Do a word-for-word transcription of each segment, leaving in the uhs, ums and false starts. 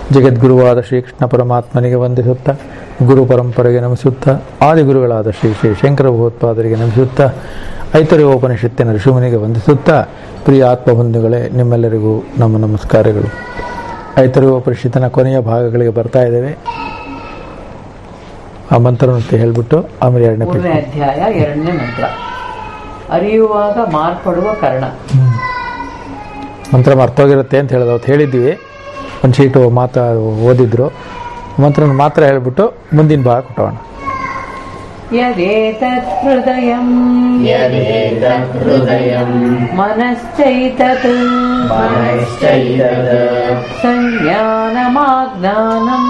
ಜಗದ್ಗುರುವಾದ ಶ್ರೀಕೃಷ್ಣ ಪರಮಾತ್ಮನಿಗೆ ವಂದಿಸುತ್ತಾ, ಗುರು ಪರಂಪರೆಗೆ ನಮಿಸುತ್ತಾ, ಆದಿಗುರುಗಳಾದ ಶ್ರೀ ಶ್ರೀ ಶಂಕರ ಭಗವತ್ಪಾದರಿಗೆ ನಮಿಸುತ್ತಾ, ಐತರೇಯೋಪನಿಷತ್ತಿನ ಋಷಿಮುನಿಗೆ ವಂದಿಸುತ್ತಾ, ಪ್ರಿಯ ಆತ್ಮಬಂಧುಗಳೇ, ನಿಮ್ಮೆಲ್ಲರಿಗೂ ನಮ್ಮ ನಮಸ್ಕಾರಗಳು. ಐತರೇಯೋಪನಿಷತ್ತಿನ ಕೊನೆಯ ಭಾಗಗಳಿಗೆ ಬರ್ತಾ ಇದ್ದೇವೆ. ಆ ಮಂತ್ರನಂತೆ ಹೇಳ್ಬಿಟ್ಟು ಆಮೇಲೆ ಎರಡನೇ ಮೂರನೇ ಅಧ್ಯಾಯ ಎರಡನೇ ಮಂತ್ರ. ಅರಿಯುವಾಗ ಮಾರ್ಪಡುವ ಕಾರಣ. ಮಂತ್ರ ಮರ್ತೋಗಿರುತ್ತೆ ಅಂತ ಹೇಳಿದ ಅವತ್ತು ಹೇಳಿದ್ವಿ. ಒಂದು ಶೀಟು ಮಾತಾ ಓದಿದ್ರು. ಮಂತ್ರನ ಮಾತ್ರ ಹೇಳ್ಬಿಟ್ಟು ಮುಂದಿನ ಭಾಗ ಕೊಟ್ಟೋಣ. ಯದೇತತ್ ಹೃದಯಂ ಯದೇತತ್ ಹೃದಯಂ ಮನಶ್ಚೈತತ್ ಮನಶ್ಚೈತತ್ ಸಂಜ್ಞಾನಮಾಜ್ಞಾನಂ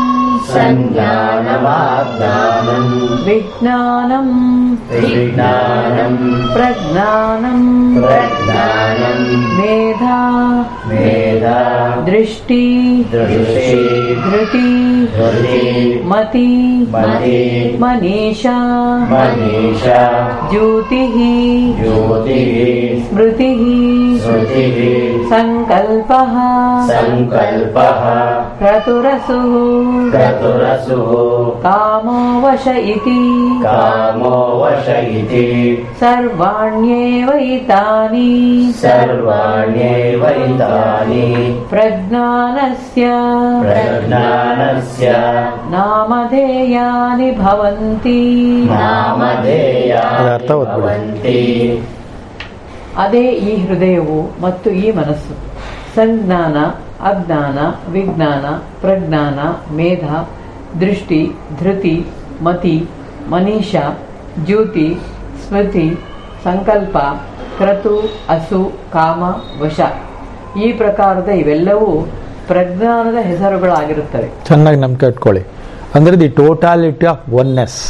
ಸಂಜ್ಞಾನಮಾಜ್ಞಾನಂ ವಿಜ್ಞಾನಂ ವಿಜ್ಞಾನಂ ಪ್ರಜ್ಞಾನಂ ಪ್ರಜ್ಞಾನಂ ಮೇಧಾ ಮೇಧಾ ದೃಷ್ಟಿ ದೃಷ್ಟಿ ಧೃತಿ ಧೃತಿ ಮತಿ ಮತಿ ಮನೀಷಾ ಮನೀಷಾ ಜ್ಯೋತಿಃ ಜ್ಯೋತಿಃ ಸ್ಮೃತಿಃ ಸ್ಮೃತಿಃ ಸಂಕಲ್ಪಃ ಸಂಕಲ್ಪಃ ಕ್ರತುರಸುಃ ಕ್ರತುರಸುಃ ಕಾಮೋ ವಶ ಇತಿ ಕಾಮೋ ವಶ ಇತಿ ಸರ್ವಾಣ್ಯೇವೈತಾನಿ ಸರ್ವಾಣ್ಯೇವೈತಾನಿ ಪ್ರಜ್ಞಾನಸ್ಯ ಪ್ರಜ್ಞಾನಸ್ಯ ನಾಮಧೇಯಾನಿ ಭವಂತಿ. ನಾಮಧೇಯಾನಿ ಅರ್ಥ ಓದ್ಬಿಡಿ. ಭವಂತಿ. ಅದೇ ಈ ಹೃದಯವು ಮತ್ತು ಈ ಮನಸ್ಸು. ಸಂಜ್ಞಾನ, ಅಜ್ಞಾನ, ವಿಜ್ಞಾನ, ಪ್ರಜ್ಞಾನ, ಮೇಧ, ದೃಷ್ಟಿ, ಧೃತಿ, ಮತಿ, ಮನೀಷಾ, ಜ್ಯೋತಿ, ಸ್ಮೃತಿ, ಸಂಕಲ್ಪ, ಕ್ರತು, ಅಸು, ಕಾಮ, ವಶ. ಈ ಪ್ರಕಾರದ ಇವೆಲ್ಲವೂ ಪ್ರಜ್ಞಾನದ ಹೆಸರುಗಳಾಗಿರುತ್ತವೆ. ಚೆನ್ನಾಗಿ ನಂಬಿಕೆ ಇಟ್ಕೊಳ್ಳಿ. ಅಂದರೆ ದಿ ಟೋಟಾಲಿಟಿ ಆಫ್ ಒನ್ನೆಸ್.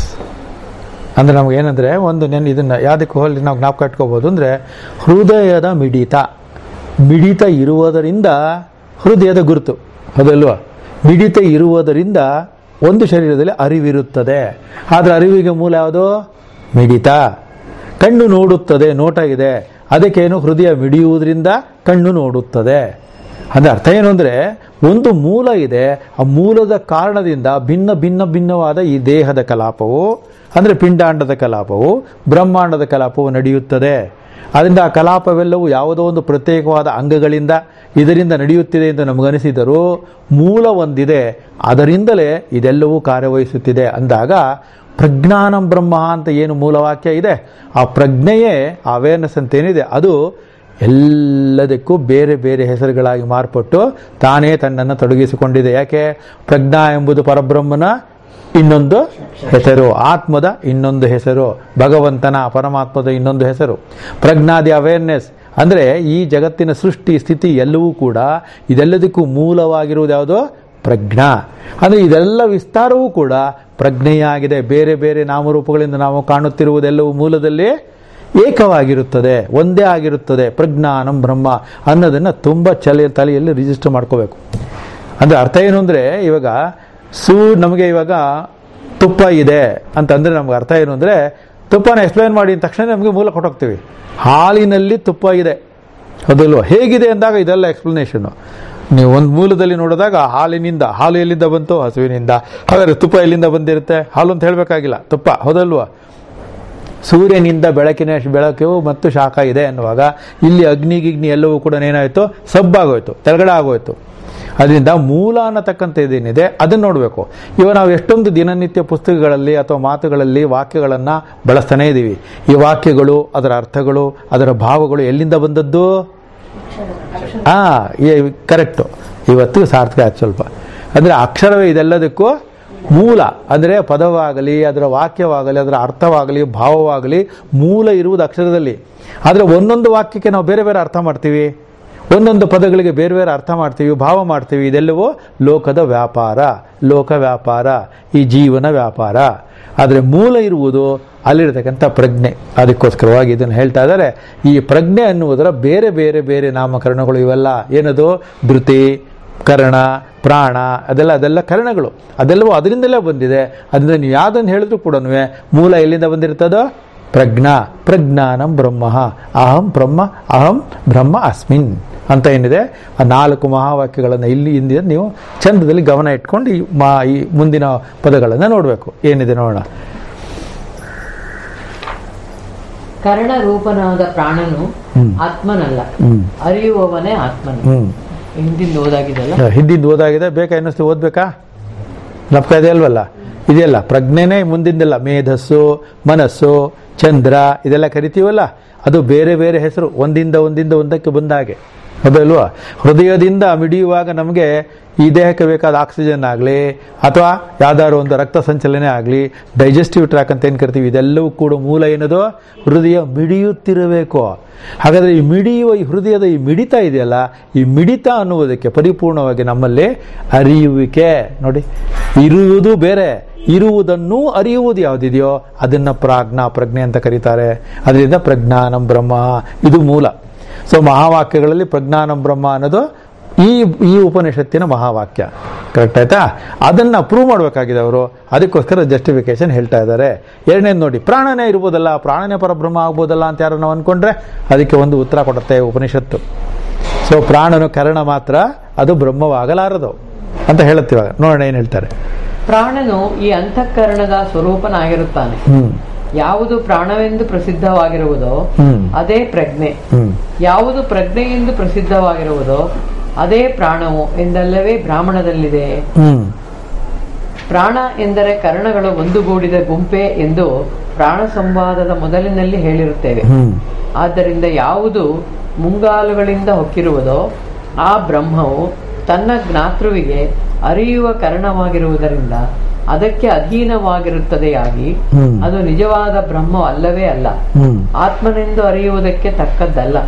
ಅಂದರೆ ನಮ್ಗೆ ಏನಂದರೆ ಒಂದು ನೆನ್ ಇದನ್ನು ಯಾವುದಕ್ಕೆ ಹೋಗಿ ನಾವು ಜ್ಞಾಪಕ ಇಟ್ಕೋಬೋದು ಅಂದರೆ ಹೃದಯದ ಮಿಡಿತ. ಮಿಡಿತ ಇರುವುದರಿಂದ ಹೃದಯದ ಗುರುತು, ಅದಲ್ವಾ? ಮಿಡಿತ ಇರುವುದರಿಂದ ಒಂದು ಶರೀರದಲ್ಲಿ ಅರಿವಿರುತ್ತದೆ. ಆದರೆ ಅರಿವಿಗೆ ಮೂಲ ಯಾವುದು? ಮಿಡಿತ. ಕಣ್ಣು ನೋಡುತ್ತದೆ, ನೋಟ ಇದೆ, ಅದಕ್ಕೇನು ಹೃದಯ ಮಿಡಿಯುವುದರಿಂದ ಕಣ್ಣು ನೋಡುತ್ತದೆ. ಅಂದರೆ ಅರ್ಥ ಏನು ಅಂದರೆ ಒಂದು ಮೂಲ ಇದೆ, ಆ ಮೂಲದ ಕಾರಣದಿಂದ ಭಿನ್ನ ಭಿನ್ನ ಭಿನ್ನವಾದ ಈ ದೇಹದ ಕಲಾಪವು ಅಂದರೆ ಪಿಂಡಾಂಡದ ಕಲಾಪವು ಬ್ರಹ್ಮಾಂಡದ ಕಲಾಪವು ನಡೆಯುತ್ತದೆ. ಅದರಿಂದ ಆ ಕಲಾಪವೆಲ್ಲವೂ ಯಾವುದೋ ಒಂದು ಪ್ರತ್ಯೇಕವಾದ ಅಂಗಗಳಿಂದ ಇದರಿಂದ ನಡೆಯುತ್ತಿದೆ ಎಂದು ನಮಗನಿಸಿದರೂ ಮೂಲ ಒಂದಿದೆ, ಅದರಿಂದಲೇ ಇದೆಲ್ಲವೂ ಕಾರ್ಯವಹಿಸುತ್ತಿದೆ ಅಂದಾಗ ಪ್ರಜ್ಞಾನಂ ಬ್ರಹ್ಮ ಅಂತ ಏನು ಮೂಲವಾಕ್ಯ ಇದೆ, ಆ ಪ್ರಜ್ಞೆಯೇ ಅವೇರ್ನೆಸ್ ಅಂತೇನಿದೆ ಅದು ಎಲ್ಲದಕ್ಕೂ ಬೇರೆ ಬೇರೆ ಹೆಸರುಗಳಾಗಿ ಮಾರ್ಪಟ್ಟು ತಾನೇ ತನ್ನನ್ನು ತೊಡಗಿಸಿಕೊಂಡಿದೆ. ಯಾಕೆ? ಪ್ರಜ್ಞಾ ಎಂಬುದು ಪರಬ್ರಹ್ಮನ ಇನ್ನೊಂದು ಹೆಸರು, ಆತ್ಮದ ಇನ್ನೊಂದು ಹೆಸರು, ಭಗವಂತನ ಪರಮಾತ್ಮದ ಇನ್ನೊಂದು ಹೆಸರು. ಪ್ರಜ್ಞಾದಿ ಅವೇರ್ನೆಸ್ ಅಂದರೆ ಈ ಜಗತ್ತಿನ ಸೃಷ್ಟಿ ಸ್ಥಿತಿ ಎಲ್ಲವೂ ಕೂಡ ಇದೆಲ್ಲದಕ್ಕೂ ಮೂಲವಾಗಿರುವುದು ಯಾವುದು? ಪ್ರಜ್ಞಾ. ಅಂದರೆ ಇದೆಲ್ಲ ವಿಸ್ತಾರವೂ ಕೂಡ ಪ್ರಜ್ಞೆಯಾಗಿದೆ. ಬೇರೆ ಬೇರೆ ನಾಮರೂಪಗಳಿಂದ ನಾವು ಕಾಣುತ್ತಿರುವುದೆಲ್ಲವೂ ಮೂಲದಲ್ಲಿ ಏಕವಾಗಿರುತ್ತದೆ, ಒಂದೇ ಆಗಿರುತ್ತದೆ. ಪ್ರಜ್ಞಾನಂ ಬ್ರಹ್ಮ ಅನ್ನೋದನ್ನು ತುಂಬ ಚಲ ತಲೆಯಲ್ಲಿ ರಿಜಿಸ್ಟರ್ ಮಾಡ್ಕೋಬೇಕು. ಅಂದರೆ ಅರ್ಥ ಏನು ಅಂದರೆ ಇವಾಗ ಸೂ ನಮಗೆ ಇವಾಗ ತುಪ್ಪ ಇದೆ ಅಂತಂದರೆ ನಮ್ಗೆ ಅರ್ಥ ಏನು ಅಂದರೆ ತುಪ್ಪನ ಎಕ್ಸ್ಪ್ಲೈನ್ ಮಾಡಿ ಅಂದ ತಕ್ಷಣ ನಮಗೆ ಮೂಲ ಕೊಟ್ಟೋಗ್ತೀವಿ. ಹಾಲಿನಲ್ಲಿ ತುಪ್ಪ ಇದೆ, ಅದಲ್ವ? ಹೇಗಿದೆ ಅಂದಾಗ ಇದೆಲ್ಲ ಎಕ್ಸ್ಪ್ಲನೇಷನ್ನು. ನೀವು ಒಂದು ಮೂಲದಲ್ಲಿ ನೋಡಿದಾಗ ಹಾಲಿನಿಂದ, ಹಾಲು ಎಲ್ಲಿಂದ ಬಂತು? ಹಸುವಿನಿಂದ. ಹಾಗಾದರೆ ತುಪ್ಪ ಎಲ್ಲಿಂದ ಬಂದಿರುತ್ತೆ? ಹಾಲು ಅಂತ ಹೇಳಬೇಕಾಗಿಲ್ಲ, ತುಪ್ಪ, ಹೌದಲ್ವ? ಸೂರ್ಯನಿಂದ ಬೆಳಕಿನ ಬೆಳಕು ಮತ್ತು ಶಾಖ ಇದೆ ಅನ್ನುವಾಗ ಇಲ್ಲಿ ಅಗ್ನಿ ಗಿಗ್ನಿ ಎಲ್ಲವೂ ಕೂಡ ಏನಾಯಿತು? ಸಬ್ಬಾಗೋಯ್ತು, ತೆಳಗಡೆ ಆಗೋಯ್ತು. ಅದರಿಂದ ಮೂಲ ಅನ್ನತಕ್ಕಂಥ ಇದೇನಿದೆ ಅದನ್ನು ನೋಡಬೇಕು. ಇವಾಗ ನಾವು ಎಷ್ಟೊಂದು ದಿನನಿತ್ಯ ಪುಸ್ತಕಗಳಲ್ಲಿ ಅಥವಾ ಮಾತುಗಳಲ್ಲಿ ವಾಕ್ಯಗಳನ್ನು ಬಳಸ್ತಾನೇ ಇದ್ದೀವಿ. ಈ ವಾಕ್ಯಗಳು, ಅದರ ಅರ್ಥಗಳು, ಅದರ ಭಾವಗಳು ಎಲ್ಲಿಂದ ಬಂದದ್ದು? ಹಾ, ಕರೆಕ್ಟು. ಇವತ್ತು ಸಾರ್ಥಕ ಆಯ್ತು ಸ್ವಲ್ಪ. ಅಂದರೆ ಅಕ್ಷರವೇ ಇದೆಲ್ಲದಕ್ಕೂ ಮೂಲ. ಅಂದರೆ ಪದವಾಗಲಿ, ಅದರ ವಾಕ್ಯವಾಗಲಿ, ಅದರ ಅರ್ಥವಾಗಲಿ, ಭಾವವಾಗಲಿ ಮೂಲ ಇರುವುದು ಅಕ್ಷರದಲ್ಲಿ. ಆದರೆ ಒಂದೊಂದು ವಾಕ್ಯಕ್ಕೆ ನಾವು ಬೇರೆ ಬೇರೆ ಅರ್ಥ ಮಾಡ್ತೀವಿ, ಒಂದೊಂದು ಪದಗಳಿಗೆ ಬೇರೆ ಬೇರೆ ಅರ್ಥ ಮಾಡ್ತೀವಿ, ಭಾವ ಮಾಡ್ತೀವಿ. ಇದೆಲ್ಲವೂ ಲೋಕದ ವ್ಯಾಪಾರ, ಲೋಕ ವ್ಯಾಪಾರ, ಈ ಜೀವನ ವ್ಯಾಪಾರ. ಆದರೆ ಮೂಲ ಇರುವುದು ಅಲ್ಲಿರತಕ್ಕಂಥ ಪ್ರಜ್ಞೆ. ಅದಕ್ಕೋಸ್ಕರವಾಗಿ ಇದನ್ನು ಹೇಳ್ತಾ ಇದ್ದಾರೆ. ಈ ಪ್ರಜ್ಞೆ ಅನ್ನುವುದರ ಬೇರೆ ಬೇರೆ ಬೇರೆ ನಾಮಕರಣಗಳು ಇವೆಲ್ಲ ಏನದು? ಧೃತಿ, ಕರ್ಣ, ಪ್ರಾಣ, ಅದೆಲ್ಲ ಅದೆಲ್ಲ ಕರ್ಣಗಳು, ಅದೆಲ್ಲವೂ ಅದರಿಂದಲೇ ಬಂದಿದೆ. ಅದರಿಂದ ನೀವು ಯಾವುದನ್ನು ಹೇಳಿದ್ರು ಕೂಡ ಮೂಲ ಎಲ್ಲಿಂದ ಬಂದಿರ್ತದೋ? ಪ್ರಜ್ಞಾ. ಪ್ರಜ್ಞಾನಂ ಬ್ರಹ್ಮ. ಅಹಂ ಬ್ರಹ್ಮ, ಅಹಂ ಬ್ರಹ್ಮ ಅಸ್ಮಿನ್ ಅಂತ ಏನಿದೆ ಆ ನಾಲ್ಕು ಮಹಾವಾಕ್ಯಗಳನ್ನು ಇಲ್ಲಿ ಹಿಂದಿದೆ ನೀವು ಚಂದದಲ್ಲಿ ಗಮನ ಇಟ್ಕೊಂಡು ಈ ಮಾ ಈ ಮುಂದಿನ ಪದಗಳನ್ನು ನೋಡಬೇಕು. ಏನಿದೆ ನೋಡೋಣ. ಕರ್ಣ ರೂಪನಾದ ಪ್ರಾಣನು ಆತ್ಮನಲ್ಲ, ಅರಿಯುವವನೇ ಆತ್ಮನು. ಹಿಂದಿಂದ ಓದಾಗಿದೆಲ್ಲ, ಹಿಂದಿಂದ ಓದಾಗಿದೆ. ಬೇಕಾ ಇನ್ನಷ್ಟು ಓದ್ಬೇಕಾ? ನಪ್ಕ ಇದೆ ಅಲ್ವಲ್ಲ, ಇದೆಯಲ್ಲ ಪ್ರಜ್ಞೆನೇ ಮುಂದಿಂದೆಲ್ಲ. ಮೇಧಸ್ಸು, ಮನಸ್ಸು, ಚಂದ್ರ ಇದೆಲ್ಲ ಕರಿತೀವಲ್ಲ, ಅದು ಬೇರೆ ಬೇರೆ ಹೆಸರು, ಒಂದಿಂದ ಒಂದಿಂದ ಒಂದಕ್ಕೆ ಬಂದ ಹಾಗೆ, ಹೌದಲ್ವಾ? ಹೃದಯದಿಂದ ಮಿಡಿಯುವಾಗ ನಮಗೆ ಈ ದೇಹಕ್ಕೆ ಬೇಕಾದ ಆಕ್ಸಿಜನ್ ಆಗಲಿ ಅಥವಾ ಯಾವ್ದಾದ್ರು ಒಂದು ರಕ್ತ ಸಂಚಲನೆ ಆಗಲಿ, ಡೈಜೆಸ್ಟಿವ್ ಟ್ರ್ಯಾಕ್ ಅಂತ ಏನು ಕರಿತೀವಿ, ಇದೆಲ್ಲವೂ ಕೂಡ ಮೂಲ ಏನದು? ಹೃದಯ ಮಿಡಿಯುತ್ತಿರಬೇಕು. ಹಾಗಾದರೆ ಈ ಮಿಡಿಯುವ ಈ ಹೃದಯದ ಈ ಮಿಡಿತ ಇದೆಯಲ್ಲ, ಈ ಮಿಡಿತ ಅನ್ನುವುದಕ್ಕೆ ಪರಿಪೂರ್ಣವಾಗಿ ನಮ್ಮಲ್ಲಿ ಅರಿಯುವಿಕೆ ನೋಡಿ. ಇರುವುದು ಬೇರೆ, ಇರುವುದನ್ನು ಅರಿಯುವುದು ಯಾವುದಿದೆಯೋ ಅದನ್ನು ಪ್ರಾಜ್ಞಾ ಪ್ರಜ್ಞೆ ಅಂತ ಕರೀತಾರೆ. ಅದರಿಂದ ಪ್ರಜ್ಞಾನಂ ಬ್ರಹ್ಮ ಇದು ಮೂಲ. ಸೊ ಮಹಾವಾಕ್ಯಗಳಲ್ಲಿ ಪ್ರಜ್ಞಾನಂ ಬ್ರಹ್ಮ ಅನ್ನೋದು ಈ ಈ ಉಪನಿಷತ್ತಿನ ಮಹಾವಾಕ್ಯ. ಕರೆಕ್ಟ್ ಆಯ್ತಾ? ಅದನ್ನ ಪ್ರೂವ್ ಮಾಡಬೇಕಾಗಿದೆ ಅವರು, ಅದಕ್ಕೋಸ್ಕರ ಜಸ್ಟಿಫಿಕೇಶನ್ ಹೇಳ್ತಾ ಇದ್ದಾರೆ. ಎರಡನೇದು ನೋಡಿ, ಪ್ರಾಣನೇ ಇರ್ಬೋದಲ್ಲ, ಪ್ರಾಣನೇ ಪರಬ್ರಹ್ಮ ಆಗ್ಬೋದಲ್ಲ ಅಂತ ಯಾರು ನಾವು ಅನ್ಕೊಂಡ್ರೆ ಅದಕ್ಕೆ ಒಂದು ಉತ್ತರ ಕೊಡುತ್ತೆ ಉಪನಿಷತ್ತು. ಸೊ ಪ್ರಾಣನು ಕರಣ ಮಾತ್ರ, ಅದು ಬ್ರಹ್ಮವಾಗಲಾರದು ಅಂತ ಹೇಳುತ್ತಿವಾಗ ನೋಡೋಣ ಏನ್ ಹೇಳ್ತಾರೆ. ಪ್ರಾಣನು ಈ ಅಂತಃಕರಣದ ಸ್ವರೂಪನಾಗಿರುತ್ತಾನೆ. ಯಾವುದು ಪ್ರಾಣವೆಂದು ಪ್ರಸಿದ್ಧವಾಗಿರುವುದೋ ಅದೇ ಪ್ರಜ್ಞೆ, ಯಾವುದು ಪ್ರಜ್ಞೆ ಎಂದು ಪ್ರಸಿದ್ಧವಾಗಿರುವುದೋ ಅದೇ ಪ್ರಾಣವು ಎಂದಲ್ಲವೇ ಬ್ರಾಹ್ಮಣದಲ್ಲಿದೆ. ಪ್ರಾಣ ಎಂದರೆ ಕರ್ಣಗಳು ಒಂದುಗೂಡಿದ ಗುಂಪೆ ಎಂದು ಪ್ರಾಣ ಸಂವಾದದ ಮೊದಲಿನಲ್ಲಿ ಹೇಳಿರುತ್ತೇವೆ. ಆದ್ದರಿಂದ ಯಾವುದು ಮುಂಗಾಲುಗಳಿಂದ ಹೊಕ್ಕಿರುವುದೋ ಆ ಬ್ರಹ್ಮವು ತನ್ನ ಜ್ಞಾತೃವಿಗೆ ಅರಿಯುವ ಕಾರಣವಾಗಿರುವುದರಿಂದ ಅದಕ್ಕೆ ಅಧೀನವಾಗಿರುತ್ತದೆಯಾಗಿ ಅದು ನಿಜವಾದ ಬ್ರಹ್ಮ ಅಲ್ಲವೇ ಅಲ್ಲ, ಆತ್ಮನೆಂದು ಅರಿಯುವುದಕ್ಕೆ ತಕ್ಕದ್ದಲ್ಲ.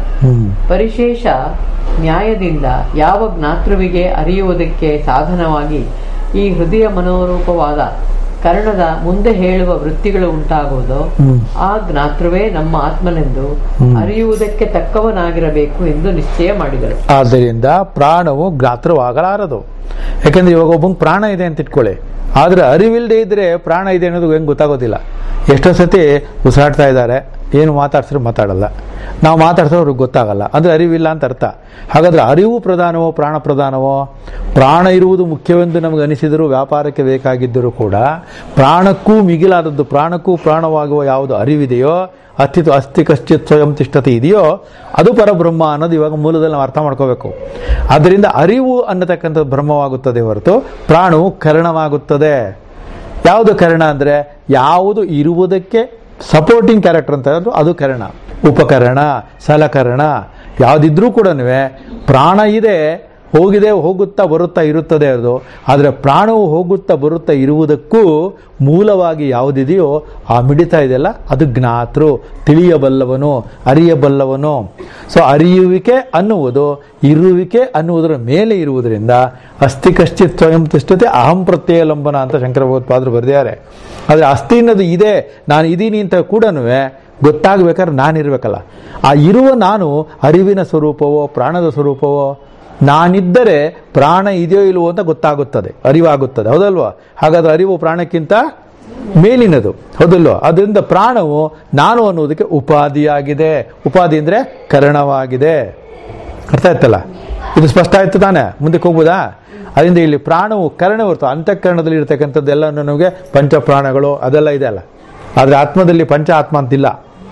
ಪರಿಶೇಷ ನ್ಯಾಯದಿಂದ ಯಾವ ಜ್ಞಾತೃವಿಗೆ ಅರಿಯುವುದಕ್ಕೆ ಸಾಧನವಾಗಿ ಈ ಹೃದಯ ಮನೋರೂಪವಾದ ಕರ್ಣದ ಮುಂದೆ ಹೇಳುವ ವೃತ್ತಿಗಳು ಉಂಟಾಗುವುದೋ ಆ ಜ್ಞಾತೃವೇ ನಮ್ಮ ಆತ್ಮನೆಂದು ಅರಿಯುವುದಕ್ಕೆ ತಕ್ಕವನಾಗಿರಬೇಕು ಎಂದು ನಿಶ್ಚಯ ಮಾಡಿದರು. ಆದ್ದರಿಂದ ಪ್ರಾಣವು ಜ್ಞಾತೃವಾಗಲಾರದು. ಯಾಕಂದ್ರೆ ಇವಾಗ ಒಬ್ಬಂಗೆ ಪ್ರಾಣ ಇದೆ ಅಂತ ಇಟ್ಕೊಳ್ಳಿ, ಆದ್ರೆ ಅರಿವಿಲ್ಲದೆ ಇದ್ರೆ ಪ್ರಾಣ ಇದೆ ಅನ್ನೋದು ಹೆಂಗೆ ಗೊತ್ತಾಗೋದಿಲ್ಲ. ಎಷ್ಟೋ ಸತಿ ಉಸಿರಾಡ್ತಾ ಇದ್ದಾರೆ, ಏನು ಮಾತಾಡ್ಸಿದ್ರು ಮಾತಾಡಲ್ಲ, ನಾವು ಮಾತಾಡ್ಸೋ ಅವ್ರಿಗೆ ಗೊತ್ತಾಗಲ್ಲ, ಅಂದ್ರೆ ಅರಿವಿಲ್ಲ ಅಂತ ಅರ್ಥ. ಹಾಗಾದ್ರೆ ಅರಿವು ಪ್ರಧಾನವೋ ಪ್ರಾಣ ಪ್ರಧಾನವೋ? ಪ್ರಾಣ ಇರುವುದು ಮುಖ್ಯವೆಂದು ನಮಗೆ ಅನಿಸಿದರೂ ವ್ಯಾಪಾರಕ್ಕೆ ಬೇಕಾಗಿದ್ದರೂ ಕೂಡ ಪ್ರಾಣಕ್ಕೂ ಮಿಗಿಲಾದದ್ದು, ಪ್ರಾಣಕ್ಕೂ ಪ್ರಾಣವಾಗುವ ಯಾವುದು ಅರಿವಿದೆಯೋ, ಅಸ್ತಿತ್ವ ಅಸ್ತಿ ಕಶ್ಚಿತ್ ಸ್ವಯಂ ತಿಷ್ಠತೆ ಇದೆಯೋ ಅದು ಪರಬ್ರಹ್ಮ ಅನ್ನೋದು ಇವಾಗ ಮೂಲದಲ್ಲಿ ನಾವು ಅರ್ಥ ಮಾಡ್ಕೋಬೇಕು. ಆದ್ದರಿಂದ ಅರಿವು ಅನ್ನತಕ್ಕಂಥದ್ದು ಬ್ರಹ್ಮವಾಗುತ್ತದೆ ಹೊರತು ಪ್ರಾಣವು ಕರಣವಾಗುತ್ತದೆ. ಯಾವುದು ಕರಣ ಅಂದ್ರೆ ಯಾವುದು ಇರುವುದಕ್ಕೆ ಸಪೋರ್ಟಿಂಗ್ ಕ್ಯಾರೆಕ್ಟರ್ ಅಂತ ಹೇಳಿದ್ರು ಅದು ಕರಣ, ಉಪಕರಣ, ಸಲಕರಣ ಯಾವುದಿದ್ರೂ ಕೂಡ ಪ್ರಾಣ ಇದೆ, ಹೋಗಿದೆ, ಹೋಗುತ್ತಾ ಬರುತ್ತಾ ಇರುತ್ತದೆ ಅದು. ಆದರೆ ಪ್ರಾಣವು ಹೋಗುತ್ತಾ ಬರುತ್ತಾ ಇರುವುದಕ್ಕೂ ಮೂಲವಾಗಿ ಯಾವುದಿದೆಯೋ ಆ ಮಿಡಿತ ಇದೆಯಲ್ಲ ಅದು ಜ್ಞಾತೃ, ತಿಳಿಯಬಲ್ಲವನು, ಅರಿಯಬಲ್ಲವನು. ಸೊ ಅರಿಯುವಿಕೆ ಅನ್ನುವುದು ಇರುವಿಕೆ ಅನ್ನುವುದರ ಮೇಲೆ ಇರುವುದರಿಂದ ಅಸ್ಥಿ ಕಶ್ಚಿತ್ ಸ್ವಯಂ ತಿಷ್ಠತೆ ಅಹಂ ಪ್ರತ್ಯಯ ಲಂಬನ ಅಂತ ಶಂಕರ ಭಗವತ್ಪಾದರು ಬರೆದಿದ್ದಾರೆ. ಆದರೆ ಅಸ್ಥಿ ಅನ್ನೋದು ಇದೆ, ನಾನು ಇದೀನಿ ಅಂತ ಕೂಡ ಗೊತ್ತಾಗಬೇಕಾದ್ರೆ ನಾನಿರ್ಬೇಕಲ್ಲ. ಆ ಇರುವ ನಾನು ಅರಿವಿನ ಸ್ವರೂಪವೋ ಪ್ರಾಣದ ಸ್ವರೂಪವೋ? ನಾನಿದ್ದರೆ ಪ್ರಾಣ ಇದೆಯೋ ಇಲ್ವೋ ಅಂತ ಗೊತ್ತಾಗುತ್ತದೆ, ಅರಿವಾಗುತ್ತದೆ, ಹೌದಲ್ವಾ? ಹಾಗಾದ್ರೆ ಅರಿವು ಪ್ರಾಣಕ್ಕಿಂತ ಮೇಲಿನದು, ಹೌದಲ್ವ? ಅದರಿಂದ ಪ್ರಾಣವು ನಾನು ಅನ್ನುವುದಕ್ಕೆ ಉಪಾಧಿಯಾಗಿದೆ. ಉಪಾಧಿ ಅಂದ್ರೆ ಕರಣವಾಗಿದೆ. ಅರ್ಥ ಆಯ್ತಲ್ಲ? ಇದು ಸ್ಪಷ್ಟ ಆಯ್ತು ತಾನೆ? ಮುಂದಕ್ಕೆ ಹೋಗ್ಬೋದಾ? ಅದರಿಂದ ಇಲ್ಲಿ ಪ್ರಾಣವು ಕರಣ ಹೊರತು ಅಂತಃಕರಣದಲ್ಲಿ ಇರತಕ್ಕಂಥದ್ದೆಲ್ಲ ನಮಗೆ ಪಂಚ ಪ್ರಾಣಗಳು ಅದೆಲ್ಲ ಇದೆ ಅಲ್ಲ. ಆದರೆ ಆತ್ಮದಲ್ಲಿ ಪಂಚ ಆತ್ಮ ಅಂತಿಲ್ಲ,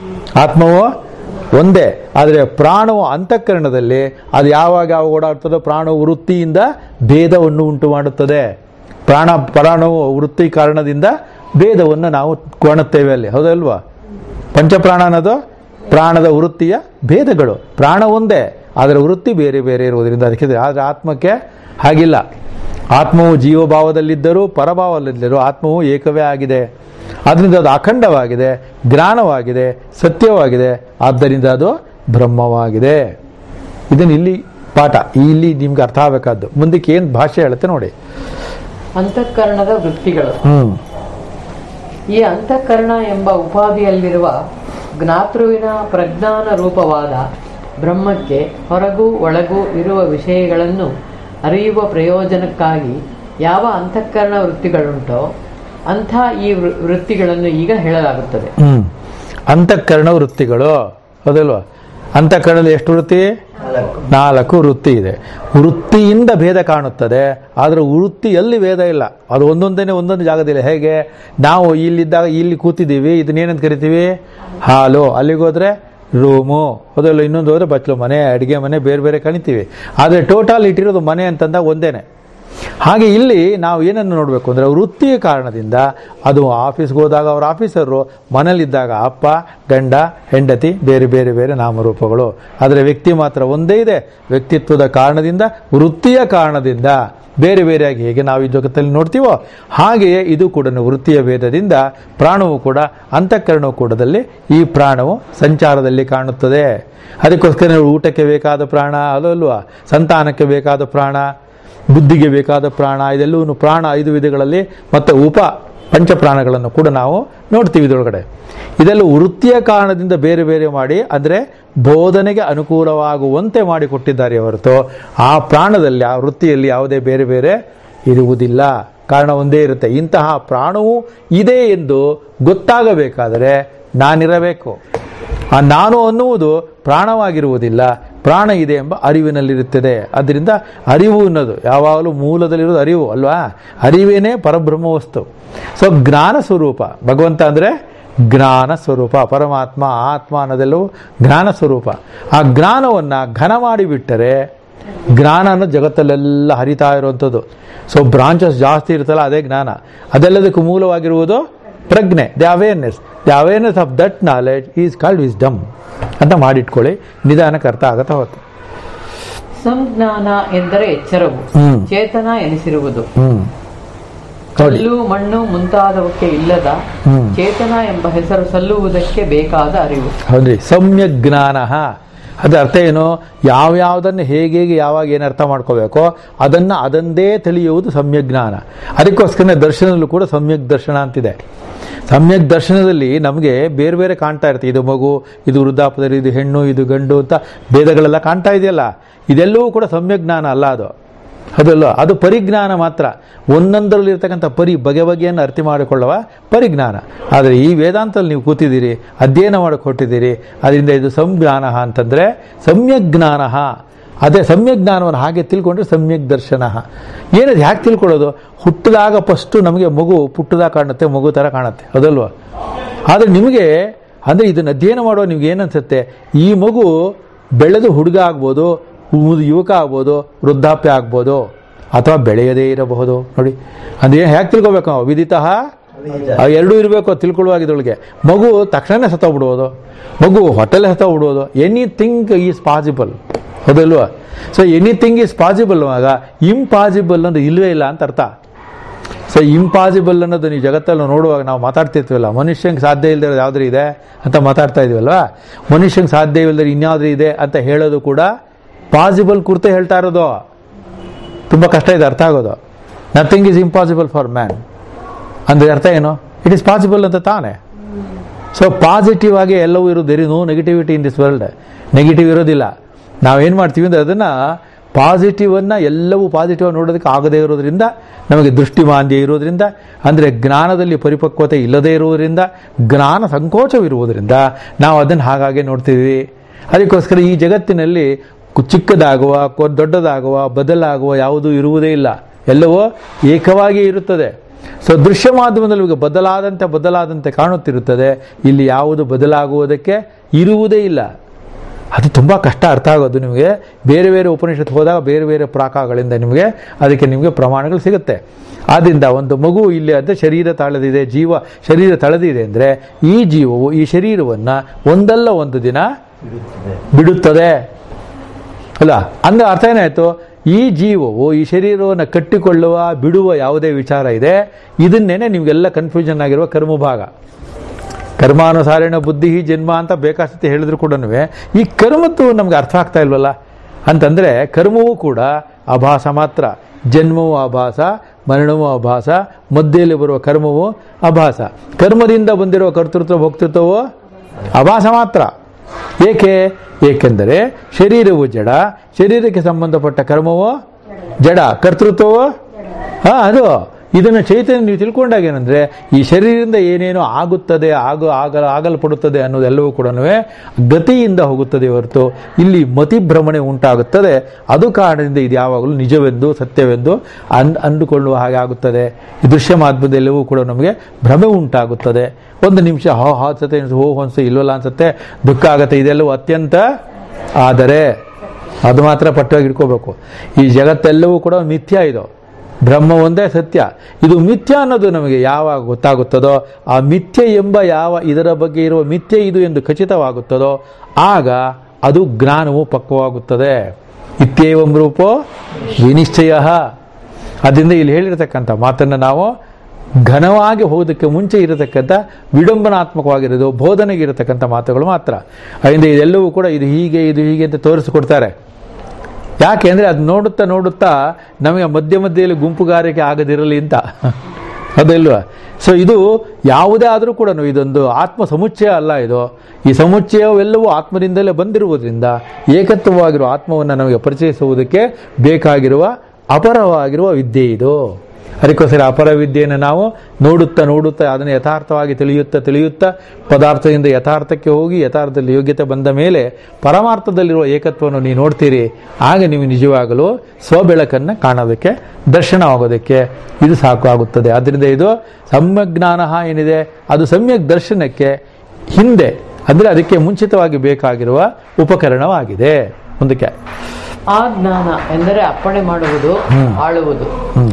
ಆತ್ಮವು ಒಂದೇ. ಆದರೆ ಪ್ರಾಣವು ಅಂತಃಕರಣದಲ್ಲಿ ಅದು ಯಾವಾಗ ಯಾವಾಗ ಓಡಾಡ್ತದೋ ಪ್ರಾಣವು ವೃತ್ತಿಯಿಂದ ಭೇದವನ್ನು ಉಂಟು ಮಾಡುತ್ತದೆ. ಪ್ರಾಣ ಪ್ರಾಣವು ವೃತ್ತಿ ಕಾರಣದಿಂದ ಭೇದವನ್ನು ನಾವು ಕಾಣುತ್ತೇವೆ ಅಲ್ಲಿ, ಹೌದಲ್ವಾ? ಪಂಚಪ್ರಾಣ ಅನ್ನೋದು ಪ್ರಾಣದ ವೃತ್ತಿಯ ಭೇದಗಳು. ಪ್ರಾಣ ಒಂದೇ, ಅದರ ವೃತ್ತಿ ಬೇರೆ ಬೇರೆ ಇರುವುದರಿಂದ ಅದಕ್ಕೆ. ಆದರೆ ಆತ್ಮಕ್ಕೆ ಹಾಗಿಲ್ಲ. ಆತ್ಮವು ಜೀವಭಾವದಲ್ಲಿದ್ದರೂ ಪರಭಾವದಲ್ಲಿದ್ದರೂ ಆತ್ಮವು ಏಕವೇ ಆಗಿದೆ. ಆದ್ದರಿಂದ ಅದು ಅಖಂಡವಾಗಿದೆ, ಜ್ಞಾನವಾಗಿದೆ, ಸತ್ಯವಾಗಿದೆ. ಆದ್ದರಿಂದ ಅದು ಬ್ರಹ್ಮವಾಗಿದೆ. ಇದನ್ನು ಇಲ್ಲಿ ಪಾಠ ಇಲ್ಲಿ ನಿಮ್ಗೆ ಅರ್ಥ ಆಗಬೇಕಾದ್ದು. ಮುಂದಕ್ಕೆ ಏನು ಭಾಷೆ ಹೇಳುತ್ತೆ ನೋಡಿ. ಅಂತಃಕರಣದ ವೃತ್ತಿಗಳು. ಹ್ಮ್ ಈ ಅಂತಃಕರಣ ಎಂಬ ಉಪಾಧಿಯಲ್ಲಿರುವ ಜ್ಞಾತೃವಿನ ಪ್ರಜ್ಞಾನ ರೂಪವಾದ ಬ್ರಹ್ಮಕ್ಕೆ ಹೊರಗೂ ಒಳಗೂ ಇರುವ ವಿಷಯಗಳನ್ನು ಅರಿಯುವ ಪ್ರಯೋಜನಕ್ಕಾಗಿ ಯಾವ ಅಂತಃಕರಣ ವೃತ್ತಿಗಳುಂಟೋ ಅಂಥ ಈ ವೃತ್ತಿಗಳನ್ನು ಈಗ ಹೇಳಲಾಗುತ್ತದೆ. ಹ್ಮ್ ಅಂತಃಕರಣ ವೃತ್ತಿಗಳು, ಹೌದಲ್ವಾ? ಅಂತಃಕರಣದಲ್ಲಿ ಎಷ್ಟು ವೃತ್ತಿ? ನಾಲ್ಕು ವೃತ್ತಿ ಇದೆ. ವೃತ್ತಿಯಿಂದ ಭೇದ ಕಾಣುತ್ತದೆ, ಆದರೆ ವೃತ್ತಿಯಲ್ಲಿ ಭೇದ ಇಲ್ಲ. ಅದು ಒಂದೊಂದೇ ಒಂದೊಂದು ಜಾಗದಿಲ್ಲ. ಹೇಗೆ ನಾವು ಇಲ್ಲಿದ್ದಾಗ ಇಲ್ಲಿ ಕೂತಿದ್ದೀವಿ, ಇದನ್ನೇನಂತ ಕರಿತೀವಿ? ಹಾಲು. ಅಲ್ಲಿಗೆ ಹೋದ್ರೆ ರೂಮು, ಅದೆಲ್ಲ ಇನ್ನೊಂದು ಹೋದ್ರೆ ಬಚ್ಚಲು ಮನೆ, ಅಡುಗೆ ಮನೆ, ಬೇರೆ ಬೇರೆ ಕಣಿತೀವಿ. ಆದರೆ ಟೋಟಲ್ ಇಟ್ಟಿರೋದು ಮನೆ ಅಂತಂದಾಗ ಒಂದೇನೆ. ಹಾಗೆ ಇಲ್ಲಿ ನಾವು ಏನನ್ನು ನೋಡಬೇಕು ಅಂದರೆ ವೃತ್ತಿಯ ಕಾರಣದಿಂದ ಅದು ಆಫೀಸ್ಗೆ ಹೋದಾಗ ಅವ್ರ ಆಫೀಸರು, ಮನೇಲಿದ್ದಾಗ ಅಪ್ಪ, ಗಂಡ, ಹೆಂಡತಿ, ಬೇರೆ ಬೇರೆ ಬೇರೆ ನಾಮರೂಪಗಳು. ಆದರೆ ವ್ಯಕ್ತಿ ಮಾತ್ರ ಒಂದೇ ಇದೆ. ವ್ಯಕ್ತಿತ್ವದ ಕಾರಣದಿಂದ, ವೃತ್ತಿಯ ಕಾರಣದಿಂದ ಬೇರೆ ಬೇರೆಯಾಗಿ ಹೇಗೆ ನಾವು ಈ ಜಗತ್ತಲ್ಲಿ ನೋಡ್ತೀವೋ ಹಾಗೆಯೇ ಇದು ಕೂಡ ವೃತ್ತಿಯ ಭೇದದಿಂದ ಪ್ರಾಣವು ಕೂಡ ಅಂತಃಕರಣವು ಕೂಡದಲ್ಲಿ ಈ ಪ್ರಾಣವು ಸಂಚಾರದಲ್ಲಿ ಕಾಣುತ್ತದೆ. ಅದಕ್ಕೋಸ್ಕರ ಊಟಕ್ಕೆ ಬೇಕಾದ ಪ್ರಾಣ ಅದು ಅಲ್ವಾ, ಸಂತಾನಕ್ಕೆ ಬೇಕಾದ ಪ್ರಾಣ, ಬುದ್ಧಿಗೆ ಬೇಕಾದ ಪ್ರಾಣ, ಇದೆಲ್ಲವೂ ಪ್ರಾಣ ಐದು ವಿಧಗಳಲ್ಲಿ ಮತ್ತು ಉಪ ಪಂಚಪ್ರಾಣಗಳನ್ನು ಕೂಡ ನಾವು ನೋಡ್ತೀವಿ ಇದರೊಳಗಡೆ. ಇದೆಲ್ಲ ವೃತ್ತಿಯ ಕಾರಣದಿಂದ ಬೇರೆ ಬೇರೆ ಮಾಡಿ ಅಂದರೆ ಬೋಧನೆಗೆ ಅನುಕೂಲವಾಗುವಂತೆ ಮಾಡಿಕೊಟ್ಟಿದ್ದಾರೆ ಹೊರತು ಆ ಪ್ರಾಣದಲ್ಲಿ ಆ ವೃತ್ತಿಯಲ್ಲಿ ಯಾವುದೇ ಬೇರೆ ಬೇರೆ ಇರುವುದಿಲ್ಲ. ಕಾರಣ ಒಂದೇ ಇರುತ್ತೆ. ಇಂತಹ ಪ್ರಾಣವೂ ಇದೆ ಎಂದು ಗೊತ್ತಾಗಬೇಕಾದರೆ ನಾನಿರಬೇಕು. ಆ ನಾನು ಅನ್ನುವುದು ಪ್ರಾಣವಾಗಿರುವುದಿಲ್ಲ, ಪ್ರಾಣ ಇದೆ ಎಂಬ ಅರಿವಿನಲ್ಲಿರುತ್ತದೆ. ಅದರಿಂದ ಅರಿವು ಅನ್ನೋದು ಯಾವಾಗಲೂ ಮೂಲದಲ್ಲಿರೋದು ಅರಿವು ಅಲ್ವಾ? ಅರಿವೇನೇ ಪರಬ್ರಹ್ಮ ವಸ್ತು. ಸೊ ಜ್ಞಾನ ಸ್ವರೂಪ ಭಗವಂತ ಅಂದರೆ ಜ್ಞಾನ ಸ್ವರೂಪ, ಪರಮಾತ್ಮ ಆತ್ಮ ಅನ್ನೋದೆಲ್ಲವೂ ಜ್ಞಾನ ಸ್ವರೂಪ. ಆ ಜ್ಞಾನವನ್ನು ಘನ ಮಾಡಿಬಿಟ್ಟರೆ ಜ್ಞಾನ ಅನ್ನೋದು ಜಗತ್ತಲ್ಲೆಲ್ಲ ಹರಿತಾ ಇರುವಂಥದ್ದು. ಸೊ ಬ್ರಾಂಚಸ್ ಜಾಸ್ತಿ ಇರುತ್ತಲ್ಲ ಅದೇ ಜ್ಞಾನ. ಅದೆಲ್ಲದಕ್ಕೂ ಮೂಲವಾಗಿರುವುದು ಪ್ರಜ್ಞೆ, the awareness. The awareness of that knowledge is called wisdom ಅಂತ ಮಾಡಿಟ್ಕೊಳ್ಳಿ. ನಿಧಾನಕ್ಕೆ ಅರ್ಥ ಆಗತ್ತಾ ಹೋಗುತ್ತೆ. ಸಂಜ್ಞಾನ ಎಂದರೆ ಎಚ್ಚರವು, ಚೇತನ ಎನಿಸಿರುವುದು. ಕಲ್ಲು ಮಣ್ಣು ಮುಂತಾದವಕ್ಕೆ ಇಲ್ಲದ ಚೇತನ ಎಂಬ ಹೆಸರು ಸಲ್ಲುವುದಕ್ಕೆ ಬೇಕಾದ ಅರಿವು. ಹೌದ್ರಿ, ಸಮ್ಯಕ್ ಜ್ಞಾನ. ಅದ ಅರ್ಥ ಏನು? ಯಾವ್ಯಾವುದನ್ನು ಹೇಗೆ ಯಾವಾಗ ಏನು ಅರ್ಥ ಮಾಡ್ಕೋಬೇಕೋ ಅದನ್ನು ಅದಂದೇ ತಿಳಿಯುವುದು ಸಮ್ಯಕ್ ಜ್ಞಾನ. ಅದಕ್ಕೋಸ್ಕರ ದರ್ಶನದಲ್ಲೂ ಕೂಡ ಸಮ್ಯಕ್ ದರ್ಶನ ಅಂತಿದೆ. ಸಮ್ಯಕ್ ದರ್ಶನದಲ್ಲಿ ನಮಗೆ ಬೇರೆ ಬೇರೆ ಕಾಣ್ತಾ ಇರುತ್ತೆ. ಇದು ಮಗು, ಇದು ವೃದ್ಧಾಪದಲ್ಲಿ, ಇದು ಹೆಣ್ಣು, ಇದು ಗಂಡು ಅಂತ ಭೇದಗಳೆಲ್ಲ ಕಾಣ್ತಾ ಇದೆಯಲ್ಲ, ಇದೆಲ್ಲವೂ ಕೂಡ ಸಮ್ಯಕ್ ಜ್ಞಾನ ಅಲ್ಲ. ಅದು ಅದಲ್ಲ, ಅದು ಪರಿಜ್ಞಾನ ಮಾತ್ರ. ಒಂದೊಂದರಲ್ಲಿರ್ತಕ್ಕಂಥ ಪರಿ ಬಗೆ ಬಗೆಯನ್ನು ಅರ್ಥ ಮಾಡಿಕೊಳ್ಳುವ ಪರಿಜ್ಞಾನ. ಆದರೆ ಈ ವೇದಾಂತದಲ್ಲಿ ನೀವು ಕೂತಿದ್ದೀರಿ, ಅಧ್ಯಯನ ಮಾಡಿಕೊಟ್ಟಿದ್ದೀರಿ, ಅದರಿಂದ ಇದು ಸಂಜ್ಞಾನ ಅಂತಂದರೆ ಸಮ್ಯಕ್ ಜ್ಞಾನ. ಅದೇ ಸಮ್ಯಕ್ ಜ್ಞಾನವನ್ನು ಹಾಗೆ ತಿಳ್ಕೊಂಡ್ರೆ ಸಮ್ಯಕ್ ದರ್ಶನ. ಏನದು ಹ್ಯಾಕೆ ತಿಳ್ಕೊಳ್ಳೋದು? ಹುಟ್ಟಿದಾಗ ಫಸ್ಟು ನಮಗೆ ಮಗು ಪುಟ್ಟದಾಗ ಕಾಣುತ್ತೆ, ಮಗು ಥರ ಕಾಣುತ್ತೆ, ಅದಲ್ವ? ಆದರೆ ನಿಮಗೆ ಅಂದರೆ ಇದನ್ನು ಅಧ್ಯಯನ ಮಾಡುವ ನಿಮ್ಗೆ ಏನನ್ಸುತ್ತೆ, ಈ ಮಗು ಬೆಳೆದು ಹುಡುಗ ಆಗ್ಬೋದು, ಯುವಕ ಆಗ್ಬೋದು, ವೃದ್ಧಾಪ್ಯ ಆಗ್ಬೋದು, ಅಥವಾ ಬೆಳೆಯದೇ ಇರಬಹುದು. ನೋಡಿ ಅಂದ್ರೆ ಹೇಗೆ ತಿಳ್ಕೊಬೇಕು ನಾವು? ವಿದಿತಃ ಎರಡೂ ಇರಬೇಕು ತಿಳ್ಕೊಳ್ಳುವಾಗ. ಇದರೊಳಗೆ ಮಗು ತಕ್ಷಣ ಸತ್ತೋಗ್ಬಿಡ್ಬೋದು, ಮಗು ಹೊಟ್ಟೆಲೆ ಸತ್ತೋಗ್ಬಿಡ್ಬೋದು. ಎನಿಥಿಂಗ್ ಈಸ್ ಪಾಸಿಬಲ್, ಹೌದಲ್ವಾ? ಸೊ ಎನಿಥಿಂಗ್ ಈಸ್ ಪಾಸಿಬಲ್ ಆಗ ಇಂಪಾಸಿಬಲ್ ಅನ್ನೋದು ಇಲ್ಲವೇ ಇಲ್ಲ ಅಂತ ಅರ್ಥ. ಸೊ ಇಂಪಾಸಿಬಲ್ ಅನ್ನೋದು ನೀವು ಜಗತ್ತಲ್ಲಿ ನೋಡುವಾಗ ನಾವು ಮಾತಾಡ್ತಿರ್ತೀವಲ್ಲ, ಮನುಷ್ಯಂಗೆ ಸಾಧ್ಯ ಇಲ್ಲದೆ ಯಾವ್ದು ಇದೆ ಅಂತ ಮಾತಾಡ್ತಾ ಇದೀವಲ್ವಾ? ಮನುಷ್ಯಂಗೆ ಸಾಧ್ಯ ಇಲ್ಲದೆ ಇನ್ಯಾವುದ್ರೂ ಇದೆ ಅಂತ ಹೇಳೋದು ಕೂಡ ಪಾಸಿಬಲ್ ಕುರಿತು ಹೇಳ್ತಾ ಇರೋದು. ತುಂಬ ಕಷ್ಟ ಇದೆ ಅರ್ಥ ಆಗೋದು. Nothing is impossible for man ಅಂದರೆ ಅರ್ಥ ಏನು? ಇಟ್ ಈಸ್ ಪಾಸಿಬಲ್ ಅಂತ ತಾನೆ. ಸೊ ಪಾಸಿಟಿವ್ ಆಗಿ ಎಲ್ಲವೂ ಇರೋದು. There is no negativity in this world. Negative ಇರೋದಿಲ್ಲ. ನಾವೇನು ಮಾಡ್ತೀವಿ ಅಂದರೆ ಅದನ್ನು ಪಾಸಿಟಿವನ್ನು ಎಲ್ಲವೂ ಪಾಸಿಟಿವ್ ನೋಡೋದಕ್ಕೆ ಆಗದೇ ಇರೋದ್ರಿಂದ, ನಮಗೆ ದೃಷ್ಟಿಮಾಂದ್ಯ ಇರೋದ್ರಿಂದ, ಅಂದರೆ ಜ್ಞಾನದಲ್ಲಿ ಪರಿಪಕ್ವತೆ ಇಲ್ಲದೇ ಇರುವುದರಿಂದ, ಜ್ಞಾನ ಸಂಕೋಚವಿರುವುದರಿಂದ ನಾವು ಅದನ್ನು ಹಾಗಾಗಿ ನೋಡ್ತೀವಿ. ಅದಕ್ಕೋಸ್ಕರ ಈ ಜಗತ್ತಿನಲ್ಲಿ ಚಿಕ್ಕದಾಗುವ, ದೊಡ್ಡದಾಗುವ, ಬದಲಾಗುವ ಯಾವುದೂ ಇರುವುದೇ ಇಲ್ಲ. ಎಲ್ಲವೂ ಏಕವಾಗಿ ಇರುತ್ತದೆ. ಸೊ ದೃಶ್ಯ ಮಾಧ್ಯಮದಲ್ಲಿ ಈಗ ಬದಲಾದಂತೆ ಬದಲಾದಂತೆ ಕಾಣುತ್ತಿರುತ್ತದೆ. ಇಲ್ಲಿ ಯಾವುದು ಬದಲಾಗುವುದಕ್ಕೆ ಇರುವುದೇ ಇಲ್ಲ. ಅದು ತುಂಬ ಕಷ್ಟ ಅರ್ಥ ಆಗೋದು ನಿಮಗೆ. ಬೇರೆ ಬೇರೆ ಉಪನಿಷತ್ತು ಹೋದಾಗ ಬೇರೆ ಬೇರೆ ಪ್ರಾಕಗಳಿಂದ ನಿಮಗೆ ಅದಕ್ಕೆ ನಿಮಗೆ ಪ್ರಮಾಣಗಳು ಸಿಗುತ್ತೆ. ಆದ್ದರಿಂದ ಒಂದು ಮಗು ಇಲ್ಲಿ ಅಂದರೆ ಶರೀರ ತಳೆದಿದೆ, ಜೀವ ಶರೀರ ತಳೆದಿದೆ ಅಂದರೆ ಈ ಜೀವವು ಈ ಶರೀರವನ್ನು ಒಂದಲ್ಲ ಒಂದು ದಿನ ಬಿಡುತ್ತದೆ ಅಲ್ಲ. ಅಂದರೆ ಅರ್ಥ ಏನಾಯಿತು? ಈ ಜೀವವು ಈ ಶರೀರವನ್ನು ಕಟ್ಟಿಕೊಳ್ಳುವ ಬಿಡುವ ಯಾವುದೇ ವಿಚಾರ ಇದೆ, ಇದನ್ನೇನೆ ನಿಮಗೆಲ್ಲ ಕನ್ಫ್ಯೂಷನ್ ಆಗಿರುವ ಕರ್ಮಭಾಗ. ಕರ್ಮಾನುಸಾರೇಣ ಬುದ್ಧಿ ಜನ್ಮ ಅಂತ ಬೇಕಾಸತಿ ಹೇಳಿದ್ರು ಕೂಡ ಈ ಕರ್ಮತ್ತು ನಮ್ಗೆ ಅರ್ಥ ಆಗ್ತಾ ಇಲ್ವಲ್ಲ ಅಂತಂದರೆ, ಕರ್ಮವೂ ಕೂಡ ಆಭಾಸ ಮಾತ್ರ. ಜನ್ಮವೂ ಆಭಾಸ, ಮರಣವೂ ಆಭಾಸ, ಮಧ್ಯೆಯಲ್ಲಿ ಬರುವ ಕರ್ಮವೂ ಆಭಾಸ. ಕರ್ಮದಿಂದ ಬಂದಿರುವ ಕರ್ತೃತ್ವ ಭೋಕ್ತೃತ್ವವು ಆಭಾಸ ಮಾತ್ರ. ಏಕೆ? ಏಕೆಂದರೆ ಶರೀರವು ಜಡ, ಶರೀರಕ್ಕೆ ಸಂಬಂಧಪಟ್ಟ ಕರ್ಮವು ಜಡ, ಕರ್ತೃತ್ವವು ಹಾಂ ಅದು ಇದನ್ನು ಚೈತನ್ಯ ನೀವು ತಿಳ್ಕೊಂಡಾಗ ಏನಂದ್ರೆ ಈ ಶರೀರದಿಂದ ಏನೇನೋ ಆಗುತ್ತದೆ ಆಗ ಆಗಲ ಆಗಲ್ಪಡುತ್ತದೆ ಅನ್ನೋದೆಲ್ಲವೂ ಕೂಡ ಗತಿಯಿಂದ ಹೋಗುತ್ತದೆ ಹೊರತು ಇಲ್ಲಿ ಮತಿಭ್ರಮಣೆ ಉಂಟಾಗುತ್ತದೆ. ಅದು ಕಾರಣದಿಂದ ಇದು ಯಾವಾಗಲೂ ನಿಜವೆಂದು ಸತ್ಯವೆಂದು ಅನ್ ಅಂದುಕೊಳ್ಳುವ ಹಾಗೆ ಆಗುತ್ತದೆ. ಈ ದೃಶ್ಯ ಮಾಧ್ಯಮದೆಲ್ಲವೂ ಕೂಡ ನಮಗೆ ಭ್ರಮೆ ಉಂಟಾಗುತ್ತದೆ. ಒಂದು ನಿಮಿಷ ಹೋ ಅನ್ಸುತ್ತೆ, ಹೋ ಅನ್ಸುತ್ತೆ, ಇಲ್ವಲ್ಲ ಅನ್ಸುತ್ತೆ, ದುಃಖ ಆಗುತ್ತೆ. ಇದೆಲ್ಲವೂ ಅತ್ಯಂತ ಆದರೆ ಅದು ಮಾತ್ರ ಪಟ್ಟವಾಗಿ ಇಟ್ಕೋಬೇಕು. ಈ ಜಗತ್ತೆಲ್ಲವೂ ಕೂಡ ಮಿಥ್ಯ, ಇದು ಬ್ರಹ್ಮ ಒಂದೇ ಸತ್ಯ. ಇದು ಮಿಥ್ಯ ಅನ್ನೋದು ನಮಗೆ ಯಾವಾಗ ಗೊತ್ತಾಗುತ್ತದೋ, ಆ ಮಿಥ್ಯೆ ಎಂಬ ಯಾವ ಇದರ ಬಗ್ಗೆ ಇರುವ ಮಿಥ್ಯೆ ಇದು ಎಂದು ಖಚಿತವಾಗುತ್ತದೋ ಆಗ ಅದು ಜ್ಞಾನವು ಪಕ್ವವಾಗುತ್ತದೆ. ಇತ್ಯೇವಂ ರೂಪೋ ವಿನಿಶ್ಚಯ. ಅದರಿಂದ ಇಲ್ಲಿ ಹೇಳಿರತಕ್ಕಂಥ ಮಾತನ್ನು ನಾವು ಘನವಾಗಿ ಹೋಗೋದಕ್ಕೆ ಮುಂಚೆ ಇರತಕ್ಕಂಥ ವಿಡಂಬನಾತ್ಮಕವಾಗಿರೋದು ಬೋಧನೆಗೆ ಇರತಕ್ಕಂಥ ಮಾತುಗಳು ಮಾತ್ರ. ಅದರಿಂದ ಇದೆಲ್ಲವೂ ಕೂಡ ಇದು ಹೀಗೆ ಇದು ಹೀಗೆ ಅಂತ ತೋರಿಸಿಕೊಡ್ತಾರೆ. ಯಾಕೆ ಅಂದರೆ ಅದು ನೋಡುತ್ತಾ ನೋಡುತ್ತಾ ನಮಗೆ ಮಧ್ಯ ಮಧ್ಯೆಯಲ್ಲಿ ಗುಂಪುಗಾರಿಕೆ ಆಗದಿರಲಿ ಅಂತ, ಅದಲ್ವಾ? ಸೊ ಇದು ಯಾವುದೇ ಆದರೂ ಕೂಡ ಇದೊಂದು ಆತ್ಮ ಸಮುಚ್ಚಯ ಅಲ್ಲ. ಇದು ಈ ಸಮುಚ್ಚಯವೆಲ್ಲವೂ ಆತ್ಮದಿಂದಲೇ ಬಂದಿರುವುದರಿಂದ ಏಕತ್ವವಾಗಿರುವ ಆತ್ಮವನ್ನು ನಮಗೆ ಪರಿಚಯಿಸುವುದಕ್ಕೆ ಬೇಕಾಗಿರುವ ಅಪರವಾಗಿರುವ ವಿದ್ಯೆ ಇದು. ಅದಕ್ಕೋಸ್ಕರ ಅಪರ ವಿದ್ಯೆಯನ್ನು ನಾವು ನೋಡುತ್ತಾ ನೋಡುತ್ತಾ ಅದನ್ನು ಯಥಾರ್ಥವಾಗಿ ತಿಳಿಯುತ್ತಾ ತಿಳಿಯುತ್ತಾ ಪದಾರ್ಥದಿಂದ ಯಥಾರ್ಥಕ್ಕೆ ಹೋಗಿ ಯಥಾರ್ಥದಲ್ಲಿ ಯೋಗ್ಯತೆ ಬಂದ ಮೇಲೆ ಪರಮಾರ್ಥದಲ್ಲಿರುವ ಏಕತ್ವವನ್ನು ನೀವು ನೋಡ್ತೀರಿ. ಆಗ ನೀವು ನಿಜವಾಗಲೂ ಸ್ವಬೆಳಕನ್ನು ಕಾಣೋದಕ್ಕೆ ದರ್ಶನವಾಗೋದಕ್ಕೆ ಇದು ಸಾಕು ಆಗುತ್ತದೆ. ಆದ್ದರಿಂದ ಇದು ಸಮ್ಯಕ್ ಜ್ಞಾನ ಏನಿದೆ ಅದು ಸಮ್ಯಕ್ ದರ್ಶನಕ್ಕೆ ಹಿಂದೆ ಅಂದರೆ ಅದಕ್ಕೆ ಮುಂಚಿತವಾಗಿ ಬೇಕಾಗಿರುವ ಉಪಕರಣವಾಗಿದೆ. ಮುಂದಕ್ಕೆ ಆ ಜ್ಞಾನ ಎಂದರೆ ಅಪ್ಪಣೆ ಮಾಡುವುದು, ಆಳುವುದು. ಹ್ಮ್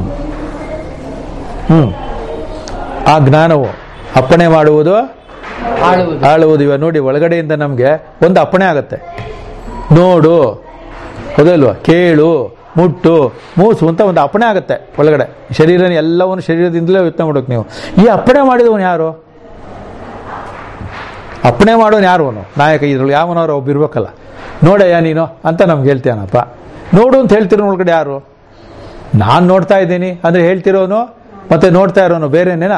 ಹ್ಮ್ ಆ ಜ್ಞಾನವು ಅಪ್ಪಣೆ ಮಾಡುವುದು, ಆಳುವುದು ಆಳುವುದು ಇವ ನೋಡಿ, ಒಳಗಡೆಯಿಂದ ನಮಗೆ ಒಂದು ಅಪ್ಪಣೆ ಆಗತ್ತೆ. ನೋಡು, ಹೌದಲ್ವಾ? ಕೇಳು, ಮುಟ್ಟು, ಮೂಸು ಅಂತ ಒಂದು ಅಪ್ಪಣೆ ಆಗುತ್ತೆ ಒಳಗಡೆ. ಶರೀರ ಎಲ್ಲವನ್ನು ಶರೀರದಿಂದಲೇ ಯೋಚನೆ ಮಾಡೋಕೆ ನೀವು. ಈ ಅಪ್ಪಣೆ ಮಾಡಿದವನು ಯಾರು? ಅಪ್ಪಣೆ ಮಾಡೋನು ಯಾರು? ಅವನು ನಾಯಕ. ಇದ್ರಲ್ಲಿ ಯಾವನವರು ಒಬ್ಬ ಇರ್ಬೇಕಲ್ಲ. ನೋಡಯ್ಯ ನೀನು ಅಂತ ನಮ್ಗೆ ಹೇಳ್ತೇನಪ್ಪ. ನೋಡು ಅಂತ ಹೇಳ್ತಿರೋ ಒಳಗಡೆ ಯಾರು? ನಾನು ನೋಡ್ತಾ ಇದ್ದೀನಿ ಅಂದರೆ ಹೇಳ್ತಿರೋನು ಮತ್ತೆ ನೋಡ್ತಾ ಇರೋನು ಬೇರೆನೇನಾ?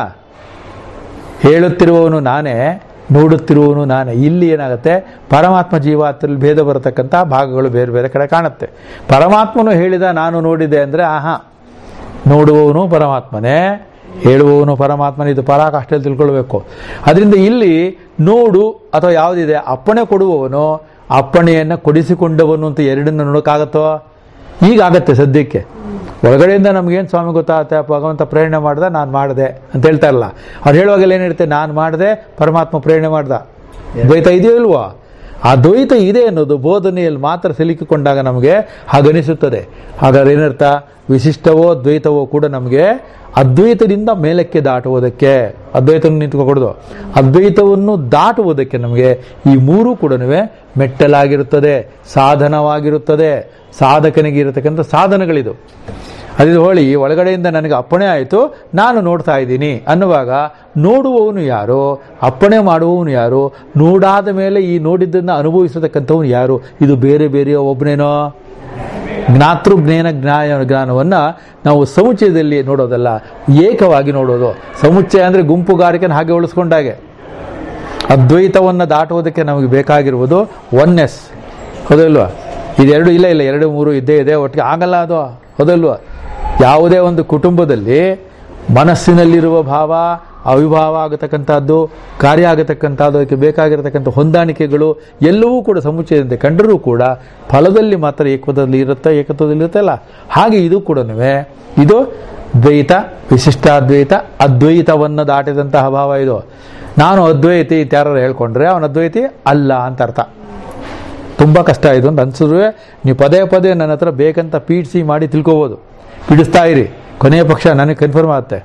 ಹೇಳುತ್ತಿರುವವನು ನಾನೇ, ನೋಡುತ್ತಿರುವವನು ನಾನೇ. ಇಲ್ಲಿ ಏನಾಗುತ್ತೆ, ಪರಮಾತ್ಮ ಜೀವಾತ್ಮಲ್ಲಿ ಭೇದ ಬರತಕ್ಕಂಥ ಭಾಗಗಳು ಬೇರೆ ಬೇರೆ ಕಡೆ ಕಾಣುತ್ತೆ. ಪರಮಾತ್ಮನು ಹೇಳಿದ ನಾನು ನೋಡಿದೆ ಅಂದರೆ ಆಹಾ, ನೋಡುವವನು ಪರಮಾತ್ಮನೇ, ಹೇಳುವವನು ಪರಮಾತ್ಮನೇ. ಇದು ಪರಾಕಾಷ್ಠೆಯಲ್ಲಿ ತಿಳ್ಕೊಳ್ಬೇಕು. ಅದರಿಂದ ಇಲ್ಲಿ ನೋಡು ಅಥವಾ ಯಾವುದಿದೆ, ಅಪ್ಪಣೆ ಕೊಡುವವನು ಅಪ್ಪಣೆಯನ್ನು ಕೊಡಿಸಿಕೊಂಡವನು ಅಂತ ಎರಡನ್ನು ನೋಡೋಕ್ಕಾಗತ್ತೋ? ಈಗಾಗತ್ತೆ ಸದ್ಯಕ್ಕೆ. ಒಳಗಡೆಯಿಂದ ನಮಗೇನು ಸ್ವಾಮಿ ಗೊತ್ತಾಗುತ್ತೆ, ಭಗವಂತ ಪ್ರೇರಣೆ ಮಾಡ್ದ, ನಾನು ಮಾಡಿದೆ ಅಂತ ಹೇಳ್ತಾರಲ್ಲ. ಅವ್ರು ಹೇಳುವಾಗೆಲ್ಲ ಏನಿರುತ್ತೆ, ನಾನು ಮಾಡಿದೆ, ಪರಮಾತ್ಮ ಪ್ರೇರಣೆ ಮಾಡ್ದ. ದ್ವೈತ ಇದೆಯೋ ಇಲ್ವೋ? ಆ ದ್ವೈತ ಇದೆ ಅನ್ನೋದು ಬೋಧನೆಯಲ್ಲಿ ಮಾತ್ರ ಸಿಲುಕಿಕೊಂಡಾಗ ನಮಗೆ ಹಾಗನಿಸುತ್ತದೆ. ಹಾಗಾದ್ರೆ ಏನರ್ಥ? ವಿಶಿಷ್ಟವೋ ದ್ವೈತವೋ ಕೂಡ ನಮಗೆ ಅದ್ವೈತದಿಂದ ಮೇಲಕ್ಕೆ ದಾಟುವುದಕ್ಕೆ, ಅದ್ವೈತವನ್ನು ನಿಂತುಕೊಡೋದು, ಅದ್ವೈತವನ್ನು ದಾಟುವುದಕ್ಕೆ ನಮಗೆ ಈ ಮೂರೂ ಕೂಡ ಮೆಟ್ಟಲಾಗಿರುತ್ತದೆ, ಸಾಧನವಾಗಿರುತ್ತದೆ. ಸಾಧಕನಿಗೆ ಇರತಕ್ಕಂಥ ಸಾಧನಗಳಿದು. ಅದಿದು ಹೋಳಿ ಒಳಗಡೆಯಿಂದ ನನಗೆ ಅಪ್ಪಣೆ ಆಯಿತು, ನಾನು ನೋಡ್ತಾ ಇದ್ದೀನಿ ಅನ್ನುವಾಗ ನೋಡುವವನು ಯಾರು, ಅಪ್ಪಣೆ ಮಾಡುವವನು ಯಾರು, ನೋಡಾದ ಮೇಲೆ ಈ ನೋಡಿದ್ದನ್ನು ಅನುಭವಿಸತಕ್ಕಂಥವನು ಯಾರು? ಇದು ಬೇರೆ ಬೇರೆ ಒಬ್ಬನೇನೋ? ಜ್ಞಾತೃ ಜ್ಞಾನ ಜ್ಞಾನ ಜ್ಞಾನವನ್ನು ನಾವು ಸಮುಚ್ಚಯದಲ್ಲಿ ನೋಡೋದಲ್ಲ, ಏಕವಾಗಿ ನೋಡೋದು. ಸಮುಚ್ಚಯ ಅಂದರೆ ಗುಂಪುಗಾರಿಕೆನ ಹಾಗೆ ಉಳಿಸ್ಕೊಂಡಾಗೆ. ಅದ್ವೈತವನ್ನು ದಾಟುವುದಕ್ಕೆ ನಮಗೆ ಬೇಕಾಗಿರುವುದು ಒನ್ನೆಸ್, ಹೌದಲ್ವಾ? ಇದೆರಡು ಇಲ್ಲ ಇಲ್ಲ ಎರಡು ಮೂರು ಇದ್ದೇ ಇದೆ, ಒಟ್ಟಿಗೆ ಆಗಲ್ಲ ಅದು, ಹೌದಲ್ವಾ? ಯಾವುದೇ ಒಂದು ಕುಟುಂಬದಲ್ಲಿ ಮನಸ್ಸಿನಲ್ಲಿರುವ ಭಾವ ಅವಿಭಾವ ಆಗತಕ್ಕಂಥದ್ದು, ಕಾರ್ಯ ಆಗತಕ್ಕಂಥದ್ದು, ಅದಕ್ಕೆ ಬೇಕಾಗಿರತಕ್ಕಂಥ ಹೊಂದಾಣಿಕೆಗಳು ಎಲ್ಲವೂ ಕೂಡ ಸಮುಚ್ಚಯದಂತೆ ಕಂಡರೂ ಕೂಡ ಫಲದಲ್ಲಿ ಮಾತ್ರ ಏಕತ್ವದಲ್ಲಿ ಇರುತ್ತೆ, ಏಕತ್ವದಲ್ಲಿ ಇರುತ್ತಲ್ಲ. ಹಾಗೆ ಇದು ಕೂಡ ಇದು ದ್ವೈತ, ವಿಶಿಷ್ಟಾದ್ವೈತ, ಅದ್ವೈತವನ್ನು ದಾಟಿದಂತಹ ಭಾವ ಇದು. ನಾನು ಅದ್ವೈತಿ ಇತ್ಯಾರು ಹೇಳ್ಕೊಂಡ್ರೆ ಅವನ ಅದ್ವೈತಿ ಅಲ್ಲ ಅಂತ ಅರ್ಥ. ತುಂಬ ಕಷ್ಟ ಇದು ಅಂತ ಅನ್ಸಿದ್ರೆ ನೀವು ಪದೇ ಪದೇ ನನ್ನ ಹತ್ರ ಬೇಕಂತ ಪೀಡಿಸಿ ಮಾಡಿ ತಿಳ್ಕೋಬೋದು. ಪೀಡಿಸ್ತಾ ಇರಿ, ಕೊನೆಯ ಪಕ್ಷ ನನಗೆ ಕನ್ಫರ್ಮ್ ಆಗುತ್ತೆ.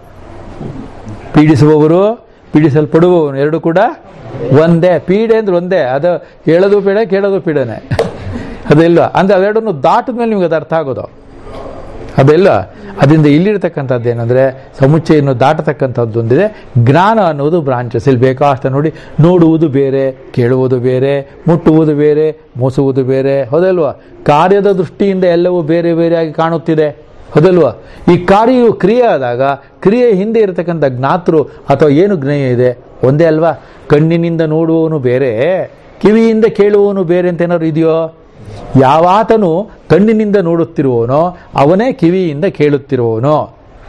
ಪೀಡಿಸುವವರು ಪೀಡಿಸಲ್ಪಡುವವನು ಎರಡು ಕೂಡ ಒಂದೇ. ಪೀಡೆ ಅಂದ್ರೆ ಒಂದೇ, ಅದು ಹೇಳೋದು ಪೀಡೆ, ಕೇಳೋದು ಪೀಡೆನೆ, ಅದೆಲ್ಲ ಅಂದ್ರೆ ಅವೆರಡನ್ನು ದಾಟಿದ ಮೇಲೆ ನಿಮ್ಗೆ ಅದು ಅರ್ಥ ಆಗೋದು, ಅದೆಲ್ಲ. ಅದರಿಂದ ಇಲ್ಲಿರ್ತಕ್ಕಂಥದ್ದು ಏನಂದ್ರೆ ಸಮುಚ್ಚಯನ್ನು ದಾಟತಕ್ಕಂಥದ್ದು ಒಂದಿದೆ. ಜ್ಞಾನ ಅನ್ನೋದು ಬ್ರಾಂಚಸ್ ಇಲ್ಲಿ ಬೇಕಾಷ್ಟ ನೋಡಿ. ನೋಡುವುದು ಬೇರೆ, ಕೇಳುವುದು ಬೇರೆ, ಮುಟ್ಟುವುದು ಬೇರೆ, ಮೋಸುವುದು ಬೇರೆ, ಹೌದಲ್ವಾ? ಕಾರ್ಯದ ದೃಷ್ಟಿಯಿಂದ ಎಲ್ಲವೂ ಬೇರೆ ಬೇರೆಯಾಗಿ ಕಾಣುತ್ತಿದೆ, ಹೌದಲ್ವಾ? ಈ ಕಾರ್ಯವು ಕ್ರಿಯೆ ಆದಾಗ ಕ್ರಿಯೆ ಹಿಂದೆ ಇರತಕ್ಕಂಥ ಜ್ಞಾತೃ ಅಥವಾ ಏನು ಜ್ಞೇಯ ಇದೆ ಒಂದೇ ಅಲ್ವಾ? ಕಣ್ಣಿನಿಂದ ನೋಡುವವನು ಬೇರೆ, ಕಿವಿಯಿಂದ ಕೇಳುವವನು ಬೇರೆ ಅಂತ ಏನಾದ್ರು ಇದೆಯೋ? ಯಾವಾತನು ಕಣ್ಣಿನಿಂದ ನೋಡುತ್ತಿರುವವನೋ ಅವನೇ ಕಿವಿಯಿಂದ ಕೇಳುತ್ತಿರುವವನೋ.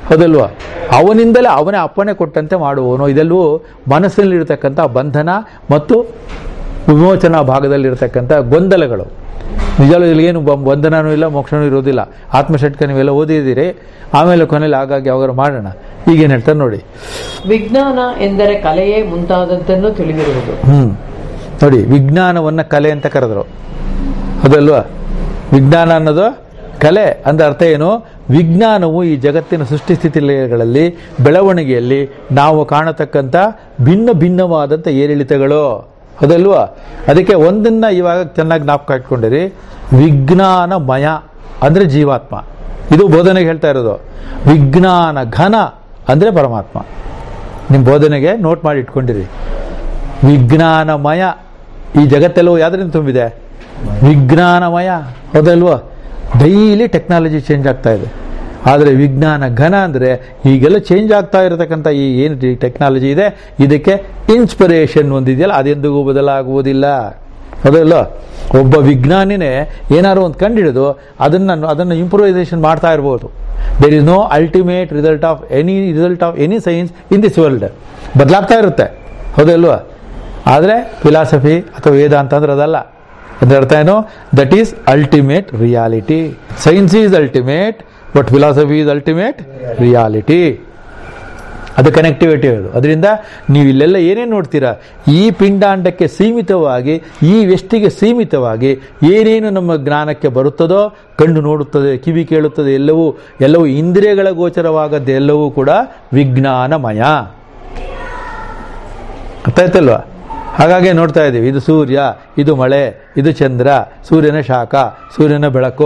ಹೌದಲ್ವಾ? ಅವನಿಂದಲೇ ಅವನೇ ಅಪ್ಪಣೆ ಕೊಟ್ಟಂತೆ ಮಾಡುವವನು. ಇದೆಲ್ಲವೂ ಮನಸ್ಸಿನಲ್ಲಿರ್ತಕ್ಕಂಥ ಬಂಧನ ಮತ್ತು ವಿಮೋಚನಾ ಭಾಗದಲ್ಲಿರ್ತಕ್ಕಂಥ ಗೊಂದಲಗಳು. ನಿಜವೂ ಇಲ್ಲಿಗೇನು ಬಂಧನವೂ ಇಲ್ಲ, ಮೋಕ್ಷನೂ ಇರೋದಿಲ್ಲ. ಆತ್ಮಷಟ್ಕ ನೀವೆಲ್ಲ ಓದಿದ್ದೀರಿ. ಆಮೇಲೆ ಕೊನೆಯಲ್ಲಿ ಹಾಗಾಗಿ ಯಾವಾಗಾರು ಮಾಡೋಣ. ಈಗೇನು ಹೇಳ್ತಾರೆ ನೋಡಿ. ವಿಜ್ಞಾನ ಎಂದರೆ ಕಲೆಯೇ ಮುಂತಾದದ್ದನ್ನು ತಿಳಿದಿರುವುದು. ಹ್ಮ್ ನೋಡಿ, ವಿಜ್ಞಾನವನ್ನ ಕಲೆ ಅಂತ ಕರೆದ್ರು, ಹೌದಲ್ವಾ? ವಿಜ್ಞಾನ ಅನ್ನೋದು ಕಲೆ ಅಂದ್ರೆ ಅರ್ಥ ಏನು? ವಿಜ್ಞಾನವು ಈ ಜಗತ್ತಿನ ಸೃಷ್ಟಿ ಸ್ಥಿತಿಗಳಲ್ಲಿ ಬೆಳವಣಿಗೆಯಲ್ಲಿ ನಾವು ಕಾಣತಕ್ಕಂಥ ಭಿನ್ನ ಭಿನ್ನವಾದಂಥ ಏರಿಳಿತಗಳು, ಹೌದಲ್ವಾ? ಅದಕ್ಕೆ ಒಂದನ್ನ ಇವಾಗ ಚೆನ್ನಾಗಿ ಜ್ಞಾಪಕ ಇಟ್ಕೊಂಡಿರಿ. ವಿಜ್ಞಾನಮಯ ಅಂದ್ರೆ ಜೀವಾತ್ಮ, ಇದು ಬೋಧನೆಗೆ ಹೇಳ್ತಾ ಇರೋದು. ವಿಜ್ಞಾನ ಘನ ಅಂದ್ರೆ ಪರಮಾತ್ಮ. ನಿಮ್ಮ ಬೋಧನೆಗೆ ನೋಟ್ ಮಾಡಿ ಇಟ್ಕೊಂಡಿರಿ. ವಿಜ್ಞಾನಮಯ, ಈ ಜಗತ್ತೆಲ್ಲವೂ ಯಾವ್ದ್ರಿಂದ ತುಂಬಿದೆ? ವಿಜ್ಞಾನಮಯ, ಹೌದಲ್ವಾ? ಡೈಲಿ ಟೆಕ್ನಾಲಜಿ ಚೇಂಜ್ ಆಗ್ತಾ ಇದೆ. ಆದರೆ ವಿಜ್ಞಾನ ಘನ ಅಂದರೆ ಈಗೆಲ್ಲ ಚೇಂಜ್ ಆಗ್ತಾ ಇರತಕ್ಕಂಥ ಈ ಏನು ಟೆಕ್ನಾಲಜಿ ಇದೆ, ಇದಕ್ಕೆ ಇನ್ಸ್ಪಿರೇಷನ್ ಒಂದಿದೆಯಲ್ಲ, ಅದೆಂದಿಗೂ ಬದಲಾಗುವುದಿಲ್ಲ, ಹೌದಲ್ಲ? ಒಬ್ಬ ವಿಜ್ಞಾನಿನೇ ಏನಾದ್ರು ಒಂದು ಕಂಡುಹಿಡಿದು ಅದನ್ನು ಅದನ್ನು ಇಂಪ್ರೂವೈಸೇಷನ್ ಮಾಡ್ತಾ ಇರ್ಬೋದು. There is no ultimate result of any result of any science in this world. ಬದಲಾಗ್ತಾ ಇರುತ್ತೆ, ಹೌದಲ್ವಾ? ಆದರೆ ಫಿಲಾಸಫಿ ಅಥವಾ ವೇದಾಂತ ಅಂದ್ರೆ ಅದಲ್ಲ. ಅದರ ಅರ್ಥ ಏನು? That is ultimate reality. Science is ultimate, but philosophy is ultimate reality. ಅದು ಕನೆಕ್ಟಿವಿಟಿ ಅದು. ಅದರಿಂದ ನೀವು ಇಲ್ಲೆಲ್ಲ ಏನೇನು ನೋಡ್ತೀರಾ, ಈ ಪಿಂಡಾಂಡಕ್ಕೆ ಸೀಮಿತವಾಗಿ, ಈ ವ್ಯಷ್ಟಿಗೆ ಸೀಮಿತವಾಗಿ ಏನೇನು ನಮ್ಮ ಜ್ಞಾನಕ್ಕೆ ಬರುತ್ತದೋ, ಕಣ್ಣು ನೋಡುತ್ತದೆ, ಕಿವಿ ಕೇಳುತ್ತದೆ, ಎಲ್ಲವೂ ಎಲ್ಲವೂ ಇಂದ್ರಿಯಗಳ ಗೋಚರವಾಗದ್ದು ಎಲ್ಲವೂ ಕೂಡ ವಿಜ್ಞಾನಮಯ. ಗೊತ್ತಾಯ್ತಲ್ವಾ? ಹಾಗಾಗಿ ನೋಡ್ತಾ ಇದ್ದೀವಿ, ಇದು ಸೂರ್ಯ, ಇದು ಮಳೆ, ಇದು ಚಂದ್ರ, ಸೂರ್ಯನ ಶಾಖ, ಸೂರ್ಯನ ಬೆಳಕು.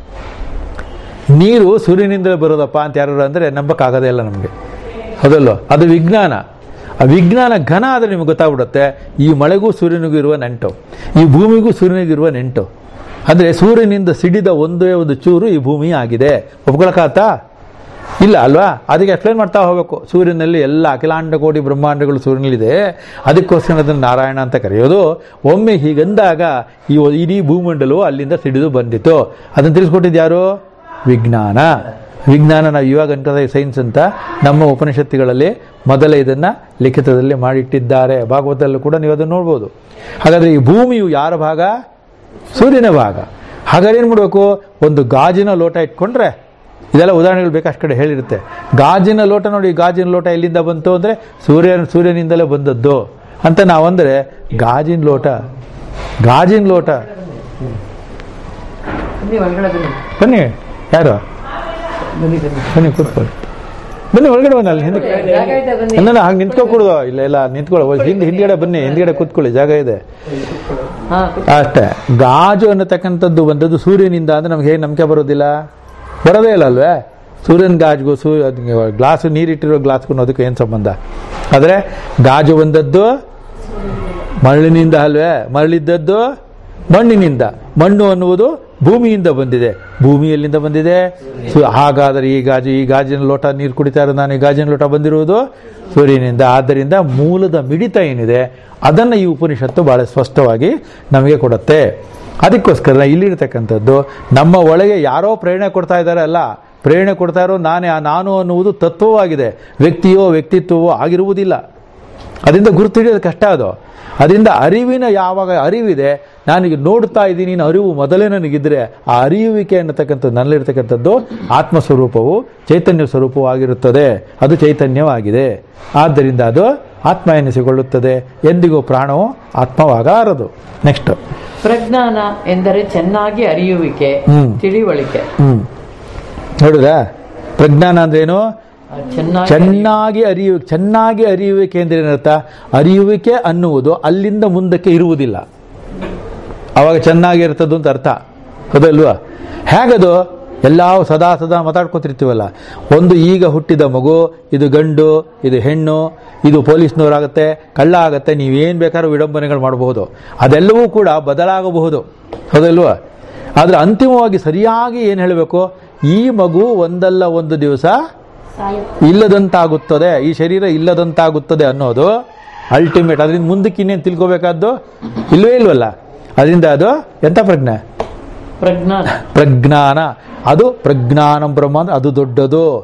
ನೀರು ಸೂರ್ಯನಿಂದಲೇ ಬರೋದಪ್ಪ ಅಂತ ಯಾರು ಅಂದರೆ ನಂಬಕ್ಕಾಗದೇ ಇಲ್ಲ ನಮಗೆ, ಹೌದಲ್ವ? ಅದು ವಿಜ್ಞಾನ. ಆ ವಿಜ್ಞಾನ ಘನ ಆದರೆ ನಿಮ್ಗೆ ಗೊತ್ತಾಗ್ಬಿಡುತ್ತೆ ಈ ಮಳೆಗೂ ಸೂರ್ಯನಿಗೂ ಇರುವ ನೆಂಟು, ಈ ಭೂಮಿಗೂ ಸೂರ್ಯನಿಗೂ ಇರುವ ನೆಂಟು. ಅಂದರೆ ಸೂರ್ಯನಿಂದ ಸಿಡಿದ ಒಂದೇ ಒಂದು ಚೂರು ಈ ಭೂಮಿ ಆಗಿದೆ. ಒಪ್ಕೊಳಕಾತಾ? ಇಲ್ಲ ಅಲ್ವಾ? ಅದಕ್ಕೆ ಎಕ್ಸ್ಪ್ಲೇನ್ ಮಾಡ್ತಾ ಹೋಗಬೇಕು. ಸೂರ್ಯನಲ್ಲಿ ಎಲ್ಲ ಅಖಿಲಾಂಡ ಕೋಟಿ ಬ್ರಹ್ಮಾಂಡಗಳು ಸೂರ್ಯನಲ್ಲಿದೆ, ಅದಕ್ಕೋಸ್ಕರ ಅದನ್ನು ನಾರಾಯಣ ಅಂತ ಕರೆಯೋದು. ಒಮ್ಮೆ ಹೀಗಂದಾಗ ಈ ಇಡೀ ಭೂಮಂಡಲವು ಅಲ್ಲಿಂದ ಸಿಡಿದು ಬಂದಿತು. ಅದನ್ನು ತಿಳಿಸ್ಕೊಟ್ಟಿದ್ದು ಯಾರು? ವಿಜ್ಞಾನ. ವಿಜ್ಞಾನ ನಾವು ಇವಾಗ ಅನ್ಕೋದ ಸೈನ್ಸ್ ಅಂತ ನಮ್ಮ ಉಪನಿಷತ್ತುಗಳಲ್ಲಿ ಮೊದಲೇ ಇದನ್ನು ಲಿಖಿತದಲ್ಲಿ ಮಾಡಿಟ್ಟಿದ್ದಾರೆ. ಭಾಗವತದಲ್ಲೂ ಕೂಡ ನೀವು ಅದನ್ನು ನೋಡ್ಬೋದು. ಹಾಗಾದರೆ ಈ ಭೂಮಿಯು ಯಾರ ಭಾಗ? ಸೂರ್ಯನ ಭಾಗ. ಹಾಗಾದ್ರೆ ಏನು ಮಾಡಬೇಕು? ಒಂದು ಗಾಜಿನ ಲೋಟ ಇಟ್ಕೊಂಡ್ರೆ, ಇದೆಲ್ಲ ಉದಾಹರಣೆಗಳು ಬೇಕಷ್ಟು ಕಡೆ ಹೇಳಿರುತ್ತೆ. ಗಾಜಿನ ಲೋಟ ನೋಡಿ, ಗಾಜಿನ ಲೋಟ ಎಲ್ಲಿಂದ ಬಂತು ಅಂದರೆ ಸೂರ್ಯ ಸೂರ್ಯನಿಂದಲೇ ಬಂದದ್ದು ಅಂತ ನಾವಂದರೆ, ಗಾಜಿನ ಲೋಟ ಗಾಜಿನ ಲೋಟ ಬನ್ನಿ, ಯಾರು ಬನ್ನಿ ಕೂತ್ಕೊಳ್ಳಿ, ಬನ್ನಿ ಒಳಗಡೆ ಬನ್ನಿ. ಅಲ್ಲಿ ಹಿಂದೆ ಇಲ್ಲ ಹಂಗೆ ನಿಂತ್ಕೊಳ್ಕೂಡ್ದು, ಇಲ್ಲ ಇಲ್ಲ ನಿಂತ್ಕೊಳ್ಳಿ, ಹಿಂದೆ ಹಿಂದ್ಗಡೆ ಬನ್ನಿ, ಹಿಂದ್ಗಡೆ ಕೂತ್ಕೊಳ್ಳಿ, ಜಾಗ ಇದೆ ಅಷ್ಟೇ. ಗಾಜು ಅನ್ನತಕ್ಕಂಥದ್ದು ಬಂದದ್ದು ಸೂರ್ಯನಿಂದ ಅಂದ್ರೆ ನಮ್ಗೆ ಹೇಗೆ ನಂಬಿಕೆ ಬರೋದಿಲ್ಲ? ಬರೋದೇ ಇಲ್ಲ ಅಲ್ವೇ? ಸೂರ್ಯನ ಗಾಜ್ಗೂ ಸೂ ಗ್ಲಾಸು ನೀರಿಟ್ಟಿರೋ ಗ್ಲಾಸ್ಗೂ ಅದಕ್ಕೆ ಏನು ಸಂಬಂಧ? ಆದರೆ ಗಾಜು ಬಂದದ್ದು ಮರಳಿನಿಂದ ಅಲ್ವೇ? ಮರಳಿದ್ದದ್ದು ಮಣ್ಣಿನಿಂದ. ಮಣ್ಣು ಅನ್ನುವುದು ಭೂಮಿಯಿಂದ ಬಂದಿದೆ. ಭೂಮಿ ಎಲ್ಲಿಂದ ಬಂದಿದೆ? ಹಾಗಾದರೆ ಈ ಗಾಜು ಈ ಗಾಜಿನ ಲೋಟ ನೀರು ಕುಡಿತಾ ಇರೋದು ನಾನು, ಈ ಗಾಜಿನ ಲೋಟ ಬಂದಿರುವುದು ಸೂರ್ಯನಿಂದ. ಆದ್ದರಿಂದ ಮೂಲದ ಮಿಡಿತ ಏನಿದೆ ಅದನ್ನು ಈ ಉಪನಿಷತ್ತು ಬಹಳ ಸ್ಪಷ್ಟವಾಗಿ ನಮಗೆ ಕೊಡುತ್ತೆ. ಅದಕ್ಕೋಸ್ಕರ ಇಲ್ಲಿರ್ತಕ್ಕಂಥದ್ದು ನಮ್ಮ ಒಳಗೆ ಯಾರೋ ಪ್ರೇರಣೆ ಕೊಡ್ತಾ ಇದ್ದಾರೆ ಅಲ್ಲ, ಪ್ರೇರಣೆ ಕೊಡ್ತಾ ಇರೋ ನಾನೇ. ಆ ನಾನು ಅನ್ನುವುದು ತತ್ವವಾಗಿದೆ, ವ್ಯಕ್ತಿಯೋ ವ್ಯಕ್ತಿತ್ವವೋ ಆಗಿರುವುದಿಲ್ಲ. ಅದರಿಂದ ಗುರುತು ಹಿಡಿಯೋದು ಕಷ್ಟ. ಅದು ಅದರಿಂದ ಅರಿವಿನ ಯಾವಾಗ ಅರಿವಿದೆ, ನಾನೀಗ ನೋಡ್ತಾ ಇದ್ದೀನಿ, ಅರಿವು ಮೊದಲೇ ನನಗಿದ್ರೆ ಆ ಅರಿಯುವಿಕೆ ಅನ್ನತಕ್ಕಂಥದ್ದು ನನ್ನಲ್ಲಿರ್ತಕ್ಕಂಥದ್ದು ಆತ್ಮಸ್ವರೂಪವು ಚೈತನ್ಯ ಸ್ವರೂಪವೂ ಆಗಿರುತ್ತದೆ. ಅದು ಚೈತನ್ಯವಾಗಿದೆ. ಆದ್ದರಿಂದ ಅದು ಆತ್ಮ ಎನಿಸಿಕೊಳ್ಳುತ್ತದೆ. ಎಂದಿಗೂ ಪ್ರಾಣವು ಆತ್ಮವಾಗಲಾರದು. ನೆಕ್ಸ್ಟ್, ಪ್ರಜ್ಞಾನ ಎಂದರೆ ಚೆನ್ನಾಗಿ ಅರಿಯುವಿಕೆ, ತಿಳಿವಳಿಕೆ. ಹ್ಮ್ ನೋಡುದಾ? ಪ್ರಜ್ಞಾನ ಅಂದ್ರೇನು? ಚೆನ್ನಾಗಿ ಅರಿಯು ಚೆನ್ನಾಗಿ ಅರಿಯುವಿಕೆ ಅಂದ್ರೆ ಏನರ್ಥ? ಅರಿಯುವಿಕೆ ಅನ್ನುವುದು ಅಲ್ಲಿಂದ ಮುಂದಕ್ಕೆ ಇರುವುದಿಲ್ಲ, ಅವಾಗ ಚೆನ್ನಾಗಿರ್ತದ್ದು ಅಂತ ಅರ್ಥ, ಹೌದಲ್ವಾ? ಹೇಗದು? ಎಲ್ಲ ಸದಾ ಸದಾ ಮಾತಾಡ್ಕೊತಿರ್ತೀವಲ್ಲ. ಒಂದು ಈಗ ಹುಟ್ಟಿದ ಮಗು, ಇದು ಗಂಡು, ಇದು ಹೆಣ್ಣು, ಇದು ಪೊಲೀಸ್ನವರಾಗತ್ತೆ, ಕಳ್ಳ ಆಗತ್ತೆ, ನೀವೇನು ಬೇಕಾದ್ರೂ ವಿಡಂಬನೆಗಳು ಮಾಡಬಹುದು. ಅದೆಲ್ಲವೂ ಕೂಡ ಬದಲಾಗಬಹುದು, ಹೌದಲ್ವಾ? ಆದರೆ ಅಂತಿಮವಾಗಿ ಸರಿಯಾಗಿ ಏನು ಹೇಳಬೇಕು? ಈ ಮಗು ಒಂದಲ್ಲ ಒಂದು ದಿವಸ ಇಲ್ಲದಂತಾಗುತ್ತದೆ, ಈ ಶರೀರ ಇಲ್ಲದಂತಾಗುತ್ತದೆ ಅನ್ನೋದು ಅಲ್ಟಿಮೇಟ್. ಅದರಿಂದ ಮುಂದಕ್ಕೆ ಇನ್ನೇನು ತಿಳ್ಕೋಬೇಕಾದ್ದು ಇಲ್ವೇ ಇಲ್ವಲ್ಲ. ಅದರಿಂದ ಅದು ಎಂಥ ಪ್ರಜ್ಞೆ? ಪ್ರಜ್ಞಾನ. ಪ್ರಜ್ಞಾನ. ಅದು ಪ್ರಜ್ಞಾನಂ ಬ್ರಹ್ಮ ಅಂದ್ರೆ ಅದು ದೊಡ್ಡದು.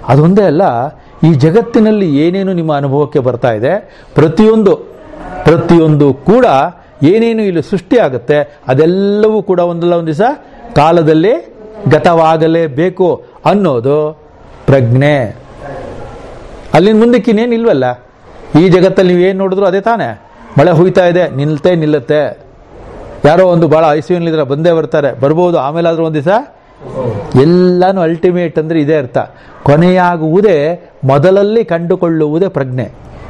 ಅದೊಂದೇ ಅಲ್ಲ, ಈ ಜಗತ್ತಿನಲ್ಲಿ ಏನೇನು ನಿಮ್ಮ ಅನುಭವಕ್ಕೆ ಬರ್ತಾ ಇದೆ ಪ್ರತಿಯೊಂದು ಪ್ರತಿಯೊಂದು ಕೂಡ ಏನೇನು ಇಲ್ಲಿ ಸೃಷ್ಟಿ ಆಗುತ್ತೆ ಅದೆಲ್ಲವೂ ಕೂಡ ಒಂದಲ್ಲ ಒಂದು ದಿವಸ ಕಾಲದಲ್ಲಿ ಗತವಾಗಲೇಬೇಕು ಅನ್ನೋದು ಪ್ರಜ್ಞೆ. ಅಲ್ಲಿನ ಮುಂದಕ್ಕೆ ಇನ್ನೇನು ಇಲ್ವಲ್ಲ. ಈ ಜಗತ್ತಲ್ಲಿ ನೀವು ಏನು ನೋಡಿದ್ರು ಅದೇ ತಾನೇ. ಮಳೆ ಹುಯ್ತಾ ಇದೆ, ನಿಲ್ತೆ ನಿಲ್ಲುತ್ತೆ. ಯಾರೋ ಒಂದು ಭಾಳ ಐಸಿಯುನಲ್ಲಿದ್ರೆ ಬಂದೇ ಬರ್ತಾರೆ, ಬರ್ಬೋದು, ಆಮೇಲೆ ಆದ್ರೂ ಒಂದು ದಿವಸ ಎಲ್ಲಾನು ಅಲ್ಟಿಮೇಟ್ ಅಂದ್ರೆ ಇದೇ ಅರ್ಥ. ಕೊನೆಯಾಗುವುದೇ ಮೊದಲಲ್ಲಿ ಕಂಡುಕೊಳ್ಳುವುದೇ ಪ್ರಜ್ಞೆ.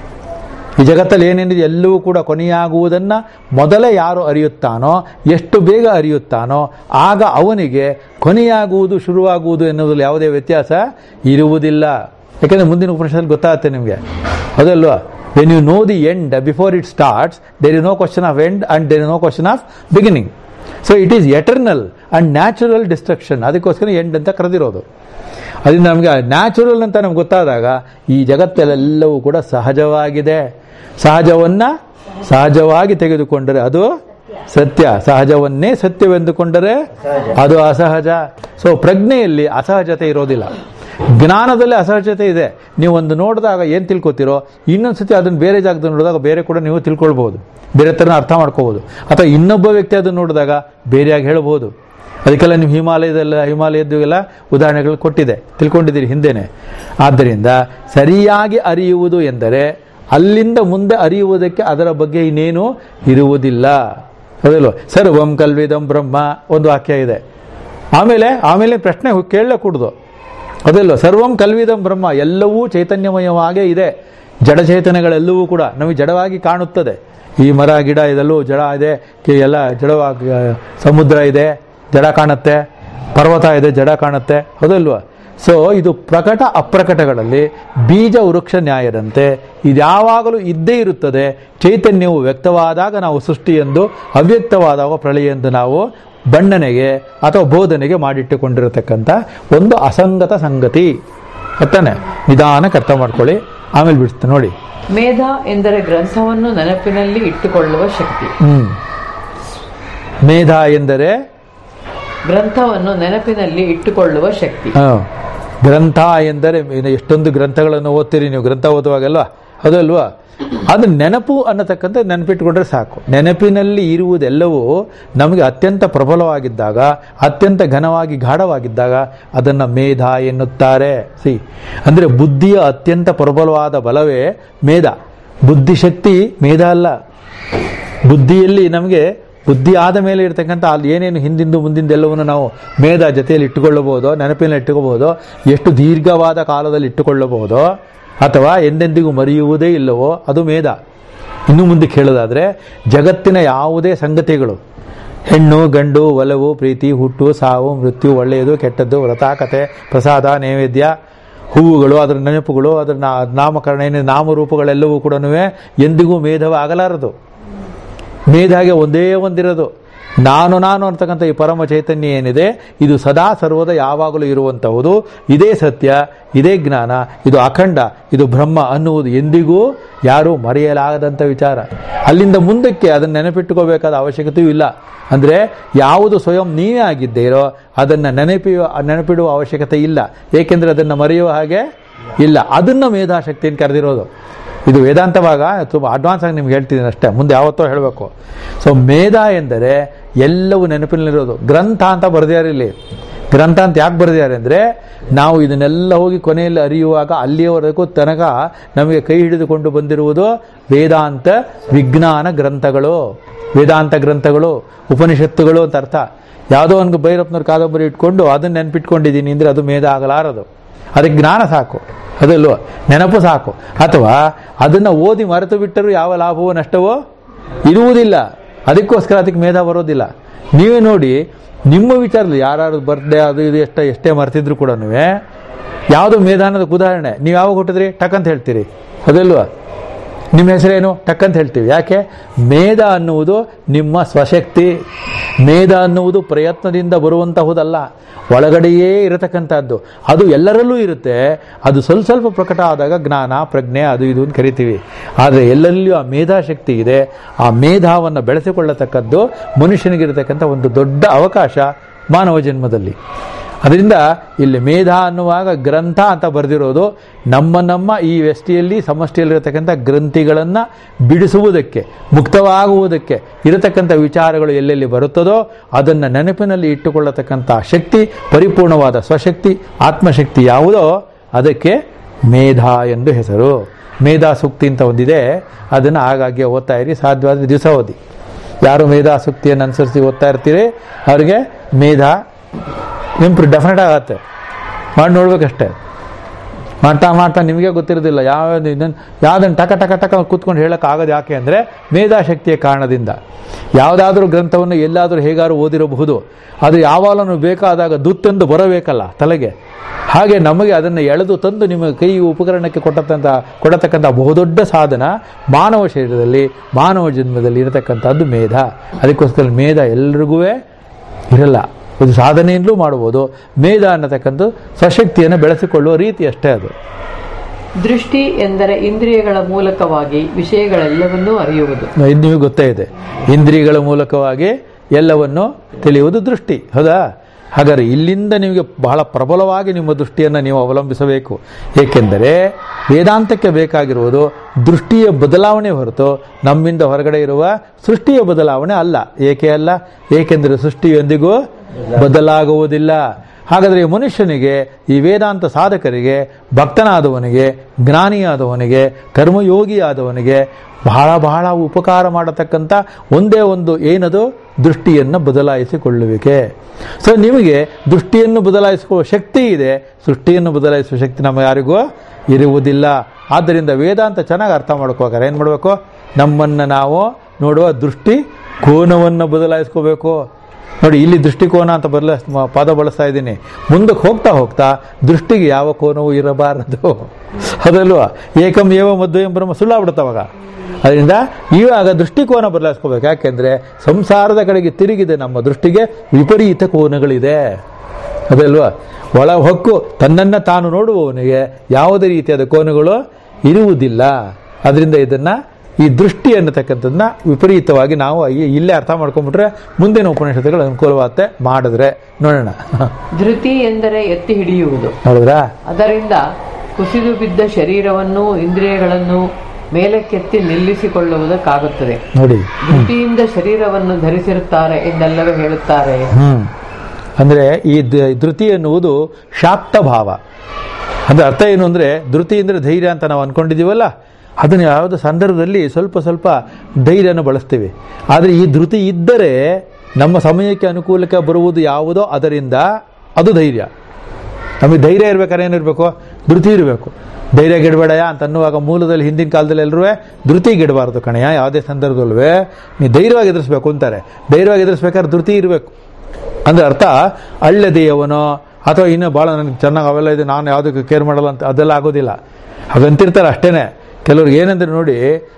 ಈ ಜಗತ್ತಲ್ಲಿ ಏನೇನಿದೆ ಎಲ್ಲವೂ ಕೂಡ ಕೊನೆಯಾಗುವುದನ್ನು ಮೊದಲೇ ಯಾರು ಅರಿಯುತ್ತಾನೋ, ಎಷ್ಟು ಬೇಗ ಅರಿಯುತ್ತಾನೋ, ಆಗ ಅವನಿಗೆ ಕೊನೆಯಾಗುವುದು ಶುರುವಾಗುವುದು ಎನ್ನುವುದರಲ್ಲಿ ಯಾವುದೇ ವ್ಯತ್ಯಾಸ ಇರುವುದಿಲ್ಲ. ಯಾಕೆಂದರೆ ಮುಂದಿನ ಉಪನಿಷತ್ತಲ್ಲಿ ಗೊತ್ತಾಗುತ್ತೆ ನಿಮಗೆ, ಅದಲ್ವಾ? When you know the end before it starts, there is no question of end and there is no question of beginning. So it is eternal and natural destruction. ಅದಕ್ಕೋಸ್ಕರ ಎಂಡ್ ಅಂತ ಕರೆದಿರೋದು. ಅದರಿಂದ ನಮಗೆ ನ್ಯಾಚುರಲ್ ಅಂತ ನಮ್ಗೆ ಗೊತ್ತಾದಾಗ ಈ ಜಗತ್ತಲ್ಲೆಲ್ಲವೂ ಕೂಡ ಸಹಜವಾಗಿದೆ. ಸಹಜವನ್ನ ಸಹಜವಾಗಿ ತೆಗೆದುಕೊಂಡರೆ ಅದು ಸತ್ಯ, ಸಹಜವನ್ನೇ ಸತ್ಯವೆಂದುಕೊಂಡರೆ ಅದು ಅಸಹಜ. ಸೊ ಪ್ರಜ್ಞೆಯಲ್ಲಿ ಅಸಹಜತೆ ಇರೋದಿಲ್ಲ. ಜ್ಞಾನದಲ್ಲಿ ಅಸಹಜತೆ ಇದೆ. ನೀವು ಒಂದು ನೋಡಿದಾಗ ಏನು ತಿಳ್ಕೊತೀರೋ ಇನ್ನೊಂದ್ಸತಿ ಅದನ್ನು ಬೇರೆ ಜಾಗದಲ್ಲಿ ನೋಡಿದಾಗ ಬೇರೆ ಕೂಡ ನೀವು ತಿಳ್ಕೊಳ್ಬಹುದು, ಬೇರೆ ಥರ ಅರ್ಥ ಮಾಡ್ಕೋಬಹುದು. ಅಥವಾ ಇನ್ನೊಬ್ಬ ವ್ಯಕ್ತಿ ಅದನ್ನು ನೋಡಿದಾಗ ಬೇರೆಯಾಗಿ ಹೇಳ್ಬೋದು. ಅದಕ್ಕೆಲ್ಲ ನೀವು ಹಿಮಾಲಯದಲ್ಲ ಹಿಮಾಲಯದ್ದು ಎಲ್ಲ ಉದಾಹರಣೆಗಳು ಕೊಟ್ಟಿದೆ, ತಿಳ್ಕೊಂಡಿದ್ದೀರಿ ಹಿಂದೆನೆ. ಆದ್ದರಿಂದ ಸರಿಯಾಗಿ ಅರಿಯುವುದು ಎಂದರೆ ಅಲ್ಲಿಂದ ಮುಂದೆ ಅರಿಯುವುದಕ್ಕೆ ಅದರ ಬಗ್ಗೆ ಇನ್ನೇನು ಇರುವುದಿಲ್ಲ. ಹೌದಲ್ವ? ಸರ್ವಂ ಕಲ್ವಿದಂ ಬ್ರಹ್ಮ ಒಂದು ವಾಕ್ಯ ಇದೆ. ಆಮೇಲೆ ಆಮೇಲೆ ಪ್ರಶ್ನೆ ಕೇಳಕೂಡ್ದು, ಅದಲ್ವ? ಸರ್ವಂ ಕಲ್ವಿದಂ ಬ್ರಹ್ಮ, ಎಲ್ಲವೂ ಚೈತನ್ಯಮಯವಾಗೇ ಇದೆ. ಜಡಚೇತನಗಳೆಲ್ಲವೂ ಕೂಡ ನಮಗೆ ಜಡವಾಗಿ ಕಾಣುತ್ತದೆ. ಈ ಮರ ಗಿಡ ಇದೆಲ್ಲವೂ ಜಡ ಇದೆ, ಎಲ್ಲ ಜಡವಾಗಿ, ಸಮುದ್ರ ಇದೆ ಜಡ ಕಾಣುತ್ತೆ, ಪರ್ವತ ಇದೆ ಜಡ ಕಾಣುತ್ತೆ, ಹೌದಲ್ವ? ಸೊ ಇದು ಪ್ರಕಟ ಅಪ್ರಕಟಗಳಲ್ಲಿ ಬೀಜ ವೃಕ್ಷ ನ್ಯಾಯದಂತೆ ಇದ್ಯಾವಾಗಲೂ ಇದ್ದೇ ಇರುತ್ತದೆ. ಚೈತನ್ಯವು ವ್ಯಕ್ತವಾದಾಗ ನಾವು ಸೃಷ್ಟಿ ಎಂದು, ಅವ್ಯಕ್ತವಾದಾಗ ಪ್ರಳಯ ಎಂದು ನಾವು ಬಣ್ಣನೆಗೆ ಅಥವಾ ಬೋಧನೆಗೆ ಮಾಡಿಟ್ಟುಕೊಂಡಿರತಕ್ಕಂಥ ಒಂದು ಅಸಂಗತ ಸಂಗತಿ. ಗೊತ್ತಾನೆ? ನಿಧಾನಕ್ಕೆ ಅರ್ಥ ಮಾಡ್ಕೊಳ್ಳಿ, ಆಮೇಲೆ ಬಿಡಿಸ್ತೆ ನೋಡಿ. ಮೇಧ ಎಂದರೆ ಗ್ರಂಥವನ್ನು ನೆನಪಿನಲ್ಲಿ ಇಟ್ಟುಕೊಳ್ಳುವ ಶಕ್ತಿ. ಹ್ಮ್ ಮೇಧ ಎಂದರೆ ಗ್ರಂಥವನ್ನು ನೆನಪಿನಲ್ಲಿ ಇಟ್ಟುಕೊಳ್ಳುವ ಶಕ್ತಿ. ಗ್ರಂಥ ಎಂದರೆ ಎಷ್ಟೊಂದು ಗ್ರಂಥಗಳನ್ನು ಓದ್ತೀರಿ ನೀವು ಗ್ರಂಥ ಓದುವಾಗೆಲ್ಲ, ಅದಲ್ವಾ? ಅದು ನೆನಪು ಅನ್ನತಕ್ಕಂಥ ನೆನಪಿಟ್ಟುಕೊಂಡ್ರೆ ಸಾಕು. ನೆನಪಿನಲ್ಲಿ ಇರುವುದೆಲ್ಲವೂ ನಮಗೆ ಅತ್ಯಂತ ಪ್ರಬಲವಾಗಿದ್ದಾಗ, ಅತ್ಯಂತ ಘನವಾಗಿ ಗಾಢವಾಗಿದ್ದಾಗ ಅದನ್ನು ಮೇಧ ಎನ್ನುತ್ತಾರೆ. ಸಿ ಅಂದರೆ ಬುದ್ಧಿಯ ಅತ್ಯಂತ ಪ್ರಬಲವಾದ ಬಲವೇ ಮೇಧ. ಬುದ್ಧಿಶಕ್ತಿ ಮೇಧ ಅಲ್ಲ. ಬುದ್ಧಿಯಲ್ಲಿ ನಮಗೆ ಬುದ್ಧಿ ಆದ ಮೇಲೆ ಇರತಕ್ಕಂಥ ಅಲ್ಲಿ ಏನೇನು ಹಿಂದಿಂದು ಮುಂದಿಂದು ಎಲ್ಲವನ್ನು ನಾವು ಮೇಧ ಜೊತೆಯಲ್ಲಿ ಇಟ್ಟುಕೊಳ್ಳಬಹುದು, ನೆನಪಿನಲ್ಲಿ ಇಟ್ಟುಕೋಬಹುದು, ಎಷ್ಟು ದೀರ್ಘವಾದ ಕಾಲದಲ್ಲಿ ಇಟ್ಟುಕೊಳ್ಳಬಹುದು, ಅಥವಾ ಎಂದೆಂದಿಗೂ ಮರೆಯುವುದೇ ಇಲ್ಲವೋ ಅದು ಮೇಧ. ಇನ್ನು ಮುಂದಕ್ಕೆ ಹೇಳೋದಾದರೆ ಜಗತ್ತಿನ ಯಾವುದೇ ಸಂಗತಿಗಳು, ಹೆಣ್ಣು ಗಂಡು, ಒಲವು ಪ್ರೀತಿ, ಹುಟ್ಟು ಸಾವು, ಮೃತ್ಯು, ಒಳ್ಳೆಯದು ಕೆಟ್ಟದ್ದು, ವ್ರತ ಕಥೆ, ಪ್ರಸಾದ ನೈವೇದ್ಯ, ಹೂವುಗಳು, ಅದರ ನೆನಪುಗಳು, ಅದರ ನಾಮಕರಣ ಏನಿದೆ ನಾಮರೂಪಗಳೆಲ್ಲವೂ ಕೂಡ ಎಂದಿಗೂ ಮೇಧವಾಗಲಾರದು. ಮೇಧಾಗೆ ಒಂದೇ ಒಂದಿರೋದು ನಾನು ನಾನು ಅಂತಕ್ಕಂಥ ಈ ಪರಮ ಚೈತನ್ಯ ಏನಿದೆ ಇದು ಸದಾ ಸರ್ವದ ಯಾವಾಗಲೂ ಇರುವಂತಹುದು. ಇದೇ ಸತ್ಯ, ಇದೇ ಜ್ಞಾನ, ಇದು ಅಖಂಡ, ಇದು ಬ್ರಹ್ಮ ಅನ್ನುವುದು ಎಂದಿಗೂ ಯಾರೂ ಮರೆಯಲಾಗದಂಥ ವಿಚಾರ. ಅಲ್ಲಿಂದ ಮುಂದಕ್ಕೆ ಅದನ್ನು ನೆನಪಿಟ್ಟುಕೋಬೇಕಾದ ಅವಶ್ಯಕತೆಯೂ ಇಲ್ಲ. ಅಂದರೆ ಯಾವುದು ಸ್ವಯಂ ನೀವೇ ಆಗಿದ್ದೀರೋ ಅದನ್ನು ನೆನಪಿಯುವ ನೆನಪಿಡುವ ಅವಶ್ಯಕತೆ ಇಲ್ಲ. ಏಕೆಂದರೆ ಅದನ್ನು ಮರೆಯುವ ಹಾಗೆ ಇಲ್ಲ. ಅದನ್ನು ಮೇಧಾಶಕ್ತಿಯನ್ನು ಕರೆದಿರೋದು. ಇದು ವೇದಾಂತವಾಗ ತುಂಬ ಅಡ್ವಾನ್ಸ್ ಆಗಿ ನಿಮ್ಗೆ ಹೇಳ್ತಿದ್ದೀನಿ ಅಷ್ಟೇ, ಮುಂದೆ ಯಾವತ್ತೋ ಹೇಳಬೇಕು. ಸೊ ಮೇಧ ಎಂದರೆ ಎಲ್ಲವೂ ನೆನಪಿನಲ್ಲಿರೋದು. ಗ್ರಂಥ ಅಂತ ಬರೆದಿದ್ದಾರೆ ಇಲ್ಲಿ. ಗ್ರಂಥ ಅಂತ ಯಾಕೆ ಬರೆದಿದ್ದಾರೆ ಅಂದರೆ ನಾವು ಇದನ್ನೆಲ್ಲ ಹೋಗಿ ಕೊನೆಯಲ್ಲಿ ಅರಿಯುವಾಗ ಅಲ್ಲಿಯವರೆಗೂ ತನಕ ನಮಗೆ ಕೈ ಹಿಡಿದುಕೊಂಡು ಬಂದಿರುವುದು ವೇದಾಂತ ವಿಜ್ಞಾನ ಗ್ರಂಥಗಳು, ವೇದಾಂತ ಗ್ರಂಥಗಳು, ಉಪನಿಷತ್ತುಗಳು ಅಂತ ಅರ್ಥ. ಯಾವುದೋ ಒಂದು ಭೈರಪ್ಪನವ್ರ ಕಾದಂಬರಿ ಇಟ್ಕೊಂಡು ಅದನ್ನು ನೆನಪಿಟ್ಕೊಂಡಿದ್ದೀನಿ ಅಂದರೆ ಅದು ಮೇಧ ಆಗಲಾರದು. ಅದಕ್ಕೆ ಜ್ಞಾನ ಸಾಕು, ಅದಲ್ಲೋ ನೆನಪು ಸಾಕು. ಅಥವಾ ಅದನ್ನು ಓದಿ ಮರೆತು ಬಿಟ್ಟರೂ ಯಾವ ಲಾಭವೋ ನಷ್ಟವೋ ಇರುವುದಿಲ್ಲ. ಅದಕ್ಕೋಸ್ಕರ ಅದಕ್ಕೆ ಮೇಧ ಬರೋದಿಲ್ಲ. ನೀವೇ ನೋಡಿ, ನಿಮ್ಮ ವಿಚಾರದಲ್ಲಿ ಯಾರು ಬರ್ತ್ಡೇ ಅದು ಇದು ಎಷ್ಟೇ ಎಷ್ಟೇ ಮರ್ತಿದ್ರು ಕೂಡ ಯಾವುದೋ ಮೇಧ ಅನ್ನೋದಕ್ಕೆ ಉದಾಹರಣೆ, ನೀವು ಯಾವಾಗ ಹುಟ್ಟಿದ್ರಿ ಟಕ್ ಅಂತ ಹೇಳ್ತೀರಿ, ಅದಲ್ವಾ? ನಿಮ್ಮ ಹೆಸರೇನು ಟಕ್ ಅಂತ ಹೇಳ್ತೀವಿ. ಯಾಕೆ? ಮೇಧ ಅನ್ನುವುದು ನಿಮ್ಮ ಸ್ವಶಕ್ತಿ. ಮೇಧ ಅನ್ನುವುದು ಪ್ರಯತ್ನದಿಂದ ಬರುವಂತಹುದಲ್ಲ, ಒಳಗಡೆಯೇ ಇರತಕ್ಕಂಥದ್ದು. ಅದು ಎಲ್ಲರಲ್ಲೂ ಇರುತ್ತೆ. ಅದು ಸ್ವಲ್ಪ ಸ್ವಲ್ಪ ಪ್ರಕಟ ಆದಾಗ ಜ್ಞಾನ ಪ್ರಜ್ಞೆ ಅದು ಇದು ಅಂತ ಕರಿತೀವಿ. ಆದರೆ ಎಲ್ಲೆಲ್ಲಿಯೂ ಆ ಮೇಧಾಶಕ್ತಿ ಇದೆ. ಆ ಮೇಧಾವನ್ನು ಬೆಳೆಸಿಕೊಳ್ಳತಕ್ಕದ್ದು ಮನುಷ್ಯನಿಗಿರತಕ್ಕಂಥ ಒಂದು ದೊಡ್ಡ ಅವಕಾಶ ಮಾನವ ಜನ್ಮದಲ್ಲಿ. ಅದರಿಂದ ಇಲ್ಲಿ ಮೇಧ ಅನ್ನುವಾಗ ಗ್ರಂಥ ಅಂತ ಬರೆದಿರೋದು ನಮ್ಮ ನಮ್ಮ ಈ ವ್ಯಷ್ಟಿಯಲ್ಲಿ ಸಮಷ್ಟಿಯಲ್ಲಿರತಕ್ಕಂಥ ಗ್ರಂಥಿಗಳನ್ನು ಬಿಡಿಸುವುದಕ್ಕೆ, ಮುಕ್ತವಾಗುವುದಕ್ಕೆ ಇರತಕ್ಕಂಥ ವಿಚಾರಗಳು ಎಲ್ಲೆಲ್ಲಿ ಬರುತ್ತದೋ ಅದನ್ನು ನೆನಪಿನಲ್ಲಿ ಇಟ್ಟುಕೊಳ್ಳತಕ್ಕಂಥ ಶಕ್ತಿ, ಪರಿಪೂರ್ಣವಾದ ಸ್ವಶಕ್ತಿ ಆತ್ಮಶಕ್ತಿ ಯಾವುದೋ ಅದಕ್ಕೆ ಮೇಧ ಎಂದು ಹೆಸರು. ಮೇಧಾ ಸೂಕ್ತಿ ಅಂತ ಒಂದಿದೆ, ಅದನ್ನು ಆಗಾಗ್ಗೆ ಓದ್ತಾ ಇರಿ, ಸಾಧ್ಯವಾದ ದಿವಸ ಓದಿ. ಯಾರು ಮೇಧಾ ಸೂಕ್ತಿಯನ್ನು ಅನುಸರಿಸಿ ಓದ್ತಾ ಇರ್ತೀರಿ ಅವ್ರಿಗೆ ಮೇಧ ಇಂಪ್ರೂವ್ ಡೆಫಿನೆಟ್ ಆಗತ್ತೆ. ಮಾಡಿ ನೋಡ್ಬೇಕಷ್ಟೇ. ಮಾಡ್ತಾ ಮಾಡ್ತಾ ನಿಮಗೆ ಗೊತ್ತಿರೋದಿಲ್ಲ ಯಾವ್ದು ಇದನ್ನು ಯಾವುದನ್ನು ಟಕ ಟಕ ಟಕ ಕೂತ್ಕೊಂಡು ಹೇಳೋಕ್ಕಾಗೋದು. ಯಾಕೆ ಅಂದರೆ ಮೇಧಾಶಕ್ತಿಯ ಕಾರಣದಿಂದ. ಯಾವುದಾದ್ರೂ ಗ್ರಂಥವನ್ನು ಎಲ್ಲಾದರೂ ಹೇಗಾದ್ರೂ ಓದಿರಬಹುದು, ಅದು ಯಾವಾಗಲೂ ಬೇಕಾದಾಗ ದುತ್ತಂದು ಬರಬೇಕಲ್ಲ ತಲೆಗೆ. ಹಾಗೆ ನಮಗೆ ಅದನ್ನು ಎಳೆದು ತಂದು ನಿಮ್ಮ ಕೈ ಉಪಕರಣಕ್ಕೆ ಕೊಟ್ಟಂಥ ಕೊಡತಕ್ಕಂಥ ಬಹುದೊಡ್ಡ ಸಾಧನ ಮಾನವ ಶರೀರದಲ್ಲಿ, ಮಾನವ ಜನ್ಮದಲ್ಲಿ ಇರತಕ್ಕಂಥದ್ದು ಮೇಧ. ಅದಕ್ಕೋಸ್ಕರ ಮೇಧ ಎಲ್ರಿಗೂ ಇರಲ್ಲ, ಒಂದು ಸಾಧನೆಯಿಂದಲೂ ಮಾಡ್ಬೋದು. ಮೇಧ ಅನ್ನತಕ್ಕಂಥ ಸ್ವಶಕ್ತಿಯನ್ನು ಬೆಳೆಸಿಕೊಳ್ಳುವ ರೀತಿ ಅಷ್ಟೇ ಅದು. ದೃಷ್ಟಿ ಎಂದರೆ ಇಂದ್ರಿಯಗಳ ಮೂಲಕವಾಗಿ ವಿಷಯಗಳೆಲ್ಲವನ್ನೂ ಅರಿಯುವುದು. ನಿಮಗೆ ಗೊತ್ತೇ ಇದೆ, ಇಂದ್ರಿಯಗಳ ಮೂಲಕವಾಗಿ ಎಲ್ಲವನ್ನು ತಿಳಿಯುವುದು ದೃಷ್ಟಿ, ಹೌದಾ? ಹಾಗಾದರೆ ಇಲ್ಲಿಂದ ನಿಮಗೆ ಬಹಳ ಪ್ರಬಲವಾಗಿ ನಿಮ್ಮ ದೃಷ್ಟಿಯನ್ನು ನೀವು ಅವಲಂಬಿಸಬೇಕು. ಏಕೆಂದರೆ ವೇದಾಂತಕ್ಕೆ ಬೇಕಾಗಿರುವುದು ದೃಷ್ಟಿಯ ಬದಲಾವಣೆ ಹೊರತು ನಮ್ಮಿಂದ ಹೊರಗಡೆ ಇರುವ ಸೃಷ್ಟಿಯ ಬದಲಾವಣೆ ಅಲ್ಲ. ಏಕೆ ಅಲ್ಲ? ಏಕೆಂದರೆ ಸೃಷ್ಟಿಯೊಂದಿಗೂ ಬದಲಾಗುವುದಿಲ್ಲ. ಹಾಗಾದರೆ ಮನುಷ್ಯನಿಗೆ, ಈ ವೇದಾಂತ ಸಾಧಕರಿಗೆ, ಭಕ್ತನಾದವನಿಗೆ, ಜ್ಞಾನಿಯಾದವನಿಗೆ, ಕರ್ಮಯೋಗಿಯಾದವನಿಗೆ ಬಹಳ ಬಹಳ ಉಪಕಾರ ಮಾಡತಕ್ಕಂಥ ಒಂದೇ ಒಂದು ಏನದು, ದೃಷ್ಟಿಯನ್ನು ಬದಲಾಯಿಸಿಕೊಳ್ಳುವಿಕೆ. ಸೊ ನಿಮಗೆ ದೃಷ್ಟಿಯನ್ನು ಬದಲಾಯಿಸಿಕೊಳ್ಳುವ ಶಕ್ತಿ ಇದೆ, ಸೃಷ್ಟಿಯನ್ನು ಬದಲಾಯಿಸುವ ಶಕ್ತಿ ನಮ್ಮ ಯಾರಿಗೂ ಇರುವುದಿಲ್ಲ. ಆದ್ದರಿಂದ ವೇದಾಂತ ಚೆನ್ನಾಗಿ ಅರ್ಥ ಮಾಡ್ಕೋಬೇಕಾರೆ ಏನು ಮಾಡಬೇಕು? ನಮ್ಮನ್ನು ನಾವು ನೋಡುವ ದೃಷ್ಟಿ ಕೋನವನ್ನು ಬದಲಾಯಿಸ್ಕೋಬೇಕು. ನೋಡಿ, ಇಲ್ಲಿ ದೃಷ್ಟಿಕೋನ ಅಂತ ಬದಲ ಪದ ಬಳಸ್ತಾ ಇದ್ದೀನಿ. ಮುಂದಕ್ಕೆ ಹೋಗ್ತಾ ಹೋಗ್ತಾ ದೃಷ್ಟಿಗೆ ಯಾವ ಕೋನವೂ ಇರಬಾರದು, ಅದಲ್ವಾ? ಏಕಂ ಏವ ಮಧ್ವಯಂ ಬ್ರಹ್ಮ ಸುಳ್ಳಾಗ್ಬಿಡುತ್ತವಾಗ. ಅದರಿಂದ ಇವಾಗ ದೃಷ್ಟಿಕೋನ ಬದಲಾಯಿಸ್ಕೋಬೇಕು. ಯಾಕೆಂದರೆ ಸಂಸಾರದ ಕಡೆಗೆ ತಿರುಗಿದೆ ನಮ್ಮ ದೃಷ್ಟಿಗೆ ವಿಪರೀತ ಕೋನಗಳಿದೆ, ಅದಲ್ವಾ? ಒಳ ಹೊಕ್ಕು ತನ್ನನ್ನು ತಾನು ನೋಡುವವನಿಗೆ ಯಾವುದೇ ರೀತಿಯಾದ ಕೋನಗಳು ಇರುವುದಿಲ್ಲ. ಅದರಿಂದ ಇದನ್ನು, ಈ ದೃಷ್ಟಿ ಅನ್ನತಕ್ಕಂಥದ್ದನ್ನ ವಿಪರೀತವಾಗಿ ನಾವು ಇಲ್ಲೇ ಅರ್ಥ ಮಾಡ್ಕೊಂಡ್ಬಿಟ್ರೆ ಮುಂದಿನ ಉಪನಿಷತ್ತುಗಳು ಅನುಕೂಲವಾಗುತ್ತೆ. ಮಾಡಿದ್ರೆ ನೋಡೋಣ. ಧೃತಿ ಎಂದರೆ ಎತ್ತಿ ಹಿಡಿಯುವುದು, ನೋಡಿದ್ರಾ? ಅದರಿಂದ ಕುಸಿದು ಬಿದ್ದ ಶರೀರವನ್ನು, ಇಂದ್ರಿಯಗಳನ್ನು ಮೇಲಕ್ಕೆತ್ತಿ ನಿಲ್ಲಿಸಿಕೊಳ್ಳುವುದಕ್ಕಾಗುತ್ತದೆ. ನೋಡಿ, ಧೃತಿಯಿಂದ ಶರೀರವನ್ನು ಧರಿಸಿರುತ್ತಾರೆ ಎಂದೆಲ್ಲವೇ ಹೇಳುತ್ತಾರೆ. ಹ್ಮ್ ಅಂದ್ರೆ ಈ ಧೃತಿ ಎನ್ನುವುದು ಶಾಕ್ತ ಭಾವ. ಅಂದ್ರೆ ಅರ್ಥ ಏನು ಅಂದ್ರೆ, ಧೃತಿ ಅಂದ್ರೆ ಧೈರ್ಯ ಅಂತ ನಾವು ಅನ್ಕೊಂಡಿದೀವಲ್ಲ, ಅದನ್ನು ಯಾವುದೋ ಸಂದರ್ಭದಲ್ಲಿ ಸ್ವಲ್ಪ ಸ್ವಲ್ಪ ಧೈರ್ಯನ ಬಳಸ್ತೀವಿ. ಆದರೆ ಈ ಧೃತಿ ಇದ್ದರೆ ನಮ್ಮ ಸಮಯಕ್ಕೆ ಅನುಕೂಲಕ್ಕೆ ಬರುವುದು ಯಾವುದೋ ಅದರಿಂದ ಅದು ಧೈರ್ಯ. ನಮಗೆ ಧೈರ್ಯ ಇರ್ಬೇಕಾದ್ರೆ ಏನಿರಬೇಕು? ಧೃತಿ ಇರಬೇಕು. ಧೈರ್ಯ ಗೆಡಬೇಡಯ ಅಂತ ಅನ್ನುವಾಗ ಮೂಲದಲ್ಲಿ ಹಿಂದಿನ ಕಾಲದಲ್ಲಿ ಎಲ್ಲರೂ ಧೃತಿ ಗೆಡಬಾರ್ದು ಕಣಯ್ಯ, ಯಾವುದೇ ಸಂದರ್ಭದಲ್ಲೂ ನೀ ಧೈರ್ಯವಾಗಿ ಎದುರಿಸ್ಬೇಕು ಅಂತಾರೆ. ಧೈರ್ಯವಾಗಿ ಎದುರಿಸ್ಬೇಕಾದ್ರೆ ಧೃತಿ ಇರಬೇಕು. ಅಂದ್ರೆ ಅರ್ಥ ಅಳ್ಳೆದೆಯವನೋ ಅಥವಾ ಇನ್ನೂ ಭಾಳ ನನಗೆ ಚೆನ್ನಾಗಿ ಅವೆಲ್ಲ ಇದೆ, ನಾನು ಯಾವುದಕ್ಕೆ ಕೇರ್ ಮಾಡಲ್ಲ ಅಂತ ಅದೆಲ್ಲ ಆಗೋದಿಲ್ಲ. ಹಾಗಂತಿರ್ತಾರೆ ಅಷ್ಟೇನೆ. ಕೆಲವ್ರಿಗೆ ಏನಂದ್ರೆ ನೋಡಿ,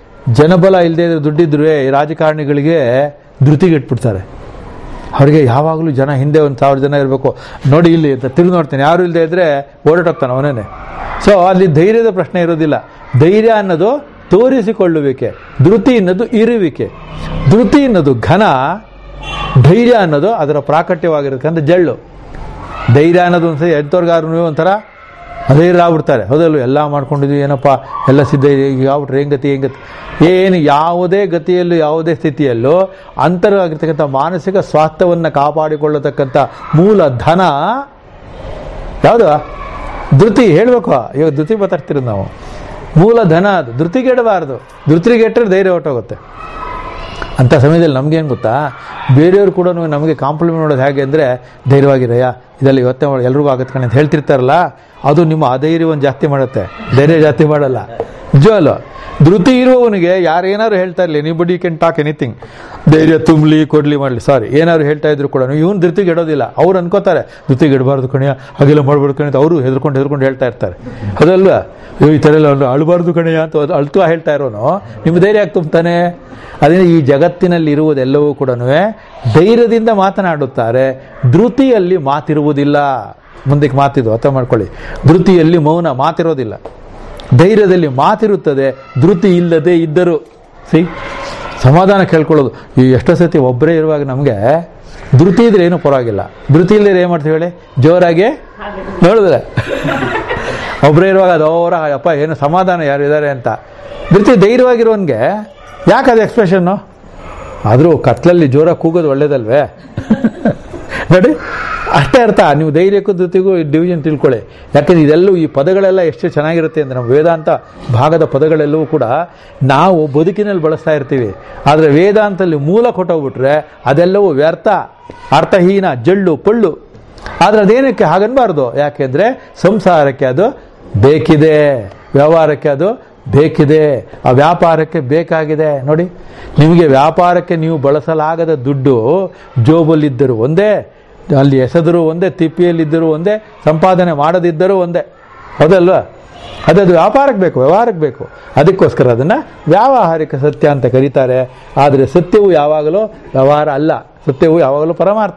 ಜನಬಲ ಇಲ್ಲದೆ ಇದ್ರೆ ದುಡ್ಡಿದ್ರು ಈ ರಾಜಕಾರಣಿಗಳಿಗೆ ಧೃತಿಗೆಟ್ಬಿಡ್ತಾರೆ. ಅವರಿಗೆ ಯಾವಾಗಲೂ ಜನ ಹಿಂದೆ ಒಂದು ಸಾವಿರ ಜನ ಇರಬೇಕು ನೋಡಿ, ಇಲ್ಲಿ ಅಂತ ತಿರುಗಿ ನೋಡ್ತಾನೆ, ಯಾರು ಇಲ್ಲದೆ ಇದ್ರೆ ಓಡಾಟೋಗ್ತಾನೆ ಅವನೇನೆ. ಸೊ ಅಲ್ಲಿ ಧೈರ್ಯದ ಪ್ರಶ್ನೆ ಇರೋದಿಲ್ಲ. ಧೈರ್ಯ ಅನ್ನೋದು ತೋರಿಸಿಕೊಳ್ಳುವಿಕೆ, ಧೃತಿ ಅನ್ನೋದು ಇರುವಿಕೆ. ಧೃತಿ ಅನ್ನೋದು ಘನ, ಧೈರ್ಯ ಅನ್ನೋದು ಅದರ ಪ್ರಾಕಟ್ಯವಾಗಿರತಕ್ಕಂಥ ಜಳ್ಳು. ಧೈರ್ಯ ಅನ್ನೋದು ಒಂದ್ಸರಿ ಎಂಥವ್ರಿಗಾರು ಒಂಥರ ಅಧೈರ್ಯ ಆಗ್ಬಿಡ್ತಾರೆ, ಹೌದಲ್ವ? ಎಲ್ಲ ಮಾಡ್ಕೊಂಡಿದ್ವಿ, ಏನಪ್ಪ ಎಲ್ಲ ಸಿದ್ಧ ಆಗ್ಬಿಟ್ರೆ ಹೆಂಗ್ ಗತಿ ಹೆಂಗತಿ ಏನು, ಯಾವುದೇ ಗತಿಯಲ್ಲೂ ಯಾವುದೇ ಸ್ಥಿತಿಯಲ್ಲೂ ಅಂತರವಾಗಿರ್ತಕ್ಕಂಥ ಮಾನಸಿಕ ಸ್ವಾಸ್ಥ್ಯವನ್ನು ಕಾಪಾಡಿಕೊಳ್ಳತಕ್ಕಂಥ ಮೂಲ ಧನ ಯಾವುದು? ಧೃತಿ. ಹೇಳ್ಬೇಕು, ಇವಾಗ ಧೃತಿ ಮಾತಾಡ್ತಿರೋದು ನಾವು. ಮೂಲ ಧನ ಅದು. ಧೃತಿಗೆಡಬಾರ್ದು. ಧೃತಿಗೆಟ್ಟರೆ ಧೈರ್ಯ ಹೊರಟೋಗುತ್ತೆ. ಅಂಥ ಸಮಯದಲ್ಲಿ ನಮಗೇನು ಗೊತ್ತಾ, ಬೇರೆಯವರು ಕೂಡ ನಮಗೆ ಕಾಂಪ್ಲಿಮೆಂಟ್ ಮಾಡೋದು ಹೇಗೆ ಅಂದರೆ, ಧೈರ್ಯವಾಗಿರಯ್ಯ, ಇದೆಲ್ಲ ಇವತ್ತೇ ಮಾಡಿ ಎಲ್ರಿಗೂ ಆಗತ್ತೆ ಕಣೆ ಅಂತ ಹೇಳ್ತಿರ್ತಾರಲ್ಲ, ಅದು ನಿಮ್ಮ ಅಧೈರ್ಯವನ್ನು ಜಾಸ್ತಿ ಮಾಡುತ್ತೆ, ಧೈರ್ಯ ಜಾಸ್ತಿ ಮಾಡಲ್ಲ. ನಿಜ ಅಲ್ಲ? ಧೃತಿ ಇರುವವನಿಗೆ ಯಾರೇನಾದ್ರು ಹೇಳ್ತಾ ಇರಲಿ, ನೀವು ಬಡಿ ಕ್ಯಾನ್ ಟಾಕ್ ಎನಿಥಿಂಗ್, ಧೈರ್ಯ ತುಂಬಲಿ ಕೊಡ್ಲಿ ಮಾಡಲಿ, ಸಾರಿ ಏನಾದ್ರು ಹೇಳ್ತಾ ಇದ್ರು ಕೂಡ ಇವನು ಧೃತಿಗೆ ಇಡೋದಿಲ್ಲ. ಅವ್ರು ಅನ್ಕೋತಾರೆ ಧೃತಿಗೆ ಇಡಬಾರ್ದು ಕಣೆಯ, ಹಾಗೆಲ್ಲ ಮಾಡ್ಬಾರ್ದು ಕಣೆ ಅಂತ ಅವರು ಹೆದರ್ಕೊಂಡು ಹೆದರ್ಕೊಂಡು ಹೇಳ್ತಾ ಇರ್ತಾರೆ, ಅದಲ್ವಾ? ಈ ಥರ ಎಲ್ಲ ಅಳಬಾರ್ದು ಕಣೆಯ ಅಂತ ಅಳ್ತು ಹೇಳ್ತಾ ಇರೋನು ನಿಮ್ಮ ಧೈರ್ಯ ಯಾಕೆ ತುಂಬ್ತಾನೆ? ಅದರಿಂದ ಈ ಜಗತ್ತಿನಲ್ಲಿ ಇರುವುದೆಲ್ಲವೂ ಕೂಡ ಧೈರ್ಯದಿಂದ ಮಾತನಾಡುತ್ತಾರೆ, ಧೃತಿಯಲ್ಲಿ ಮಾತಿರುವುದಿಲ್ಲ. ಮುಂದಕ್ಕೆ ಮಾತಿದು ಅರ್ಥ ಮಾಡ್ಕೊಳ್ಳಿ. ಧೃತಿಯಲ್ಲಿ ಮೌನ, ಮಾತಿರೋದಿಲ್ಲ. ಧೈರ್ಯದಲ್ಲಿ ಮಾತಿರುತ್ತದೆ, ಧೃತಿ ಇಲ್ಲದೆ ಇದ್ದರು. ಸಿ ಸಮಾಧಾನ ಕೇಳ್ಕೊಳ್ಳೋದು. ಈ ಎಷ್ಟೋ ಸತಿ ಒಬ್ಬರೇ ಇರುವಾಗ ನಮಗೆ ಧೃತಿ ಇದ್ರೆ ಏನು ಪರವಾಗಿಲ್ಲ. ಧೃತಿ ಇಲ್ಲದೆ ಏನು ಮಾಡ್ತೀವಿ ಹೇಳಿ, ಜೋರಾಗಿ ನೋಡಿದ್ರೆ ಒಬ್ಬರೇ ಇರುವಾಗ ಅದು ಅವರ ಅಪ್ಪ ಏನು ಸಮಾಧಾನ ಯಾರು ಇದ್ದಾರೆ ಅಂತ. ಧೃತಿ ಧೈರ್ಯವಾಗಿರೋನ್ಗೆ ಯಾಕೆ ಅದು ಎಕ್ಸ್ಪ್ರೆಷನ್ನು? ಆದರೂ ಕತ್ಲಲ್ಲಿ ಜೋರಾಗಿ ಕೂಗೋದು ಒಳ್ಳೇದಲ್ವೇ ನೋಡಿ, ಅಷ್ಟೇ ಅರ್ಥ. ನೀವು ಧೈರ್ಯಕ್ಕೂ ಧೃತಿಗೂ ಡಿವಿಷನ್ ತಿಳ್ಕೊಳ್ಳಿ. ಯಾಕೆಂದ್ರೆ ಇದೆಲ್ಲವೂ ಈ ಪದಗಳೆಲ್ಲ ಎಷ್ಟು ಚೆನ್ನಾಗಿರುತ್ತೆ ಅಂದರೆ ನಮ್ಮ ವೇದಾಂತ ಭಾಗದ ಪದಗಳೆಲ್ಲವೂ ಕೂಡ ನಾವು ಬದುಕಿನಲ್ಲಿ ಬಳಸ್ತಾ ಇರ್ತೀವಿ. ಆದರೆ ವೇದಾಂತದಲ್ಲಿ ಮೂಲ ಕೊಟ್ಟೋಗ್ಬಿಟ್ರೆ ಅದೆಲ್ಲವೂ ವ್ಯರ್ಥ, ಅರ್ಥಹೀನ, ಜಳ್ಳು ಪಳ್ಳು. ಆದರೆ ಅದೇನಕ್ಕೆ ಹಾಗನ್ಬಾರ್ದು, ಯಾಕೆಂದರೆ ಸಂಸಾರಕ್ಕೆ ಅದು ಬೇಕಿದೆ, ವ್ಯವಹಾರಕ್ಕೆ ಅದು ಬೇಕಿದೆ, ಆ ವ್ಯಾಪಾರಕ್ಕೆ ಬೇಕಾಗಿದೆ. ನೋಡಿ, ನಿಮಗೆ ವ್ಯಾಪಾರಕ್ಕೆ ನೀವು ಬಳಸಲಾಗದ ದುಡ್ಡು ಜೋಬಲ್ಲಿದ್ದರೂ ಒಂದೇ, ಅಲ್ಲಿ ಎಸೆದರೂ ಒಂದೇ, ತಿಪ್ಪಿಯಲ್ಲಿದ್ದರೂ ಒಂದೇ, ಸಂಪಾದನೆ ಮಾಡದಿದ್ದರೂ ಒಂದೇ, ಹೌದಲ್ವಾ? ಅದದು ವ್ಯಾಪಾರಕ್ಕೆ ಬೇಕು, ವ್ಯವಹಾರಕ್ಕೆ ಬೇಕು. ಅದಕ್ಕೋಸ್ಕರ ಅದನ್ನು ವ್ಯಾವಹಾರಿಕ ಸತ್ಯ ಅಂತ ಕರೀತಾರೆ. ಆದರೆ ಸತ್ಯವು ಯಾವಾಗಲೂ ವ್ಯವಹಾರ ಅಲ್ಲ, ಸತ್ಯವು ಯಾವಾಗಲೂ ಪರಮಾರ್ಥ.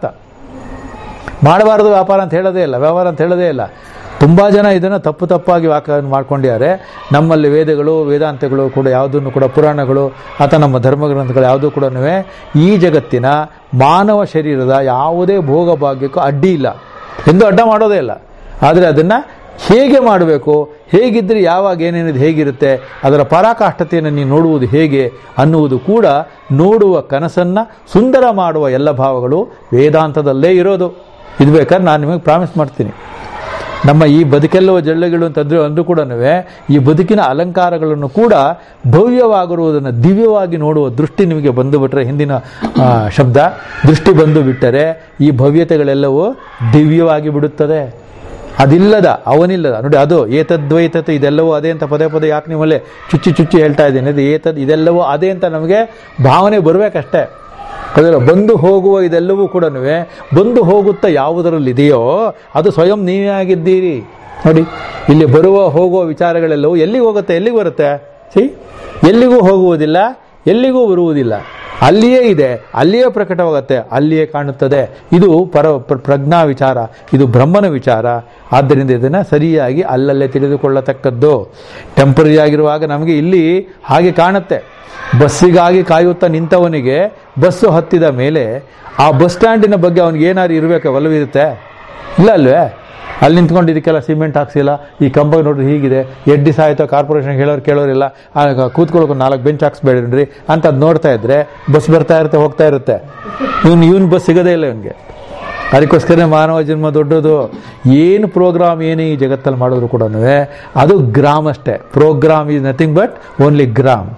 ಮಾಡಬಾರದು ವ್ಯಾಪಾರ ಅಂತ ಹೇಳೋದೇ ಇಲ್ಲ, ವ್ಯವಹಾರ ಅಂತ ಹೇಳೋದೇ ಇಲ್ಲ. ತುಂಬ ಜನ ಇದನ್ನು ತಪ್ಪು ತಪ್ಪಾಗಿ ವ್ಯಾಖ್ಯಾನ ಮಾಡ್ಕೊಂಡಿದ್ದಾರೆ. ನಮ್ಮಲ್ಲಿ ವೇದಗಳು, ವೇದಾಂತಗಳು ಕೂಡ ಯಾವುದನ್ನು ಕೂಡ, ಪುರಾಣಗಳು ಅಥವಾ ನಮ್ಮ ಧರ್ಮಗ್ರಂಥಗಳು ಯಾವುದೂ ಕೂಡ ಈ ಜಗತ್ತಿನ ಮಾನವ ಶರೀರದ ಯಾವುದೇ ಭೋಗ ಭಾಗ್ಯಕ್ಕೂ ಅಡ್ಡಿ ಇಲ್ಲ ಎಂದು ಅಡ್ಡ ಮಾಡೋದೇ ಇಲ್ಲ. ಆದರೆ ಅದನ್ನು ಹೇಗೆ ಮಾಡಬೇಕು, ಹೇಗಿದ್ದರೆ ಯಾವಾಗ ಏನೇನಿದೆ ಹೇಗಿರುತ್ತೆ, ಅದರ ಪರಾಕಾಷ್ಠತೆಯನ್ನು ನೀವು ನೋಡುವುದು ಹೇಗೆ ಅನ್ನುವುದು ಕೂಡ ನೋಡುವ ಕನಸನ್ನು ಸುಂದರ ಮಾಡುವ ಎಲ್ಲ ಭಾವಗಳು ವೇದಾಂತದಲ್ಲೇ ಇರೋದು. ಇದು ಬೇಕಾದ್ರೆ ನಾನು ನಿಮಗೆ ಪ್ರಾಮಿಸ್ ಮಾಡ್ತೀನಿ. ನಮ್ಮ ಈ ಬದುಕೆಲ್ಲವ ಜಳ್ಳೆಗಳು ಅಂತಂದ್ರೆ ಅಂದ್ರೂ ಕೂಡ ಈ ಬದುಕಿನ ಅಲಂಕಾರಗಳನ್ನು ಕೂಡ ಭವ್ಯವಾಗಿರುವುದನ್ನು ದಿವ್ಯವಾಗಿ ನೋಡುವ ದೃಷ್ಟಿ ನಿಮಗೆ ಬಂದು ಬಿಟ್ಟರೆ, ಹಿಂದಿನ ಶಬ್ದ ದೃಷ್ಟಿ ಬಂದು ಬಿಟ್ಟರೆ ಈ ಭವ್ಯತೆಗಳೆಲ್ಲವೂ ದಿವ್ಯವಾಗಿ ಬಿಡುತ್ತದೆ. ಅದಿಲ್ಲದ ಅವನಿಲ್ಲದ ನೋಡಿ, ಅದು ಏತದ್ವೈತತೆ ಇದೆಲ್ಲವೂ ಅದೇ ಅಂತ ಪದೇ ಪದೇ ಯಾಕೆ ನಿಮ್ಮಲ್ಲೇ ಚುಚ್ಚಿ ಚುಚ್ಚಿ ಹೇಳ್ತಾ ಇದ್ದೀನಿ. ಅದು ಏತದ್ ಇದೆಲ್ಲವೂ ಅದೇ ಅಂತ ನಮಗೆ ಭಾವನೆ ಬರಬೇಕಷ್ಟೇ. ಅದರ ಬಂದು ಹೋಗುವ ಇದೆಲ್ಲವೂ ಕೂಡ ಬಂದು ಹೋಗುತ್ತಾ ಯಾವುದರಲ್ಲಿದೆಯೋ ಅದು ಸ್ವಯಂ ನೀವೇ ಆಗಿದ್ದೀರಿ. ನೋಡಿ, ಇಲ್ಲಿ ಬರುವ ಹೋಗುವ ವಿಚಾರಗಳೆಲ್ಲವೂ ಎಲ್ಲಿಗೆ ಹೋಗುತ್ತೆ, ಎಲ್ಲಿಗೆ ಬರುತ್ತೆ? ಸಿ, ಎಲ್ಲಿಗೂ ಹೋಗುವುದಿಲ್ಲ, ಎಲ್ಲಿಗೂ ಬರುವುದಿಲ್ಲ, ಅಲ್ಲಿಯೇ ಇದೆ, ಅಲ್ಲಿಯೇ ಪ್ರಕಟವಾಗುತ್ತೆ, ಅಲ್ಲಿಯೇ ಕಾಣುತ್ತದೆ. ಇದು ಪರ ಪ್ರಜ್ಞಾ ವಿಚಾರ, ಇದು ಬ್ರಹ್ಮನ ವಿಚಾರ. ಆದ್ದರಿಂದ ಇದನ್ನು ಸರಿಯಾಗಿ ಅಲ್ಲಲ್ಲೇ ತಿಳಿದುಕೊಳ್ಳತಕ್ಕದ್ದು. ಟೆಂಪರರಿ ಆಗಿರುವಾಗ ನಮಗೆ ಇಲ್ಲಿ ಹಾಗೆ ಕಾಣುತ್ತೆ. ಬಸ್ಸಿಗಾಗಿ ಕಾಯುತ್ತಾ ನಿಂತವನಿಗೆ ಬಸ್ಸು ಹತ್ತಿದ ಮೇಲೆ ಆ ಬಸ್ ಸ್ಟ್ಯಾಂಡಿನ ಬಗ್ಗೆ ಅವನಿಗೆ ಏನಾದ್ರು ಇರಬೇಕು, ಒಲವಿರುತ್ತೆ? ಇಲ್ಲ ಅಲ್ವೇ? ಅಲ್ಲಿ ನಿಂತ್ಕೊಂಡು ಇದಕ್ಕೆಲ್ಲ ಸಿಮೆಂಟ್ ಹಾಕ್ಸಿಲ್ಲ, ಈ ಕಂಬ ನೋಡ್ರಿ ಹೀಗಿದೆ, ಎರಡು ದಿವಸ ಆಯಿತು ಕಾರ್ಪೊರೇಷನ್ ಹೇಳೋರು ಕೇಳೋರಿಲ್ಲ, ಕೂತ್ಕೊಳ್ಳೋಕೆ ನಾಲ್ಕು ಬೆಂಚ್ ಹಾಕ್ಸ್ಬೇಡ್ರಿ ಅಂತ ಅದು ನೋಡ್ತಾ ಇದ್ರೆ ಬಸ್ ಬರ್ತಾ ಇರುತ್ತೆ, ಹೋಗ್ತಾ ಇರುತ್ತೆ. ಇವನು ಇವನು ಬಸ್ ಸಿಗೋದೇ ಇಲ್ಲ ಇವನಿಗೆ. ಅದಕ್ಕೋಸ್ಕರ ಮಾನವ ಜನ್ಮ ದೊಡ್ಡದು. ಏನು ಪ್ರೋಗ್ರಾಮ್ ಏನು ಈ ಜಗತ್ತಲ್ಲಿ ಮಾಡಿದ್ರು ಕೂಡ ಅದು ಗ್ರಾಮ್ ಅಷ್ಟೇ. Program is nothing but only gram.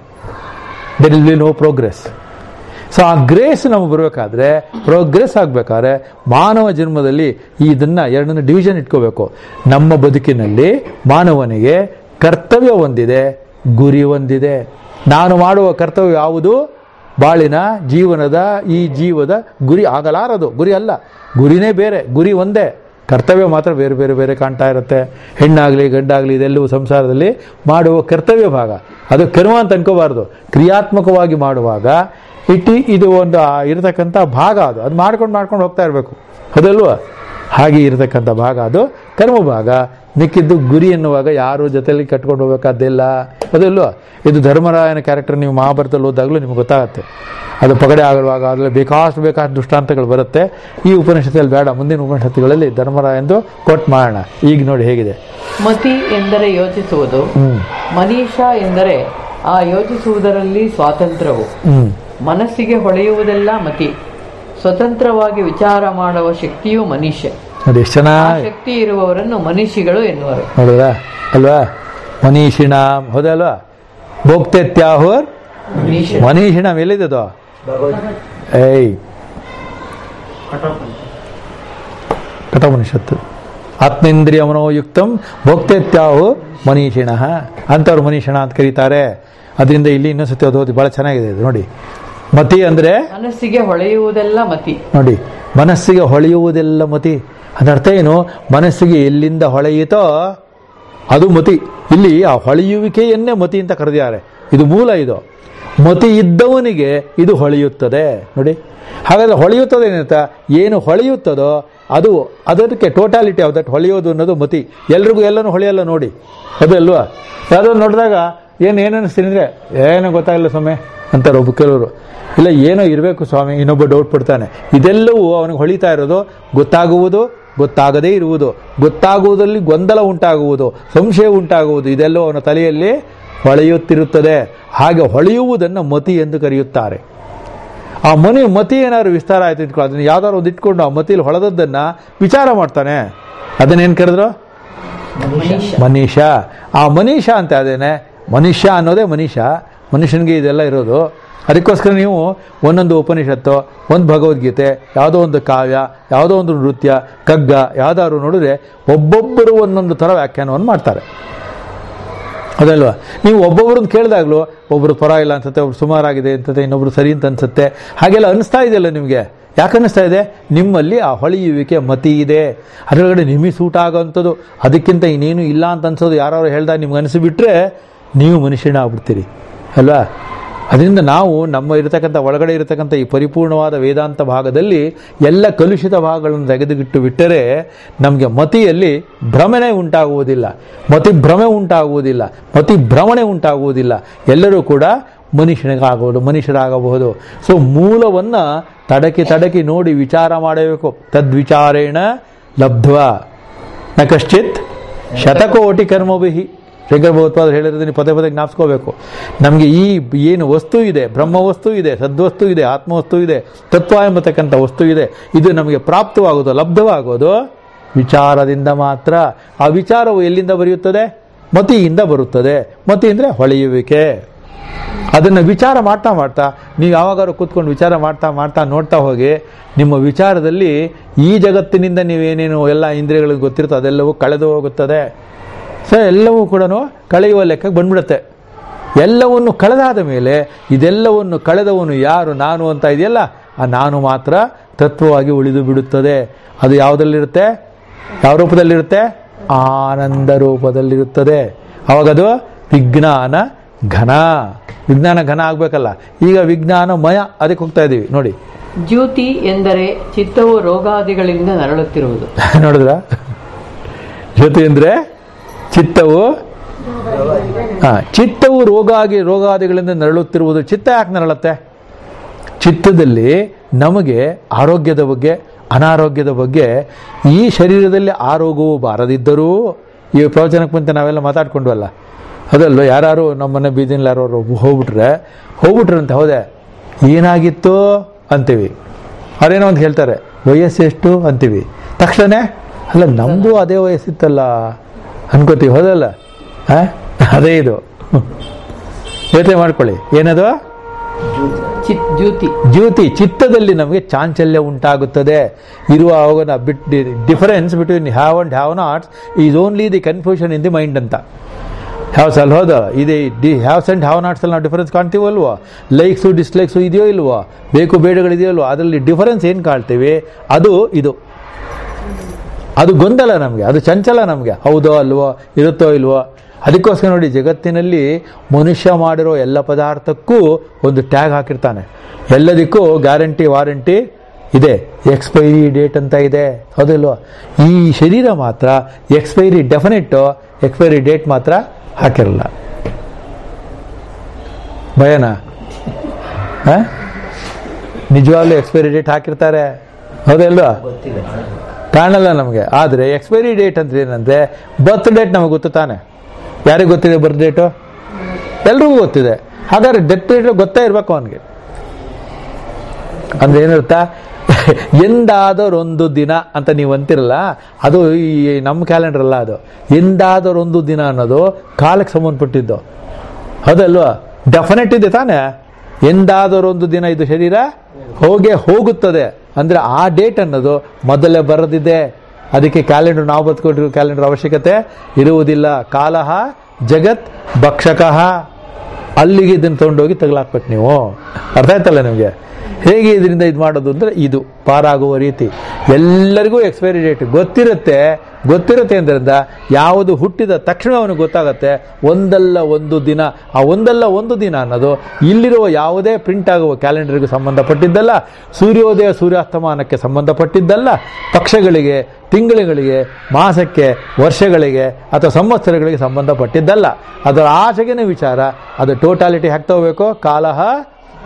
There will be no progress. So ಆ ಗ್ರೇಸ್ ನಮಗೆ ಬರಬೇಕಾದ್ರೆ, ಪ್ರೋಗ್ರೆಸ್ ಆಗಬೇಕಾದ್ರೆ ಮಾನವ ಜನ್ಮದಲ್ಲಿ ಇದನ್ನು ಎರಡನ್ನು ಡಿವಿಷನ್ ಇಟ್ಕೋಬೇಕು. ನಮ್ಮ ಬದುಕಿನಲ್ಲಿ ಮಾನವನಿಗೆ ಕರ್ತವ್ಯ ಒಂದಿದೆ, ಗುರಿ ಒಂದಿದೆ. ನಾನು ಮಾಡುವ ಕರ್ತವ್ಯ ಯಾವುದು? ಬಾಳಿನ ಜೀವನದ ಈ ಜೀವದ ಗುರಿ ಆಗಲಾರದು. ಗುರಿ ಅಲ್ಲ, ಗುರಿನೇ ಬೇರೆ, ಗುರಿ ಒಂದೇ, ಕರ್ತವ್ಯ ಮಾತ್ರ ಬೇರೆ ಬೇರೆ ಬೇರೆ ಕಾಣ್ತಾ ಇರುತ್ತೆ. ಹೆಣ್ಣಾಗಲಿ ಗಂಡಾಗಲಿ ಇದೆಲ್ಲವೂ ಸಂಸಾರದಲ್ಲಿ ಮಾಡುವ ಕರ್ತವ್ಯ ಭಾಗ. ಅದು ಕರ್ಮ ಅಂತ ಅನ್ಕೋಬಾರ್ದು. ಕ್ರಿಯಾತ್ಮಕವಾಗಿ ಮಾಡುವಾಗ ಇಟ್ಟು ಇದು ಒಂದು ಇರತಕ್ಕಂಥ ಭಾಗ, ಅದು ಅದು ಮಾಡ್ಕೊಂಡು ಮಾಡ್ಕೊಂಡು ಹೋಗ್ತಾ ಇರಬೇಕು, ಅದಲ್ವ? ಹಾಗೆ ಇರತಕ್ಕಂಥ ಭಾಗ ಅದು ಕರ್ಮ ಭಾಗ. ಮಿಕ್ಕಿದ್ದು ಗುರಿ ಎನ್ನುವಾಗ ಯಾರು ಜೊತೆಯಲ್ಲಿ ಕಟ್ಕೊಂಡು ಹೋಗ್ಬೇಕಾದ್ದಿಲ್ಲ, ಅದಲ್ವ? ಇದು ಧರ್ಮರಾಯನ ಕ್ಯಾರೆಕ್ಟರ್ ನೀವು ಮಹಾಭಾರತದಲ್ಲಿ ಓದಾಗಲೂ ನಿಮ್ಗೆ ಗೊತ್ತಾಗುತ್ತೆ. ಅದು ಪಗಡೆ ಆಗುವಾಗ ಅದರಲ್ಲಿ ಬೇಕಾಷ್ಟು ಬೇಕಾಷ್ಟು ದೃಷ್ಟಾಂತಗಳು ಬರುತ್ತೆ. ಈ ಉಪನಿಷತ್ತಲ್ಲಿ ಬೇಡ, ಮುಂದಿನ ಉಪನಿಷತ್ತುಗಳಲ್ಲಿ ಧರ್ಮರಾಯಂದು ಕೊಟ್ಟು ಮಾಡೋಣ. ಈಗ ನೋಡಿ ಹೇಗಿದೆ. ಮತಿ ಎಂದರೆ ಯೋಚಿಸುವುದು, ಮನೀಷಾ ಎಂದರೆ ಆ ಯೋಚಿಸುವುದರಲ್ಲಿ ಸ್ವಾತಂತ್ರ್ಯವು. ಮನಸ್ಸಿಗೆ ಹೊಳೆಯುವುದೆಲ್ಲ ಮತಿ, ಸ್ವತಂತ್ರವಾಗಿ ವಿಚಾರ ಮಾಡುವ ಶಕ್ತಿಯು ಮನುಷ್ಯ. ಅದೆಷ್ಟು ಚೆನ್ನಾಗಿ ಶಕ್ತಿ ಇರುವವರನ್ನು ಮನೀಷಿಗಳು ಎನ್ನುವರು. ನೋಡಿದ್ರಾ ಅಲ್ವಾ? ಮನೀಷಿಣ, ಹೌದಲ್ವಾ? ಭೋಕ್ತೆತ್ಯಾಹುರ್ ಮನೀಷಿಣ ಎಲ್ಲಿದ್ದದು? ಏಯ್ ಕಠೋಪನಿಷತ್ತು. ಆತ್ಮೇಂದ್ರಿಯ ಮನೋಯುಕ್ತಂ ಭೋಕ್ತೆತ್ಯಾಹು ಮನೀಷಿಣ ಅಂಥವ್ರು ಮನೀಷಿಣ ಅಂತ ಕರೀತಾರೆ. ಅದರಿಂದ ಇಲ್ಲಿ ಇನ್ನೊಂದ್ಸತಿ ಓದೋದು ಬಹಳ ಚೆನ್ನಾಗಿದೆ ಇದು ನೋಡಿ. ಮತಿ ಅಂದ್ರೆ ಮನಸ್ಸಿಗೆ ಹೊಳೆಯುವುದೆಲ್ಲ ಮತಿ. ನೋಡಿ, ಮನಸ್ಸಿಗೆ ಹೊಳೆಯುವುದೆಲ್ಲ ಮತಿ. ಅದರ್ಥ ಏನು? ಮನಸ್ಸಿಗೆ ಎಲ್ಲಿಂದ ಹೊಳೆಯಿತೋ ಅದು ಮತಿ. ಇಲ್ಲಿ ಆ ಹೊಳೆಯುವಿಕೆಯನ್ನೇ ಮತಿ ಅಂತ ಕರೆದಿದ್ದಾರೆ. ಇದು ಮೂಲ. ಇದು ಮತಿ ಇದ್ದವನಿಗೆ ಇದು ಹೊಳೆಯುತ್ತದೆ. ನೋಡಿ, ಹಾಗಾದ್ರೆ ಹೊಳೆಯುತ್ತದೆ ಏನಂತ? ಏನು ಹೊಳೆಯುತ್ತದೋ ಅದು ಅದಕ್ಕೆ ಟೋಟಾಲಿಟಿ ಆಫ್ ದಟ್ ಹೊಳೆಯೋದು ಅನ್ನೋದು ಮತಿ. ಎಲ್ರಿಗೂ ಎಲ್ಲನೂ ಹೊಳೆಯಲ್ಲ ನೋಡಿ, ಅದು ಅಲ್ವಾ? ಯಾವುದೋ ನೋಡಿದಾಗ ಏನು ಏನು ಅನ್ನಿಸ್ತೀನಿ ಅಂದರೆ ಏನೂ ಗೊತ್ತಾಗಿಲ್ಲ ಸ್ವಾಮಿ ಅಂತಾರೆ ಒಬ್ಬ ಕೆಲವರು. ಇಲ್ಲ ಏನೋ ಇರಬೇಕು ಸ್ವಾಮಿ, ಇನ್ನೊಬ್ಬ ಡೌಟ್ ಪಡ್ತಾನೆ. ಇದೆಲ್ಲವೂ ಅವನಿಗೆ ಹೊಳಿತಾ ಇರೋದು ಗೊತ್ತಾಗುವುದು, ಗೊತ್ತಾಗದೇ ಇರುವುದು, ಗೊತ್ತಾಗುವುದರಲ್ಲಿ ಗೊಂದಲ ಉಂಟಾಗುವುದು, ಸಂಶಯ ಉಂಟಾಗುವುದು, ಇದೆಲ್ಲವೂ ಅವನ ತಲೆಯಲ್ಲಿ ಹೊಳೆಯುತ್ತಿರುತ್ತದೆ. ಹಾಗೆ ಹೊಳೆಯುವುದನ್ನು ಮತಿ ಎಂದು ಕರೆಯುತ್ತಾರೆ. ಆ ಮನಿ ಮತಿ ಏನಾದ್ರು ವಿಸ್ತಾರ ಆಯ್ತು ಇಟ್ಕೊಳ್ಳೋ, ಅದನ್ನ ಯಾವ್ದಾದ್ರು ಒಂದು ಇಟ್ಕೊಂಡು ಆ ಮತಿಯಲ್ಲಿ ಹೊಳೆದದ್ದನ್ನ ವಿಚಾರ ಮಾಡ್ತಾನೆ. ಅದನ್ನೇನು ಕರೆದ್ರು? ಮನೀಷ. ಆ ಮನೀಷ ಅಂತ ಅದೇನೆ, ಮನುಷ್ಯ ಅನ್ನೋದೇ ಮನೀಷ. ಮನುಷ್ಯನಿಗೆ ಇದೆಲ್ಲ ಇರೋದು. ಅದಕ್ಕೋಸ್ಕರ ನೀವು ಒಂದೊಂದು ಉಪನಿಷತ್ತು, ಒಂದು ಭಗವದ್ಗೀತೆ, ಯಾವುದೋ ಒಂದು ಕಾವ್ಯ, ಯಾವುದೋ ಒಂದು ನೃತ್ಯ, ಕಗ್ಗ ಯಾವುದಾದ್ರು ನೋಡಿದ್ರೆ ಒಬ್ಬೊಬ್ಬರು ಒಂದೊಂದು ಥರ ವ್ಯಾಖ್ಯಾನವನ್ನು ಮಾಡ್ತಾರೆ. ಅದಲ್ವಾ? ನೀವು ಒಬ್ಬೊಬ್ರನ್ನ ಕೇಳಿದಾಗಲೂ ಒಬ್ಬರು ಪರವಾಗಿಲ್ಲ ಅನ್ಸುತ್ತೆ, ಒಬ್ರು ಸುಮಾರಾಗಿದೆ ಅನ್ಸುತ್ತೆ, ಇನ್ನೊಬ್ರು ಸರಿ ಅಂತ ಅನ್ಸುತ್ತೆ. ಹಾಗೆಲ್ಲ ಅನಿಸ್ತಾ ಇದೆಯಲ್ಲ ನಿಮಗೆ. ಯಾಕೆ ಅನ್ನಿಸ್ತಾ ಇದೆ? ನಿಮ್ಮಲ್ಲಿ ಆ ಹೊಳೆಯುವಿಕೆ ಮತಿ ಇದೆ. ಅದರೊಳಗಡೆ ನಿಮಗೆ ಸೂಟ್ ಆಗೋವಂಥದ್ದು, ಅದಕ್ಕಿಂತ ಇನ್ನೇನು ಇಲ್ಲ ಅಂತ ಅನ್ಸೋದು ಯಾರು ಹೇಳ್ದಾಗ ನಿಮ್ಗೆ ಅನಿಸಿಬಿಟ್ರೆ ನೀವು ಮನುಷ್ಯನ ಆಗ್ಬಿಡ್ತೀರಿ ಅಲ್ವಾ? ಅದರಿಂದ ನಾವು ನಮ್ಮ ಇರತಕ್ಕಂಥ ಒಳಗಡೆ ಇರತಕ್ಕಂಥ ಈ ಪರಿಪೂರ್ಣವಾದ ವೇದಾಂತ ಭಾಗದಲ್ಲಿ ಎಲ್ಲ ಕಲುಷಿತ ಭಾಗಗಳನ್ನು ತೆಗೆದುಗಿಟ್ಟು ಬಿಟ್ಟರೆ ನಮಗೆ ಮತಿಯಲ್ಲಿ ಭ್ರಮಣೆ ಉಂಟಾಗುವುದಿಲ್ಲ, ಮತಿ ಭ್ರಮೆ ಉಂಟಾಗುವುದಿಲ್ಲ, ಮತಿ ಭ್ರಮಣೆ ಉಂಟಾಗುವುದಿಲ್ಲ. ಎಲ್ಲರೂ ಕೂಡ ಮನುಷ್ಯನಿಗಾಗಬಹುದು, ಮನುಷ್ಯರಾಗಬಹುದು. ಸೊ ಮೂಲವನ್ನು ತಡಕಿ ತಡಕಿ ನೋಡಿ ವಿಚಾರ ಮಾಡಬೇಕು. ತದ್ವಿಚಾರೇಣ ಲಬ್ಧ್ವ ನ ಕಶ್ಚಿತ್ ಶತಕೋಟಿ ಕರ್ಮಭಿಹಿ. ಶಂಕರ ಭಗವತ್ಪಾದರು ಹೇಳಿರೋದನ್ನು ಪದೇ ಪದೇ ಜ್ಞಾಪಿಸ್ಕೋಬೇಕು. ನಮಗೆ ಈ ಏನು ವಸ್ತು ಇದೆ, ಬ್ರಹ್ಮ ವಸ್ತು ಇದೆ, ಸದ್ವಸ್ತು ಇದೆ, ಆತ್ಮವಸ್ತು ಇದೆ, ತತ್ವ ಎಂಬತಕ್ಕಂಥ ವಸ್ತು ಇದೆ, ಇದು ನಮಗೆ ಪ್ರಾಪ್ತವಾಗೋದು, ಲಬ್ಧವಾಗೋದು ವಿಚಾರದಿಂದ ಮಾತ್ರ. ಆ ವಿಚಾರವು ಎಲ್ಲಿಂದ ಬರೆಯುತ್ತದೆ? ಮತಿಯಿಂದ ಬರುತ್ತದೆ. ಮತಿ ಅಂದರೆ ಹೊಳೆಯುವಿಕೆ. ಅದನ್ನು ವಿಚಾರ ಮಾಡ್ತಾ ಮಾಡ್ತಾ ನೀವು ಯಾವಾಗಾದ್ರೂ ಕೂತ್ಕೊಂಡು ವಿಚಾರ ಮಾಡ್ತಾ ಮಾಡ್ತಾ ನೋಡ್ತಾ ಹೋಗಿ ನಿಮ್ಮ ವಿಚಾರದಲ್ಲಿ ಈ ಜಗತ್ತಿನಿಂದ ನೀವೇನೇನು ಎಲ್ಲ ಇಂದ್ರಿಯಗಳಿಗೆ ಗೊತ್ತಿರುತ್ತೋ ಅದೆಲ್ಲವೂ ಕಳೆದು ಹೋಗುತ್ತದೆ. ಸೊ ಎಲ್ಲವೂ ಕೂಡ ಕಳೆಯುವ ಲೆಕ್ಕಕ್ಕೆ ಬಂದ್ಬಿಡುತ್ತೆ. ಎಲ್ಲವನ್ನು ಕಳೆದಾದ ಮೇಲೆ ಇದೆಲ್ಲವನ್ನು ಕಳೆದವನು ಯಾರು? ನಾನು ಅಂತ ಇದೆಯಲ್ಲ, ಆ ನಾನು ಮಾತ್ರ ತತ್ವವಾಗಿ ಉಳಿದು ಬಿಡುತ್ತದೆ. ಅದು ಯಾವುದಲ್ಲಿರುತ್ತೆ? ಯಾವ ರೂಪದಲ್ಲಿರುತ್ತೆ? ಆನಂದ ರೂಪದಲ್ಲಿರುತ್ತದೆ. ಅವಾಗದು ವಿಜ್ಞಾನ ಘನ. ವಿಜ್ಞಾನ ಘನ ಆಗ್ಬೇಕಲ್ಲ. ಈಗ ವಿಜ್ಞಾನಮಯ, ಅದಕ್ಕೆ ಹೋಗ್ತಾ ಇದ್ದೀವಿ ನೋಡಿ. ಜ್ಯೋತಿ ಎಂದರೆ ಚಿತ್ತವು ರೋಗಾದಿಗಳಿಂದ ನರಳುತ್ತಿರುವುದು. ನೋಡಿದ್ರ? ಜ್ಯೋತಿ ಅಂದ್ರೆ ಚಿತ್ತವು ಹಾ ಚಿತ್ತವು ರೋಗಾಗಿ ರೋಗಾದಿಗಳಿಂದ ನರಳುತ್ತಿರುವುದು. ಚಿತ್ತ ಯಾಕೆ ನರಳುತ್ತೆ? ಚಿತ್ತದಲ್ಲಿ ನಮಗೆ ಆರೋಗ್ಯದ ಬಗ್ಗೆ, ಅನಾರೋಗ್ಯದ ಬಗ್ಗೆ, ಈ ಶರೀರದಲ್ಲಿ ಆರೋಗ್ಯವು ಬಾರದಿದ್ದರೂ, ಈ ಪ್ರವಚನಕ್ಕೆ ಮುಂಚೆ ನಾವೆಲ್ಲ ಮಾತಾಡ್ಕೊಂಡ್ವಲ್ಲ ಅದಲ್ಲೋ, ಯಾರು ನಮ್ಮನೆ ಬೀದಿನಲ್ಲಿ ಯಾರು ಹೋಗ್ಬಿಟ್ರೆ ಹೋಗ್ಬಿಟ್ರಂತೆ ಹೌದೇ ಏನಾಗಿತ್ತು ಅಂತೀವಿ. ಅವ್ರೇನೋ ಅಂತ ಹೇಳ್ತಾರೆ, ವಯಸ್ಸು ಎಷ್ಟು ಅಂತೀವಿ. ತಕ್ಷಣ ಅಲ್ಲ ನಮ್ಮದು ಅದೇ ವಯಸ್ಸಿತ್ತಲ್ಲ ಅನ್ಕೋತೀವಿ, ಹೌದಲ್ಲ? ಹಾಂ, ಅದೇ ಇದು ಯೋಚನೆ ಮಾಡ್ಕೊಳ್ಳಿ. ಏನದು? ಜ್ಯೋತಿ. ಜ್ಯೋತಿ. ಚಿತ್ತದಲ್ಲಿ ನಮಗೆ ಚಾಂಚಲ್ಯ ಉಂಟಾಗುತ್ತದೆ. ಇರುವ ಅವಾಗ bit difference between have and have nots is only the confusion in the mind ಅಂತ. ಹ್ಯಾವ್ಸ್ ಅಲ್ಲಿ ಹೋದ ಇದೆ the haves and have nots ಅಲ್ಲಿ ನಾವು ಡಿಫರೆನ್ಸ್ ಕಾಣ್ತೀವಲ್ವೋ? ಲೈಕ್ಸು ಡಿಸ್ಲೈಕ್ಸು ಇದೆಯೋ ಇಲ್ವೋ? ಬೇಕು ಬೇಡಗಳಿದೆಯೋ ಇಲ್ವೋ? ಅದರಲ್ಲಿ ಡಿಫರೆನ್ಸ್ ಏನು ಕಾಣ್ತೀವಿ ಅದು ಇದು. ಅದು ಗೊಂದಲ ನಮಗೆ, ಅದು ಚಂಚಲ ನಮಗೆ. ಹೌದೋ ಅಲ್ವೋ, ಇರುತ್ತೋ ಇಲ್ವೋ? ಅದಕ್ಕೋಸ್ಕರ ನೋಡಿ, ಜಗತ್ತಿನಲ್ಲಿ ಮನುಷ್ಯ ಮಾಡಿರೋ ಎಲ್ಲ ಪದಾರ್ಥಕ್ಕೂ ಒಂದು ಟ್ಯಾಗ್ ಹಾಕಿರ್ತಾನೆ. ಎಲ್ಲದಕ್ಕೂ ಗ್ಯಾರಂಟಿ ವಾರಂಟಿ ಇದೆ, ಎಕ್ಸ್ಪೈರಿ ಡೇಟ್ ಅಂತ ಇದೆ, ಹೌದಿಲ್ವೋ? ಈ ಶರೀರ ಮಾತ್ರ ಎಕ್ಸ್ಪೈರಿ ಡೆಫಿನೆಟ್ಟು, ಎಕ್ಸ್ಪೈರಿ ಡೇಟ್ ಮಾತ್ರ ಹಾಕಿರಲ್ಲ. ಭಯನಾ? ನಿಜವಾಗ್ಲೂ ಎಕ್ಸ್ಪೈರಿ ಡೇಟ್ ಹಾಕಿರ್ತಾರೆ, ಹೌದಲ್ವಾ? ಕಾಣಲ್ಲ ನಮಗೆ. ಆದರೆ ಎಕ್ಸ್ಪೈರಿ ಡೇಟ್ ಅಂದ್ರೆ ಏನಂದ್ರೆ ಬರ್ತ್ ಡೇಟ್ ನಮಗೆ ಗೊತ್ತು ತಾನೆ. ಯಾರಿಗೆ ಗೊತ್ತಿದೆ ಬರ್ತ್ ಡೇಟು? ಎಲ್ರಿಗೂ ಗೊತ್ತಿದೆ. ಹಾಗಾದ್ರೆ ಡೆತ್ ಡೇಟ್ ಗೊತ್ತೇ ಇರ್ಬೇಕು ಅವನಿಗೆ. ಅಂದ್ರೆ ಏನರ್ಥ? ಎಂದಾದರೊಂದು ದಿನ ಅಂತ ನೀವು ಅಂತಿರಲ್ಲ, ಅದು ಈ ನಮ್ಮ ಕ್ಯಾಲೆಂಡರ್ ಅಲ್ಲ. ಅದು ಎಂದಾದರೊಂದು ದಿನ ಅನ್ನೋದು ಕಾಲಕ್ಕೆ ಸಂಬಂಧಪಟ್ಟಿದ್ದು, ಹೌದಲ್ವಾ? ಡೆಫಿನೆಟ್ ಇದೆ ತಾನೆ. ಎಂದಾದರೊಂದು ದಿನ ಇದು ಶರೀರ ಹೋಗೇ ಹೋಗುತ್ತದೆ ಅಂದ್ರೆ ಆ ಡೇಟ್ ಅನ್ನೋದು ಮೊದಲೇ ಬರೆದಿದೆ. ಅದಕ್ಕೆ ಕ್ಯಾಲೆಂಡರ್ ನಾವು ಬದುಕೊಂಡಿರೋ ಕ್ಯಾಲೆಂಡರ್ ಅವಶ್ಯಕತೆ ಇರುವುದಿಲ್ಲ. ಕಾಲಹ ಜಗತ್ ಭಕ್ಷಕಃ, ಅಲ್ಲಿಗೆ ಇದನ್ನು ತಗೊಂಡೋಗಿ ತಗಲಾಕ್ಬೇಕು ನೀವು. ಅರ್ಥ ಆಯ್ತಲ್ಲ ನಿಮಗೆ? ಹೇಗೆ ಇದರಿಂದ ಇದು ಮಾಡೋದು ಅಂದರೆ ಇದು ಪಾರಾಗುವ ರೀತಿ. ಎಲ್ಲರಿಗೂ ಎಕ್ಸ್ಪೈರಿ ಡೇಟ್ ಗೊತ್ತಿರುತ್ತೆ. ಗೊತ್ತಿರುತ್ತೆ ಅಂದ್ರಿಂದ ಯಾವುದು ಹುಟ್ಟಿದ ತಕ್ಷಣ ಅವನಿಗೆ ಗೊತ್ತಾಗತ್ತೆ ಒಂದಲ್ಲ ಒಂದು ದಿನ. ಆ ಒಂದಲ್ಲ ಒಂದು ದಿನ ಅನ್ನೋದು ಇಲ್ಲಿರುವ ಯಾವುದೇ ಪ್ರಿಂಟ್ ಆಗುವ ಕ್ಯಾಲೆಂಡರ್ಗೆ ಸಂಬಂಧಪಟ್ಟಿದ್ದಲ್ಲ, ಸೂರ್ಯೋದಯ ಸೂರ್ಯಾಸ್ತಮಾನಕ್ಕೆ ಸಂಬಂಧಪಟ್ಟಿದ್ದಲ್ಲ, ಪಕ್ಷಗಳಿಗೆ, ತಿಂಗಳುಗಳಿಗೆ, ಮಾಸಕ್ಕೆ, ವರ್ಷಗಳಿಗೆ ಅಥವಾ ಸಂವತ್ಸರಗಳಿಗೆ ಸಂಬಂಧಪಟ್ಟಿದ್ದಲ್ಲ. ಅದರ ಆಚೆಗಿನ ವಿಚಾರ. ಅದು ಟೋಟಾಲಿಟಿ ಹಾಕ್ತಾ ಹೋಗ್ಬೇಕು. ಕಾಲಹ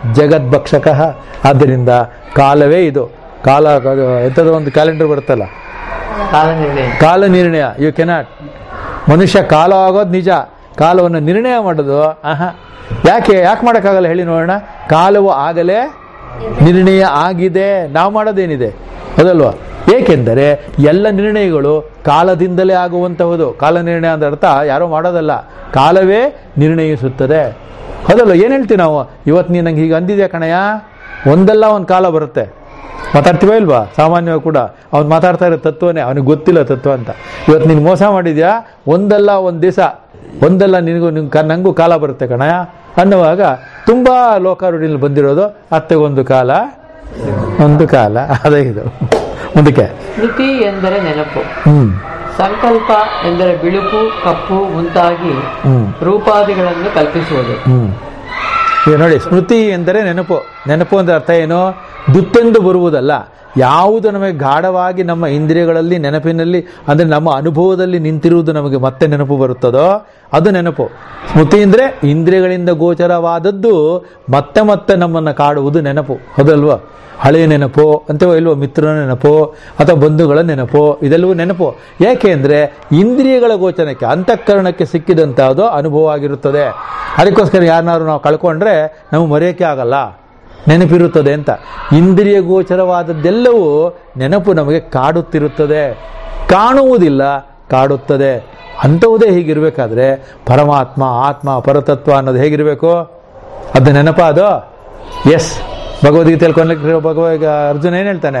ಜಗದ್ಭಕ್ಷಕ. ಆದ್ದರಿಂದ ಕಾಲವೇ ಇದು. ಕಾಲ ಎಂಥದ್ದು ಒಂದು ಕ್ಯಾಲೆಂಡರ್ ಬರುತ್ತಲ್ಲ, ಕಾಲ ನಿರ್ಣಯ. ಕಾಲ ನಿರ್ಣಯ. You cannot. ಮನುಷ್ಯ ಕಾಲ ಆಗೋದು ನಿಜ, ಕಾಲವನ್ನು ನಿರ್ಣಯ ಮಾಡೋದು ಆಹಾ. ಯಾಕೆ ಯಾಕೆ ಮಾಡೋಕ್ಕಾಗಲ್ಲ ಹೇಳಿ ನೋಡೋಣ. ಕಾಲವು ಆಗಲೇ ನಿರ್ಣಯ ಆಗಿದೆ, ನಾವು ಮಾಡೋದೇನಿದೆ ಅದಲ್ವಾ. ಏಕೆಂದರೆ ಎಲ್ಲ ನಿರ್ಣಯಗಳು ಕಾಲದಿಂದಲೇ ಆಗುವಂತಹುದು. ಕಾಲ ನಿರ್ಣಯ ಅಂತ ಅರ್ಥ ಯಾರೋ ಮಾಡೋದಲ್ಲ, ಕಾಲವೇ ನಿರ್ಣಯಿಸುತ್ತದೆ ಅದಲ್ಲ. ಏನು ಹೇಳ್ತೀವಿ ನಾವು, ಇವತ್ತು ನೀನು ನಂಗೆ ಹೀಗೆ ಅಂದಿದ್ಯಾ ಕಣಯ್ಯ, ಒಂದಲ್ಲ ಒಂದು ಕಾಲ ಬರುತ್ತೆ. ಮಾತಾಡ್ತೀವ ಇಲ್ವಾ? ಸಾಮಾನ್ಯವಾಗಿ ಕೂಡ ಅವ್ನು ಮಾತಾಡ್ತಾ ಇರೋ ತತ್ವನೇ ಅವನಿಗೆ ಗೊತ್ತಿಲ್ಲ ತತ್ವ ಅಂತ. ಇವತ್ತು ನೀನು ಮೋಸ ಮಾಡಿದ್ಯಾ, ಒಂದಲ್ಲ ಒಂದು ದಿವಸ, ಒಂದಲ್ಲ ನಿನಗೂ ನಿನ್ ನಂಗೂ ಕಾಲ ಬರುತ್ತೆ ಕಣಯ್ಯ ಅನ್ನುವಾಗ ತುಂಬ ಲೋಕಾರೂಢಿಯಲ್ಲಿ ಬಂದಿರೋದು ಅತ್ತೆಗೊಂದು ಕಾಲ ಒಂದು ಕಾಲ. ಅದೇ ಇದು. ಮುಂದಕ್ಕೆ ಸ್ಮೃತಿ ಎಂದರೆ ನೆನಪು. ಹ್ಮ್ ಸಂಕಲ್ಪ ಎಂದರೆ ಬಿಳುಪು, ಕಪ್ಪು ಮುಂತಾಗಿ ಹ್ಮ್ ರೂಪಾದಿಗಳನ್ನು ಕಲ್ಪಿಸುವುದು. ಹ್ಮ್ ಈಗ ನೋಡಿ, ಸ್ಮೃತಿ ಎಂದರೆ ನೆನಪು. ನೆನಪು ಅಂದ್ರೆ ಅರ್ಥ ಏನು? ದುತ್ತೆಂದು ಬರುವುದಲ್ಲ. ಯಾವುದು ನಮಗೆ ಗಾಢವಾಗಿ ನಮ್ಮ ಇಂದ್ರಿಯಗಳಲ್ಲಿ ನೆನಪಿನಲ್ಲಿ ಅಂದರೆ ನಮ್ಮ ಅನುಭವದಲ್ಲಿ ನಿಂತಿರುವುದು ನಮಗೆ ಮತ್ತೆ ನೆನಪು ಬರುತ್ತದೋ ಅದು ನೆನಪು. ಸ್ಮೃತಿ ಅಂದರೆ ಇಂದ್ರಿಯಗಳಿಂದ ಗೋಚರವಾದದ್ದು ಮತ್ತೆ ಮತ್ತೆ ನಮ್ಮನ್ನು ಕಾಡುವುದು ನೆನಪು. ಹೌದಲ್ವಾ? ಹಳೆಯ ನೆನಪು ಅಂತೇವೋ ಇಲ್ವೋ, ಮಿತ್ರನ ನೆನಪು ಅಥವಾ ಬಂಧುಗಳ ನೆನಪು, ಇದೆಲ್ಲವೂ ನೆನಪು. ಏಕೆ ಅಂದರೆ ಇಂದ್ರಿಯಗಳ ಗೋಚರಕ್ಕೆ, ಅಂತಃಕರಣಕ್ಕೆ ಸಿಕ್ಕಿದಂಥದ್ದು ಅನುಭವ ಆಗಿರುತ್ತದೆ. ಅದಕ್ಕೋಸ್ಕರ ಯಾರನ್ನಾರು ನಾವು ಕಳ್ಕೊಂಡ್ರೆ ನಮಗೆ ಮರೆಯೋಕ್ಕೆ ಆಗಲ್ಲ, ನೆನಪಿರುತ್ತದೆ ಅಂತ. ಇಂದ್ರಿಯ ಗೋಚರವಾದದ್ದೆಲ್ಲವೂ ನೆನಪು ನಮಗೆ ಕಾಡುತ್ತಿರುತ್ತದೆ, ಕಾಣುವುದಿಲ್ಲ, ಕಾಡುತ್ತದೆ. ಅಂಥವುದೇ ಹೀಗಿರಬೇಕಾದ್ರೆ ಪರಮಾತ್ಮ, ಆತ್ಮ, ಪರತತ್ವ ಅನ್ನೋದು ಹೇಗಿರಬೇಕು? ಅದು ನೆನಪ ಅದು. ಎಸ್, ಭಗವದ್ಗೀತೆಯಲ್ಲಿ ಕೊನೆಗೆ ಭಗವ ಅರ್ಜುನ ಏನ್ ಹೇಳ್ತಾನೆ?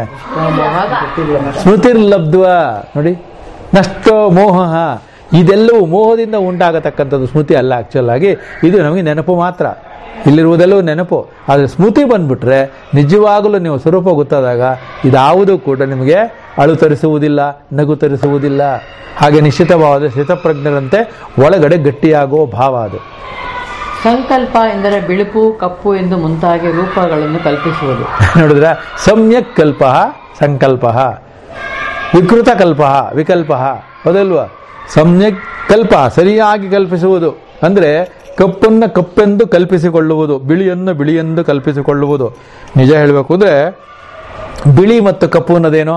ಸ್ಮೃತಿರ್ಲಬ್ಧ್ವ. ನೋಡಿ, ನಷ್ಟೋ ಮೋಹ. ಇದೆಲ್ಲವೂ ಮೋಹದಿಂದ ಉಂಟಾಗತಕ್ಕಂಥದ್ದು, ಸ್ಮೃತಿ ಅಲ್ಲ. ಆಕ್ಚುಲ್ ಆಗಿ ಇದು ನಮಗೆ ನೆನಪು ಮಾತ್ರ. ಇಲ್ಲಿರುವುದೆಲ್ಲವೂ ನೆನಪು. ಆದರೆ ಸ್ಮೃತಿ ಬಂದ್ಬಿಟ್ರೆ ನಿಜವಾಗಲೂ ನೀವು ಸ್ವರೂಪ ಗೊತ್ತಾದಾಗ ಇದಾವುದೂ ಕೂಡ ನಿಮಗೆ ಅಳು ತರಿಸುವುದಿಲ್ಲ, ನಗು ತರಿಸುವುದಿಲ್ಲ. ಹಾಗೆ ನಿಶ್ಚಿತವಾದ ಸ್ಥಿತಪ್ರಜ್ಞರಂತೆ ಒಳಗಡೆ ಗಟ್ಟಿಯಾಗುವ ಭಾವ ಅದು. ಸಂಕಲ್ಪ ಎಂದರೆ ಬಿಳುಪು, ಕಪ್ಪು ಎಂದು ಮುಂತಾಗಿ ರೂಪಗಳನ್ನು ಕಲ್ಪಿಸುವುದು. ನೋಡಿದ್ರ, ಸಮ್ಯಕ್ ಕಲ್ಪ ಸಂಕಲ್ಪ, ವಿಕೃತ ಕಲ್ಪ ವಿಕಲ್ಪ. ಹೌದಲ್ವಾ? ಸಮ್ಯಕ್ ಕಲ್ಪ, ಸರಿಯಾಗಿ ಕಲ್ಪಿಸುವುದು ಅಂದ್ರೆ ಕಪ್ಪನ್ನು ಕಪ್ಪೆಂದು ಕಲ್ಪಿಸಿಕೊಳ್ಳುವುದು, ಬಿಳಿಯನ್ನು ಬಿಳಿಯೆಂದು ಕಲ್ಪಿಸಿಕೊಳ್ಳುವುದು. ನಿಜ ಹೇಳಬೇಕು ಅಂದ್ರೆ ಬಿಳಿ ಮತ್ತು ಕಪ್ಪು ಅನ್ನೋದೇನು?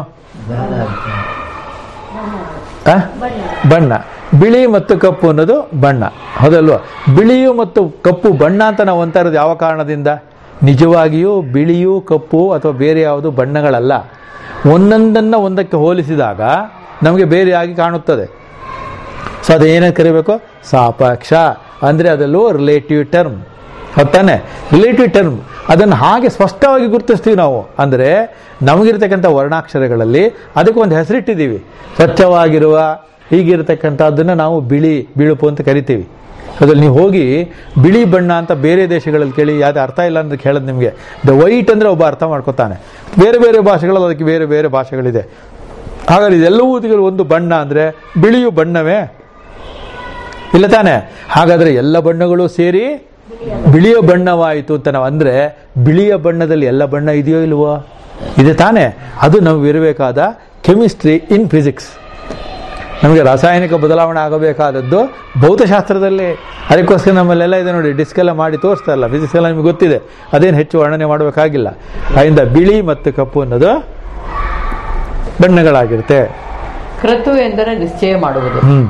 ಬಣ್ಣ. ಬಿಳಿ ಮತ್ತು ಕಪ್ಪು ಅನ್ನೋದು ಬಣ್ಣ. ಹೌದಲ್ವಾ? ಬಿಳಿಯು ಮತ್ತು ಕಪ್ಪು ಬಣ್ಣ ಅಂತ ನಾವು ಅಂತ ಇರೋದು ಯಾವ ಕಾರಣದಿಂದ? ನಿಜವಾಗಿಯೂ ಬಿಳಿಯು ಕಪ್ಪು ಅಥವಾ ಬೇರೆ ಯಾವುದು ಬಣ್ಣಗಳಲ್ಲ. ಒಂದೊಂದನ್ನ ಒಂದಕ್ಕೆ ಹೋಲಿಸಿದಾಗ ನಮಗೆ ಬೇರೆಯಾಗಿ ಕಾಣುತ್ತದೆ. ಸೊ ಅದೇನೇನು ಕರಿಬೇಕು? ಸಾಪೇಕ್ಷ ಅಂದ್ರೆ ಅದೆಲ್ಲೂ ರಿಲೇಟಿವ್ ಟರ್ಮ್. ಹೊತ್ತಾನೆ ರಿಲೇಟಿವ್ ಟರ್ಮ್. ಅದನ್ನು ಹಾಗೆ ಸ್ಪಷ್ಟವಾಗಿ ಗುರುತಿಸ್ತೀವಿ ನಾವು. ಅಂದರೆ ನಮಗಿರ್ತಕ್ಕಂಥ ವರ್ಣಾಕ್ಷರಗಳಲ್ಲಿ ಅದಕ್ಕೆ ಒಂದು ಹೆಸರಿಟ್ಟಿದ್ದೀವಿ. ಸ್ವಚ್ಛವಾಗಿರುವ ಹೀಗಿರ್ತಕ್ಕಂಥದ್ದನ್ನು ನಾವು ಬಿಳಿ, ಬಿಳುಪು ಅಂತ ಕರಿತೀವಿ. ಅದ್ರಲ್ಲಿ ನೀವು ಹೋಗಿ ಬಿಳಿ ಬಣ್ಣ ಅಂತ ಬೇರೆ ದೇಶಗಳಲ್ಲಿ ಕೇಳಿ, ಯಾವ್ದು ಅರ್ಥ ಇಲ್ಲ ಅಂತ ಕೇಳೋದು ನಿಮಗೆ. ದ ವೈಟ್ ಅಂದರೆ ಒಬ್ಬ ಅರ್ಥ ಮಾಡ್ಕೊತಾನೆ. ಬೇರೆ ಬೇರೆ ಭಾಷೆಗಳಲ್ಲಿ ಅದಕ್ಕೆ ಬೇರೆ ಬೇರೆ ಭಾಷೆಗಳಿದೆ. ಹಾಗಾದ್ರೆ ಇದೆಲ್ಲವೂ ಒಂದು ಬಣ್ಣ ಅಂದರೆ ಬಿಳಿಯು ಬಣ್ಣವೇ ಇಲ್ಲ ತಾನೆ? ಹಾಗಾದ್ರೆ ಎಲ್ಲ ಬಣ್ಣಗಳು ಸೇರಿ ಬಿಳಿಯ ಬಣ್ಣವಾಯಿತು ಅಂತ ನಾವು ಅಂದ್ರೆ, ಬಿಳಿಯ ಬಣ್ಣದಲ್ಲಿ ಎಲ್ಲ ಬಣ್ಣ ಇದೆಯೋ ಇಲ್ವೋ? ಇದೆ ತಾನೆ? ಅದು ನಾವು ಇರಬೇಕಾದ ಕೆಮಿಸ್ಟ್ರಿ ಇನ್ ಫಿಸಿಕ್ಸ್. ನಮಗೆ ರಾಸಾಯನಿಕ ಬದಲಾವಣೆ ಆಗಬೇಕಾದದ್ದು ಭೌತಶಾಸ್ತ್ರದಲ್ಲಿ. ಅದಕ್ಕೋಸ್ಕರ ನಮ್ಮಲ್ಲೆಲ್ಲ ಇದೆ ನೋಡಿ, ಡಿಸ್ಕ್ ಎಲ್ಲ ಮಾಡಿ ತೋರಿಸ್ತಾ ಇಲ್ಲ. ಫಿಸಿಕ್ಸ್ ಎಲ್ಲ ನಿಮಗೆ ಗೊತ್ತಿದೆ, ಅದೇನು ಹೆಚ್ಚು ವರ್ಣನೆ ಮಾಡಬೇಕಾಗಿಲ್ಲ. ಅದರಿಂದ ಬಿಳಿ ಮತ್ತು ಕಪ್ಪು ಅನ್ನೋದು ಬಣ್ಣಗಳಾಗಿರುತ್ತೆ. ಕ್ರತು ಎಂದರೆ ನಿಶ್ಚಯ ಮಾಡುವುದು. ಹ್ಮ್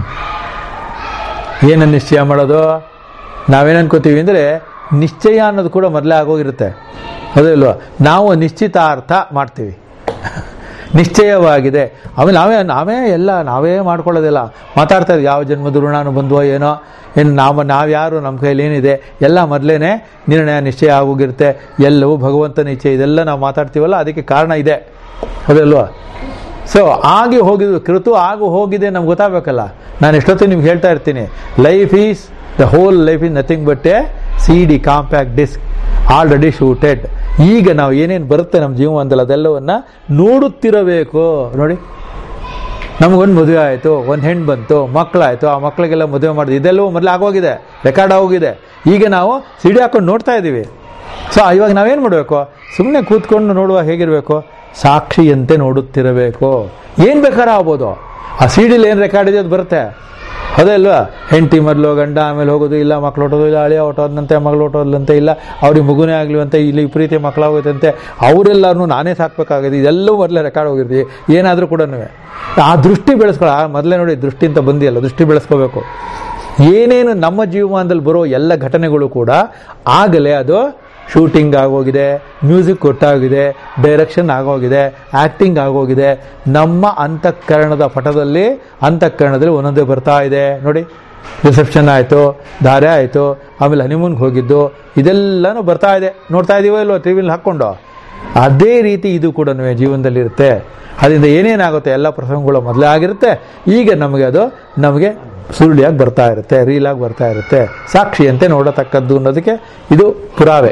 ಏನನ್ನು ನಿಶ್ಚಯ ಮಾಡೋದು? ನಾವೇನು ಅನ್ಕೋತೀವಿ ಅಂದರೆ ನಿಶ್ಚಯ ಅನ್ನೋದು ಕೂಡ ಮೊದಲೇ ಆಗೋಗಿರುತ್ತೆ. ಅದೇ ಇಲ್ವಾ? ನಾವು ನಿಶ್ಚಿತಾರ್ಥ ಮಾಡ್ತೀವಿ, ನಿಶ್ಚಯವಾಗಿದೆ. ಆಮೇಲೆ ನಾವೇ ನಾವೇ ಎಲ್ಲ ನಾವೇ ಮಾಡ್ಕೊಳ್ಳೋದಿಲ್ಲ. ಮಾತಾಡ್ತಾ ಇದ್ದೀವಿ, ಯಾವ ಜನ್ಮದ ಋಣಾನು ಬಂದ್ವೋ ಏನೋ, ಏನು ನಾವು ನಾವ್ಯಾರು, ನಮ್ಮ ಕೈಲಿ ಏನಿದೆ ಎಲ್ಲ ಮೊದಲೇನೆ ನಿರ್ಣಯ ನಿಶ್ಚಯ ಆಗೋಗಿರುತ್ತೆ. ಎಲ್ಲವೂ ಭಗವಂತನ ಇಚ್ಛೆ. ಇದೆಲ್ಲ ನಾವು ಮಾತಾಡ್ತೀವಲ್ಲ, ಅದಕ್ಕೆ ಕಾರಣ ಇದೆ. ಅದಲ್ವಾ? ಸೊ ಆಗಿ ಹೋಗಿದ್ದು ಕೃತು ಆಗು ಹೋಗಿದೆ ನಮ್ಗೆ ಗೊತ್ತಾಗಬೇಕಲ್ಲ. ನಾನು ಎಷ್ಟೊತ್ತಿಗೆ ನಿಮ್ಗೆ ಹೇಳ್ತಾ ಇರ್ತೀನಿ, life is the whole life is nothing but a C D compact disc already shooted. ಈಗ ನಾವು ಏನೇನು ಬರುತ್ತೆ ನಮ್ಮ ಜೀವನದಲ್ಲಿ ಅದೆಲ್ಲವನ್ನ ನೋಡುತ್ತಿರಬೇಕು. ನೋಡಿ, ನಮಗೊಂದು ಮದುವೆ ಆಯಿತು, ಒಂದು ಹೆಣ್ಣು ಬಂತು, ಮಕ್ಕಳಾಯಿತು, ಆ ಮಕ್ಕಳಿಗೆಲ್ಲ ಮದುವೆ ಮಾಡಿದ್ವಿ, ಇದೆಲ್ಲವೂ ಮೊದಲು ಆಗೋಗಿದೆ, ರೆಕಾರ್ಡ್ ಆಗೋಗಿದೆ. ಈಗ ನಾವು ಸಿ ಡಿ ಹಾಕೊಂಡು ನೋಡ್ತಾ ಇದ್ದೀವಿ. ಸೊ ಇವಾಗ ನಾವೇನು ಮಾಡಬೇಕು? ಸುಮ್ಮನೆ ಕೂತ್ಕೊಂಡು ನೋಡುವ ಹೇಗಿರಬೇಕು? ಸಾಕ್ಷಿಯಂತೆ ನೋಡುತ್ತಿರಬೇಕು. ಏನು ಬೇಕಾದ್ರೆ ಆಗ್ಬೋದು. ಆ ಸಿ ಡಿಲಿ ಏನು ರೆಕಾರ್ಡ್ ಇದೆ ಅದು ಬರುತ್ತೆ. ಅದೇ ಅಲ್ವಾ? ಹೆಂಡತಿ ಮೊದಲು ಗಂಡ ಆಮೇಲೆ ಹೋಗೋದು, ಇಲ್ಲ ಮಕ್ಳು ಹೊಟ್ಟೋದು, ಇಲ್ಲ ಅಳಿಯ ಹೊಟ್ಟೋದಂತೆ, ಮಗಳು ಹೊಟ್ಟೋದ್ಲಂತೆ, ಇಲ್ಲ ಅವ್ರಿಗೆ ಮಗುನೇ ಆಗ್ಲಿವಂತೆ, ಇಲ್ಲಿ ವಿಪರೀತ ಮಕ್ಕಳಾಗೋಯ್ತಂತೆ, ಅವರೆಲ್ಲರೂ ನಾನೇ ಸಾಕ್ಬೇಕಾಗಿದೆ, ಇದೆಲ್ಲವೂ ಮೊದಲೇ ರೆಕಾರ್ಡ್ ಹೋಗಿರ್ತೀವಿ. ಏನಾದರೂ ಕೂಡ ಆ ದೃಷ್ಟಿ ಬೆಳೆಸ್ಕೊಳ್ಳೋ, ಮೊದಲೇ ನೋಡಿ ದೃಷ್ಟಿ ಅಂತ ಬಂದಿಯಲ್ಲ, ದೃಷ್ಟಿ ಬೆಳೆಸ್ಕೋಬೇಕು. ಏನೇನು ನಮ್ಮ ಜೀವಮಾನದಲ್ಲಿ ಬರೋ ಎಲ್ಲ ಘಟನೆಗಳು ಕೂಡ ಆಗಲೇ ಅದು ಶೂಟಿಂಗ್ ಆಗೋಗಿದೆ, ಮ್ಯೂಸಿಕ್ ಕೊಟ್ಟಾಗಿದೆ, ಡೈರೆಕ್ಷನ್ ಆಗೋಗಿದೆ, ಆ್ಯಕ್ಟಿಂಗ್ ಆಗೋಗಿದೆ. ನಮ್ಮ ಅಂತಃಕರಣದ ಪಟದಲ್ಲಿ ಅಂತಃಕರಣದಲ್ಲಿ ಒಂದೊಂದೇ ಬರ್ತಾ ಇದೆ ನೋಡಿ. ರಿಸೆಪ್ಷನ್ ಆಯಿತು, ಧಾರೆ ಆಯಿತು, ಆಮೇಲೆ ಹನಿಮೂನ್ಗೆ ಹೋಗಿದ್ದು, ಇದೆಲ್ಲನೂ ಬರ್ತಾ ಇದೆ. ನೋಡ್ತಾ ಇದೀವೋ ಇಲ್ವೋ ಟಿ ವಿಲಿ ಹಾಕ್ಕೊಂಡು. ಅದೇ ರೀತಿ ಇದು ಕೂಡ ಜೀವನದಲ್ಲಿರುತ್ತೆ. ಅದರಿಂದ ಏನೇನಾಗುತ್ತೆ ಎಲ್ಲ ಪ್ರಸಂಗಗಳು ಮೊದಲೇ ಆಗಿರುತ್ತೆ. ಈಗ ನಮಗೆ ಅದು ನಮಗೆ ಸುರುಳಿಯಾಗಿ ಬರ್ತಾ ಇರುತ್ತೆ, ರೀಲಾಗಿ ಬರ್ತಾ ಇರುತ್ತೆ, ಸಾಕ್ಷಿಯಂತೆ ನೋಡತಕ್ಕದ್ದು ಅನ್ನೋದಕ್ಕೆ ಇದು ಪುರಾವೆ.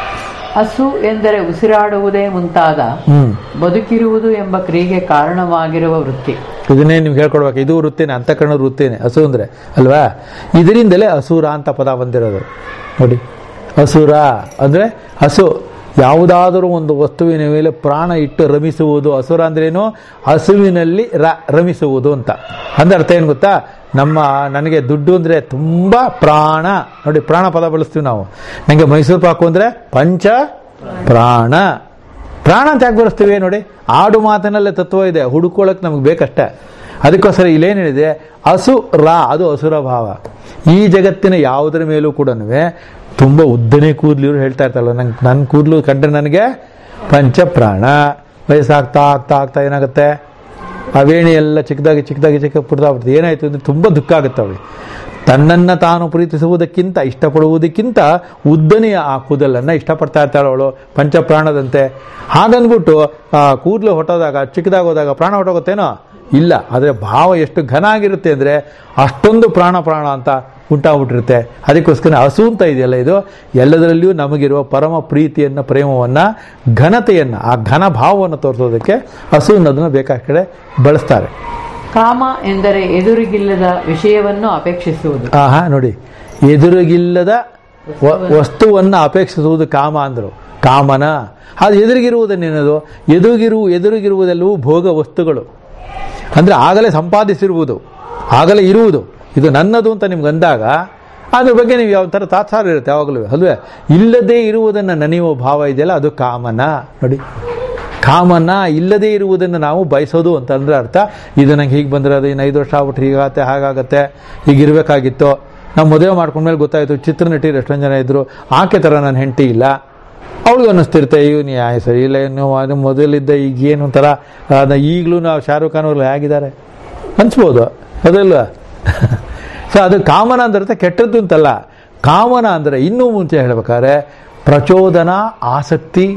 ಹಸು ಎಂದರೆ ಉಸಿರಾಡುವುದೇ ಮುಂತಾದ ಹ್ಮ್ ಬದುಕಿರುವುದು ಎಂಬ ಕ್ರಿಯೆಗೆ ಕಾರಣವಾಗಿರುವ ವೃತ್ತಿ. ಇದನ್ನೇ ನಿಮ್ಗೆ ಹೇಳ್ಕೊಡ್ಬೇಕು. ಇದು ವೃತ್ತಿನೇ, ಅಂತಃಕರಣದ ವೃತ್ತಿನೇ ಹಸು ಅಂದ್ರೆ ಅಲ್ವಾ? ಇದರಿಂದಲೇ ಅಸುರ ಅಂತ ಪದ ಬಂದಿರೋದು ನೋಡಿ. ಅಸುರ ಅಂದ್ರೆ ಹಸು, ಯಾವುದಾದರೂ ಒಂದು ವಸ್ತುವಿನ ಮೇಲೆ ಪ್ರಾಣ ಇಟ್ಟು ರಮಿಸುವುದು. ಅಸುರ ಅಂದ್ರೇನು? ಹಸುವಿನಲ್ಲಿ ರ ರಮಿಸುವುದು ಅಂತ. ಅಂದ್ರೆ ಅರ್ಥ ಏನು ಗೊತ್ತಾ? ನಮ್ಮ ನನಗೆ ದುಡ್ಡು ಅಂದರೆ ತುಂಬ ಪ್ರಾಣ ನೋಡಿ, ಪ್ರಾಣ ಪದ ಬಳಸ್ತೀವಿ ನಾವು. ನನಗೆ ಮೈಸೂರು ಪಾಕು ಅಂದರೆ ಪಂಚ ಪ್ರಾಣ. ಪ್ರಾಣ ಅಂತ ಯಾಕೆ ಬಳಸ್ತೀವಿ ನೋಡಿ? ಆಡು ಮಾತಿನಲ್ಲೇ ತತ್ವ ಇದೆ, ಹುಡುಕೊಳ್ಳೋಕೆ ನಮಗೆ ಬೇಕಷ್ಟೇ. ಅದಕ್ಕೋಸ್ಕರ ಇಲ್ಲೇನು ಹೇಳಿದೆ? ಅಸುರ, ಅದು ಅಸುರ ಭಾವ. ಈ ಜಗತ್ತಿನ ಯಾವುದರ ಮೇಲೂ ಕೂಡ ತುಂಬ ಉದ್ದನೇ ಕೂದಲು, ಇವರು ಹೇಳ್ತಾ ಇರ್ತಾರಲ್ಲ, ನಂಗೆ ನನ್ನ ಕೂದಲು ಕಂಡ್ರೆ ನನಗೆ ಪಂಚಪ್ರಾಣ. ವಯಸ್ಸಾಗ್ತಾ ಆಗ್ತಾ ಆಗ್ತಾ ಏನಾಗುತ್ತೆ? ಆ ವೇಣಿ ಎಲ್ಲ ಚಿಕ್ಕದಾಗಿ ಚಿಕ್ಕದಾಗಿ ಚಿಕ್ಕ ಪುಡ್ದಾಗ್ಬಿಡ್ತದೆ. ಏನಾಯ್ತು ಅಂದರೆ ತುಂಬ ದುಃಖ ಆಗುತ್ತೆ ಅವಳಿಗೆ. ತನ್ನನ್ನು ತಾನು ಪ್ರೀತಿಸುವುದಕ್ಕಿಂತ ಇಷ್ಟಪಡುವುದಕ್ಕಿಂತ ಉದ್ದನೆಯ ಆ ಕೂದಲನ್ನು ಇಷ್ಟಪಡ್ತಾ ಇರ್ತಾಳೆ ಅವಳು, ಪಂಚಪ್ರಾಣದಂತೆ. ಹಾಗಂದ್ಬಿಟ್ಟು ಆ ಕೂದಲು ಹೊಟ್ಟೋದಾಗ, ಚಿಕ್ಕದಾಗೋದಾಗ ಪ್ರಾಣ ಹೊಟ್ಟೋಗುತ್ತೇನೋ? ಇಲ್ಲ. ಆದರೆ ಭಾವ ಎಷ್ಟು ಘನ ಆಗಿರುತ್ತೆ ಅಂದರೆ ಅಷ್ಟೊಂದು ಪ್ರಾಣ ಪ್ರಾಣ ಅಂತ ಉಂಟಾಗ್ಬಿಟ್ಟಿರುತ್ತೆ. ಅದಕ್ಕೋಸ್ಕರ ಹಸು ಅಂತ ಇದೆಯಲ್ಲ, ಇದು ಎಲ್ಲದರಲ್ಲಿಯೂ ನಮಗಿರುವ ಪರಮ ಪ್ರೀತಿಯನ್ನು, ಪ್ರೇಮವನ್ನು, ಘನತೆಯನ್ನು, ಆ ಘನ ಭಾವವನ್ನು ತೋರಿಸೋದಕ್ಕೆ ಹಸು ಅನ್ನೋದನ್ನು ಬೇಕಾದ ಕಡೆ ಬಳಸ್ತಾರೆ. ಕಾಮ ಎಂದರೆ ಎದುರಿಗಿಲ್ಲದ ವಿಷಯವನ್ನು ಅಪೇಕ್ಷಿಸುವುದು. ಆಹಾ ನೋಡಿ, ಎದುರಿಗಿಲ್ಲದ ವಸ್ತುವನ್ನು ಅಪೇಕ್ಷಿಸುವುದು ಕಾಮ ಅಂದರು. ಕಾಮನ ಅದು ಎದುರಿಗಿರುವುದನ್ನೇನದು? ಎದುರಿಗಿರು ಎದುರಿಗಿರುವುದೆಲ್ಲವೂ ಭೋಗ ವಸ್ತುಗಳು. ಅಂದರೆ ಆಗಲೇ ಸಂಪಾದಿಸಿರುವುದು, ಆಗಲೇ ಇರುವುದು, ಇದು ನನ್ನದು ಅಂತ ನಿಮ್ಗೆ ಅಂದಾಗ ಅದ್ರ ಬಗ್ಗೆ ನೀವು ಯಾವ ಥರ ತಾತ್ಸಾರ ಇರುತ್ತೆ ಯಾವಾಗಲೂ ಅಲ್ವೇ? ಇಲ್ಲದೇ ಇರುವುದನ್ನು ನೆನೆಯುವ ಭಾವ ಇದೆಯಲ್ಲ, ಅದು ಕಾಮನ ನೋಡಿ. ಕಾಮನ ಇಲ್ಲದೇ ಇರುವುದನ್ನು ನಾವು ಬಯಸೋದು ಅಂತಂದ್ರೆ ಅರ್ಥ. ಇದು ನಂಗೆ ಹೀಗೆ ಬಂದರೆ ಅದು ಇನ್ನು ಐದು ವರ್ಷ ಆಗ್ಬಿಟ್ರೆ ಹೀಗಾಗತ್ತೆ, ಹಾಗಾಗತ್ತೆ, ಹೀಗಿರಬೇಕಾಗಿತ್ತು. ನಾವು ಮದುವೆ ಮಾಡ್ಕೊಂಡ್ಮೇಲೆ ಗೊತ್ತಾಯಿತು ಚಿತ್ರನಟಿ ಎಷ್ಟೊಂದು ಜನ ಇದ್ದರು, ಆಕೆ ಥರ ನನ್ನ ಹೆಂಡತಿ ಇಲ್ಲ. ಅವಳಿಗೆ ಅನ್ನಿಸ್ತಿರುತ್ತೆ, ಇವನು ಆಯ್ ಸರಿ ಇಲ್ಲ, ಇನ್ನು ಅದು ಮೊದಲಿದ್ದ ಈಗ ಏನು ಒಂಥರ ಈಗಲೂ ನಾವು ಶಾರುಖ್ ಖಾನ್ ಅವ್ರು ಹೇಗಿದ್ದಾರೆ ಅನ್ಸ್ಬೋದು, ಅದಲ್ವ? ಸೊ ಅದು ಕಾಮನ ಅಂದ್ರೆ ಕೆಟ್ಟದ್ದು ಅಂತಲ್ಲ. ಕಾಮನ ಅಂದರೆ ಇನ್ನೂ ಮುಂಚೆ ಹೇಳ್ಬೇಕಾದ್ರೆ ಪ್ರಚೋದನಾ ಆಸಕ್ತಿ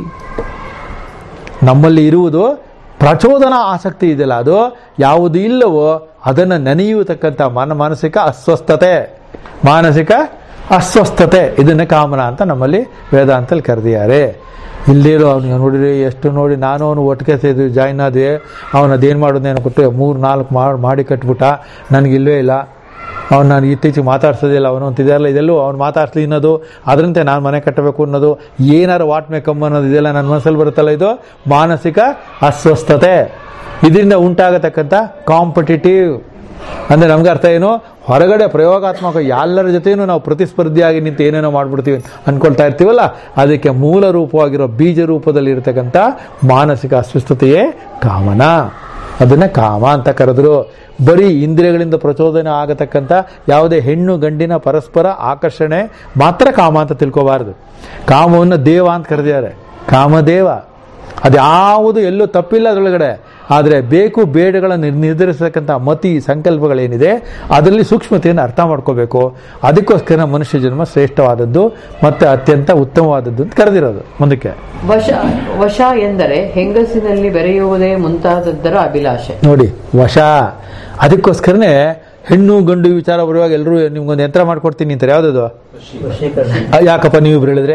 ನಮ್ಮಲ್ಲಿ ಇರುವುದು. ಪ್ರಚೋದನಾ ಆಸಕ್ತಿ ಇದೆಯಲ್ಲ, ಅದು ಯಾವುದು ಇಲ್ಲವೋ ಅದನ್ನು ನೆನೆಯುವತಕ್ಕಂಥ ಮನ ಮಾನಸಿಕ ಅಸ್ವಸ್ಥತೆ, ಮಾನಸಿಕ ಅಸ್ವಸ್ಥತೆ, ಇದನ್ನೇ ಕಾಮನ ಅಂತ ನಮ್ಮಲ್ಲಿ ವೇದಾಂತಲ್ಲಿ ಕರೆದಿದ್ದಾರೆ. ಇಲ್ಲಿರೋ ಅವನಿಗೆ ನೋಡಿರಿ ಎಷ್ಟು ನೋಡಿ, ನಾನು ಅವನು ಒಟ್ಟಿಗೆ ಸೇರಿದ್ವಿ, ಜಾಯ್ನ್ ಆದ್ವಿ. ಅವನು ಅದೇನು ಮಾಡೋದೇನು ಕೊಟ್ಟು ಮೂರು ನಾಲ್ಕು ಮಾಡಿ ಮಾಡಿ ಕಟ್ಬಿಟ್ಟ, ನನಗಿಲ್ವೇ ಇಲ್ಲ. ಅವ್ನು ನಾನು ಇತ್ತೀಚೆಗೆ ಮಾತಾಡ್ಸೋದಿಲ್ಲ ಅವನು ಅಂತಿದೆಯಲ್ಲ, ಇದೆಲ್ಲೂ ಅವ್ನು ಮಾತಾಡ್ಸಲಿ ಅನ್ನೋದು, ಅದರಂತೆ ನಾನು ಮನೆ ಕಟ್ಟಬೇಕು ಅನ್ನೋದು, ಏನಾರು ವಾಟ್ ಮೇಕಮ್ ಅನ್ನೋದು ಇದೆಲ್ಲ ನನ್ನ ಮನಸ್ಸಲ್ಲಿ ಬರುತ್ತಲ್ಲ, ಇದು ಮಾನಸಿಕ ಅಸ್ವಸ್ಥತೆ. ಇದರಿಂದ ಉಂಟಾಗತಕ್ಕಂಥ ಕಾಂಪಿಟೇಟಿವ್ ಅಂದರೆ ನಮ್ಗೆ ಅರ್ಥ ಏನು? ಹೊರಗಡೆ ಪ್ರಯೋಗಾತ್ಮಕ ಎಲ್ಲರ ಜೊತೆಯೂ ನಾವು ಪ್ರತಿಸ್ಪರ್ಧಿಯಾಗಿ ನಿಂತು ಏನೇನೋ ಮಾಡ್ಬಿಡ್ತೀವಿ ಅಂದ್ಕೊಳ್ತಾ ಇರ್ತೀವಲ್ಲ, ಅದಕ್ಕೆ ಮೂಲ ರೂಪವಾಗಿರೋ ಬೀಜ ರೂಪದಲ್ಲಿ ಇರತಕ್ಕಂಥ ಮಾನಸಿಕ ಅಸ್ವಸ್ಥತೆಯೇ ಕಾಮನ. ಅದನ್ನ ಕಾಮ ಅಂತ ಕರೆದ್ರು. ಬರೀ ಇಂದ್ರಿಯಗಳಿಂದ ಪ್ರಚೋದನೆ ಆಗತಕ್ಕಂಥ ಯಾವುದೇ ಹೆಣ್ಣು ಗಂಡಿನ ಪರಸ್ಪರ ಆಕರ್ಷಣೆ ಮಾತ್ರ ಕಾಮ ಅಂತ ತಿಳ್ಕೋಬಾರದು. ಕಾಮವನ್ನು ದೇವ ಅಂತ ಕರೆದಿದ್ದಾರೆ, ಕಾಮದೇವ. ಅದ್ಯಾವುದು ಎಲ್ಲೂ ತಪ್ಪಿಲ್ಲ ಅದರೊಳಗಡೆ. ಆದರೆ ಬೇಕು ಬೇಡಗಳನ್ನು ನಿರ್ಧರಿಸತಕ್ಕಂಥ ಮತಿ ಸಂಕಲ್ಪಗಳೇನಿದೆ ಅದರಲ್ಲಿ ಸೂಕ್ಷ್ಮತೆಯನ್ನು ಅರ್ಥ ಮಾಡ್ಕೋಬೇಕು. ಅದಕ್ಕೋಸ್ಕರ ಮನುಷ್ಯ ಜನ್ಮ ಶ್ರೇಷ್ಠವಾದದ್ದು ಮತ್ತು ಅತ್ಯಂತ ಉತ್ತಮವಾದದ್ದು ಅಂತ ಕರೆದಿರೋದು. ಮುಂದಕ್ಕೆ ವಶ ವಶ ಎಂದರೆ ಹೆಂಗಸಿನಲ್ಲಿ ಬೆರೆಯುವುದೇ ಮುಂತಾದದ್ದರ ಅಭಿಲಾಷೆ ನೋಡಿ. ವಶ, ಅದಕ್ಕೋಸ್ಕರನೇ ಹೆಣ್ಣು ಗಂಡು ವಿಚಾರ ಬರುವಾಗ ಎಲ್ಲರೂ ನಿಮ್ಗೊಂದು ಯಂತ್ರ ಮಾಡ್ಕೊಡ್ತೀನಿ ಅಂತಾರೆ. ಯಾವುದದು? ಯಾಕಪ್ಪ ನೀವಿಬ್ರು ಹೇಳಿದ್ರೆ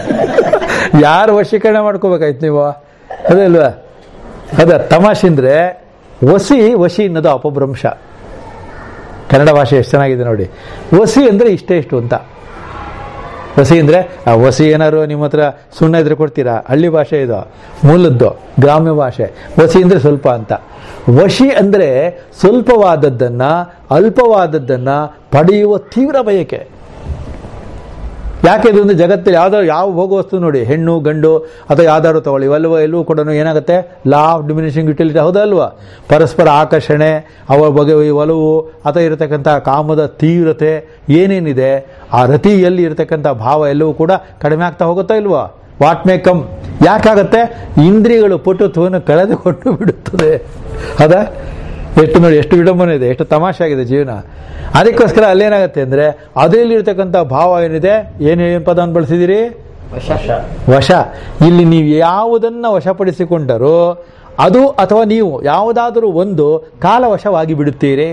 ಯಾರು ವಶೀಕರಣ ಮಾಡ್ಕೋಬೇಕಾಯ್ತು ನೀವು? ಅದೇ ಅಲ್ವಾ? ಅದ ತಮಾಷೆ ಅಂದ್ರೆ ವಸಿ ವಶಿ ಅನ್ನೋದು ಅಪಭ್ರಂಶ. ಕನ್ನಡ ಭಾಷೆ ಎಷ್ಟು ಚೆನ್ನಾಗಿದೆ ನೋಡಿ. ವಸಿ ಅಂದ್ರೆ ಇಷ್ಟೇ ಇಷ್ಟು ಅಂತ. ವಸಿ ಅಂದ್ರೆ ಆ ವಸಿ ಏನಾರು ನಿಮ್ಮ ಹತ್ರ ಸುಣ್ಣ ಇದ್ರೆ ಕೊಡ್ತೀರಾ? ಹಳ್ಳಿ ಭಾಷೆ ಇದು, ಮೂಲದ್ದು ಗ್ರಾಮ್ಯ ಭಾಷೆ. ವಸಿ ಅಂದ್ರೆ ಸ್ವಲ್ಪ ಅಂತ. ವಶಿ ಅಂದ್ರೆ ಸ್ವಲ್ಪವಾದದ್ದನ್ನ ಅಲ್ಪವಾದದ್ದನ್ನ ಪಡೆಯುವ ತೀವ್ರ ಬಯಕೆ. ಯಾಕೆ ಇದು ಒಂದು ಜಗತ್ತಲ್ಲಿ ಯಾವ್ದಾದ್ರು ಯಾವ ಹೋಗೋ ವಸ್ತು ನೋಡಿ, ಹೆಣ್ಣು ಗಂಡು ಅಥವಾ ಯಾವ್ದಾದ್ರು ತಗೊಳ್ಳಿ, ಅಲ್ವ ಎಲ್ಲವೂ ಕೂಡ ಏನಾಗುತ್ತೆ, ಲಾ ಆಫ್ ಡಿಮಿನಿಷಿಂಗ್ ಯುಟಿಲಿಟಿ, ಹೌದಲ್ವಾ? ಪರಸ್ಪರ ಆಕರ್ಷಣೆ, ಅವರ ಬಗ್ಗೆ ಒಲವು ಅಥವಾ ಇರತಕ್ಕಂಥ ಕಾಮದ ತೀವ್ರತೆ ಏನೇನಿದೆ, ಆ ರತಿಯಲ್ಲಿ ಇರತಕ್ಕಂಥ ಭಾವ ಎಲ್ಲವೂ ಕೂಡ ಕಡಿಮೆ ಆಗ್ತಾ ಹೋಗುತ್ತಾ ಇಲ್ವಾ? ವಾಟ್ ಮೇ ಕಮ್, ಯಾಕಾಗತ್ತೆ? ಇಂದ್ರಿಯಗಳು ಪಟುತ್ವವನ್ನು ಕಳೆದುಕೊಂಡು ಬಿಡುತ್ತದೆ. ಅದ ಎಷ್ಟು ನೋಡಿ, ಎಷ್ಟು ವಿಡಂಬನೆ ಇದೆ, ಎಷ್ಟು ತಮಾಷೆ ಆಗಿದೆ ಜೀವನ. ಅದಕ್ಕೋಸ್ಕರ ಅಲ್ಲೇನಾಗುತ್ತೆ ಅಂದ್ರೆ ಅದರಲ್ಲಿರ್ತಕ್ಕಂಥ ಭಾವ ಏನಿದೆ, ಏನೇನು ಪದ ಬಳಸಿದಿರಿ? ವಶ. ಇಲ್ಲಿ ನೀವು ಯಾವುದನ್ನ ವಶಪಡಿಸಿಕೊಂಡರೂ ಅದು ಅಥವಾ ನೀವು ಯಾವುದಾದರೂ ಒಂದು ಕಾಲವಶವಾಗಿ ಬಿಡುತ್ತೀರಿ.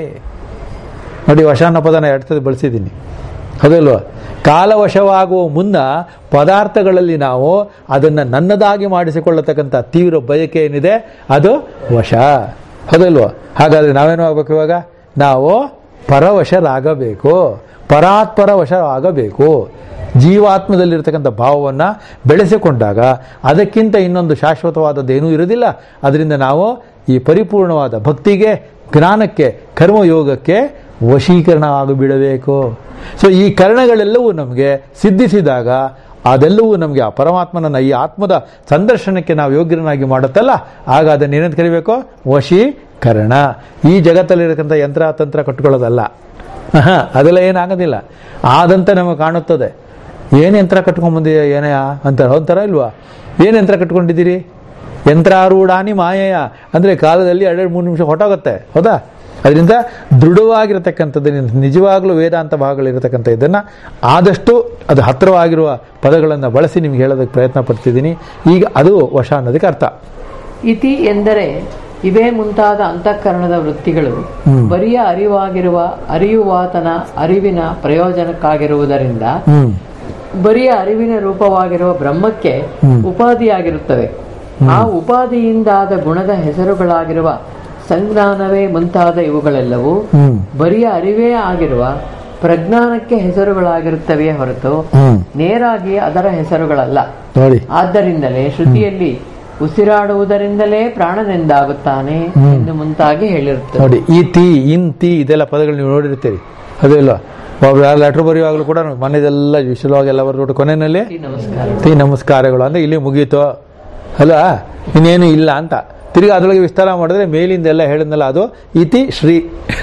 ನೋಡಿ, ವಶ ಅನ್ನೋ ಪದನ ಎರಡು ಬಳಸಿದ್ದೀನಿ, ಹೌದಲ್ವಾ? ಕಾಲವಶವಾಗುವ ಮುನ್ನ ಪದಾರ್ಥಗಳಲ್ಲಿ ನಾವು ಅದನ್ನು ನನ್ನದಾಗಿ ಮಾಡಿಸಿಕೊಳ್ಳತಕ್ಕಂಥ ತೀವ್ರ ಬಯಕೆ ಏನಿದೆ ಅದು ವಶ, ಹೌದಲ್ವಾ? ಹಾಗಾದ್ರೆ ನಾವೇನು ಆಗ್ಬೇಕು ಇವಾಗ? ನಾವು ಪರವಶರಾಗಬೇಕು, ಪರಾತ್ಪರ ವಶ ಆಗಬೇಕು. ಜೀವಾತ್ಮದಲ್ಲಿರ್ತಕ್ಕಂಥ ಭಾವವನ್ನು ಬೆಳೆಸಿಕೊಂಡಾಗ ಅದಕ್ಕಿಂತ ಇನ್ನೊಂದು ಶಾಶ್ವತವಾದದ್ದು ಏನೂ ಇರೋದಿಲ್ಲ. ಅದರಿಂದ ನಾವು ಈ ಪರಿಪೂರ್ಣವಾದ ಭಕ್ತಿಗೆ, ಜ್ಞಾನಕ್ಕೆ, ಕರ್ಮಯೋಗಕ್ಕೆ ವಶೀಕರಣ ಆಗಿಬಿಡಬೇಕು. ಸೊ ಈ ಕರ್ಣಗಳೆಲ್ಲವೂ ನಮಗೆ ಸಿದ್ಧಿಸಿದಾಗ ಅದೆಲ್ಲವೂ ನಮಗೆ ಆ ಪರಮಾತ್ಮನನ್ನ, ಈ ಆತ್ಮದ ಸಂದರ್ಶನಕ್ಕೆ ನಾವು ಯೋಗ್ಯರನ್ನಾಗಿ ಮಾಡುತ್ತಲ್ಲ, ಆಗ ಅದನ್ನು ಏನಂತ ಕರಿಬೇಕು? ವಶೀಕರಣ. ಈ ಜಗತ್ತಲ್ಲಿರತಕ್ಕಂಥ ಯಂತ್ರ ತಂತ್ರ ಕಟ್ಕೊಳ್ಳೋದಲ್ಲ, ಅದೆಲ್ಲ ಏನಾಗೋದಿಲ್ಲ. ಆದಂತೆ ನಮಗೆ ಕಾಣುತ್ತದೆ. ಏನು ಯಂತ್ರ ಕಟ್ಕೊಂಡ್ಬಂದಿದೆ ಏನೇ ಅಂತಾರ ಒಂಥರ ಇಲ್ವಾ? ಏನು ಯಂತ್ರ ಕಟ್ಕೊಂಡಿದ್ದೀರಿ? ಯಂತ್ರಾರೂಢಾನಿ ಮಾಯೆಯ ಅಂದರೆ ಕಾಲದಲ್ಲಿ ಎರಡೆರಡು ಮೂರು ನಿಮಿಷ ಹೊಟ್ಟೋಗುತ್ತೆ, ಹೌದಾ? ಅದರಿಂದ ದೃಢವಾಗಿರತಕ್ಕಂಥದ್ದು ನಿಜವಾಗ್ಲೂ ವೇದಾಂತ ಭಾಗಗಳಿರತಕ್ಕಂಥ ಇದನ್ನು ಆದಷ್ಟು ಅದು ಹತ್ತಿರವಾಗಿರುವ ಪದಗಳನ್ನು ಬಳಸಿ ನಿಮ್ಗೆ ಹೇಳೋದಕ್ಕೆ ಪ್ರಯತ್ನ ಪಡ್ತಿದ್ದೀನಿ. ಈಗ ಅದು ವಶ ಅನ್ನೋದಕ್ಕೆ ಅರ್ಥ. ಇತಿ ಎಂದರೆ ಇವೇ ಮುಂತಾದ ಅಂತಃಕರಣದ ವೃತ್ತಿಗಳು ಬರಿಯ ಅರಿವಾಗಿರುವ ಅರಿಯುವಾತನ ಅರಿವಿನ ಪ್ರಯೋಜನಕ್ಕಾಗಿರುವುದರಿಂದ ಬರಿಯ ಅರಿವಿನ ರೂಪವಾಗಿರುವ ಬ್ರಹ್ಮಕ್ಕೆ ಉಪಾಧಿಯಾಗಿರುತ್ತವೆ. ಆ ಉಪಾಧಿಯಿಂದಾದ ಗುಣದ ಹೆಸರುಗಳಾಗಿರುವ ಸಂಜ್ಞಾನವೇ ಮುಂತಾದ ಇವುಗಳೆಲ್ಲವೂ ಬರಿಯ ಅರಿವೇ ಆಗಿರುವ ಪ್ರಜ್ಞಾನಕ್ಕೆ ಹೆಸರುಗಳಾಗಿರುತ್ತವೆಯೇ ಹೊರತು ನೇರಾಗಿ ಅದರ ಹೆಸರುಗಳಲ್ಲ. ಆದ್ದರಿಂದಲೇ ಶ್ರುತಿಯಲ್ಲಿ ಉಸಿರಾಡುವುದರಿಂದಲೇ ಪ್ರಾಣನೆಂದಾಗುತ್ತಾನೆ ಎಂದು ಮುಂತಾಗಿ ಹೇಳಿರುತ್ತದೆ. ನೋಡಿ, ಈ ತಿ ಇನ್ ತಿ ಇದೆಲ್ಲ ಪದಗಳು ನೀವು ನೋಡಿರ್ತೀರಿ, ಅದೇ ಇಲ್ಲ? ಒಬ್ರು ಯಾರು ಲೆಟರ್ ಬರೆಯುವಾಗಲೂ ಕೂಡ ಮನೆಯದೆಲ್ಲ ವಿಶಲವಾಗಿ ಎಲ್ಲ ಬರೆದು ಕೊನೆಯಲ್ಲಿ ತಿ ನಮಸ್ಕಾರಗಳು ಅಂದ್ರೆ ಇಲ್ಲಿ ಮುಗೀತು ಅಲ್ವಾ, ಇನ್ನೇನು ಇಲ್ಲ ಅಂತ. ತಿರುಗಿ ಅದರೊಳಗೆ ವಿಸ್ತಾರ ಮಾಡಿದ್ರೆ ಮೇಲಿಂದ ಎಲ್ಲ ಹೇಳಿದ್ನಲ್ಲ, ಅದು ಇತಿ ಶ್ರೀ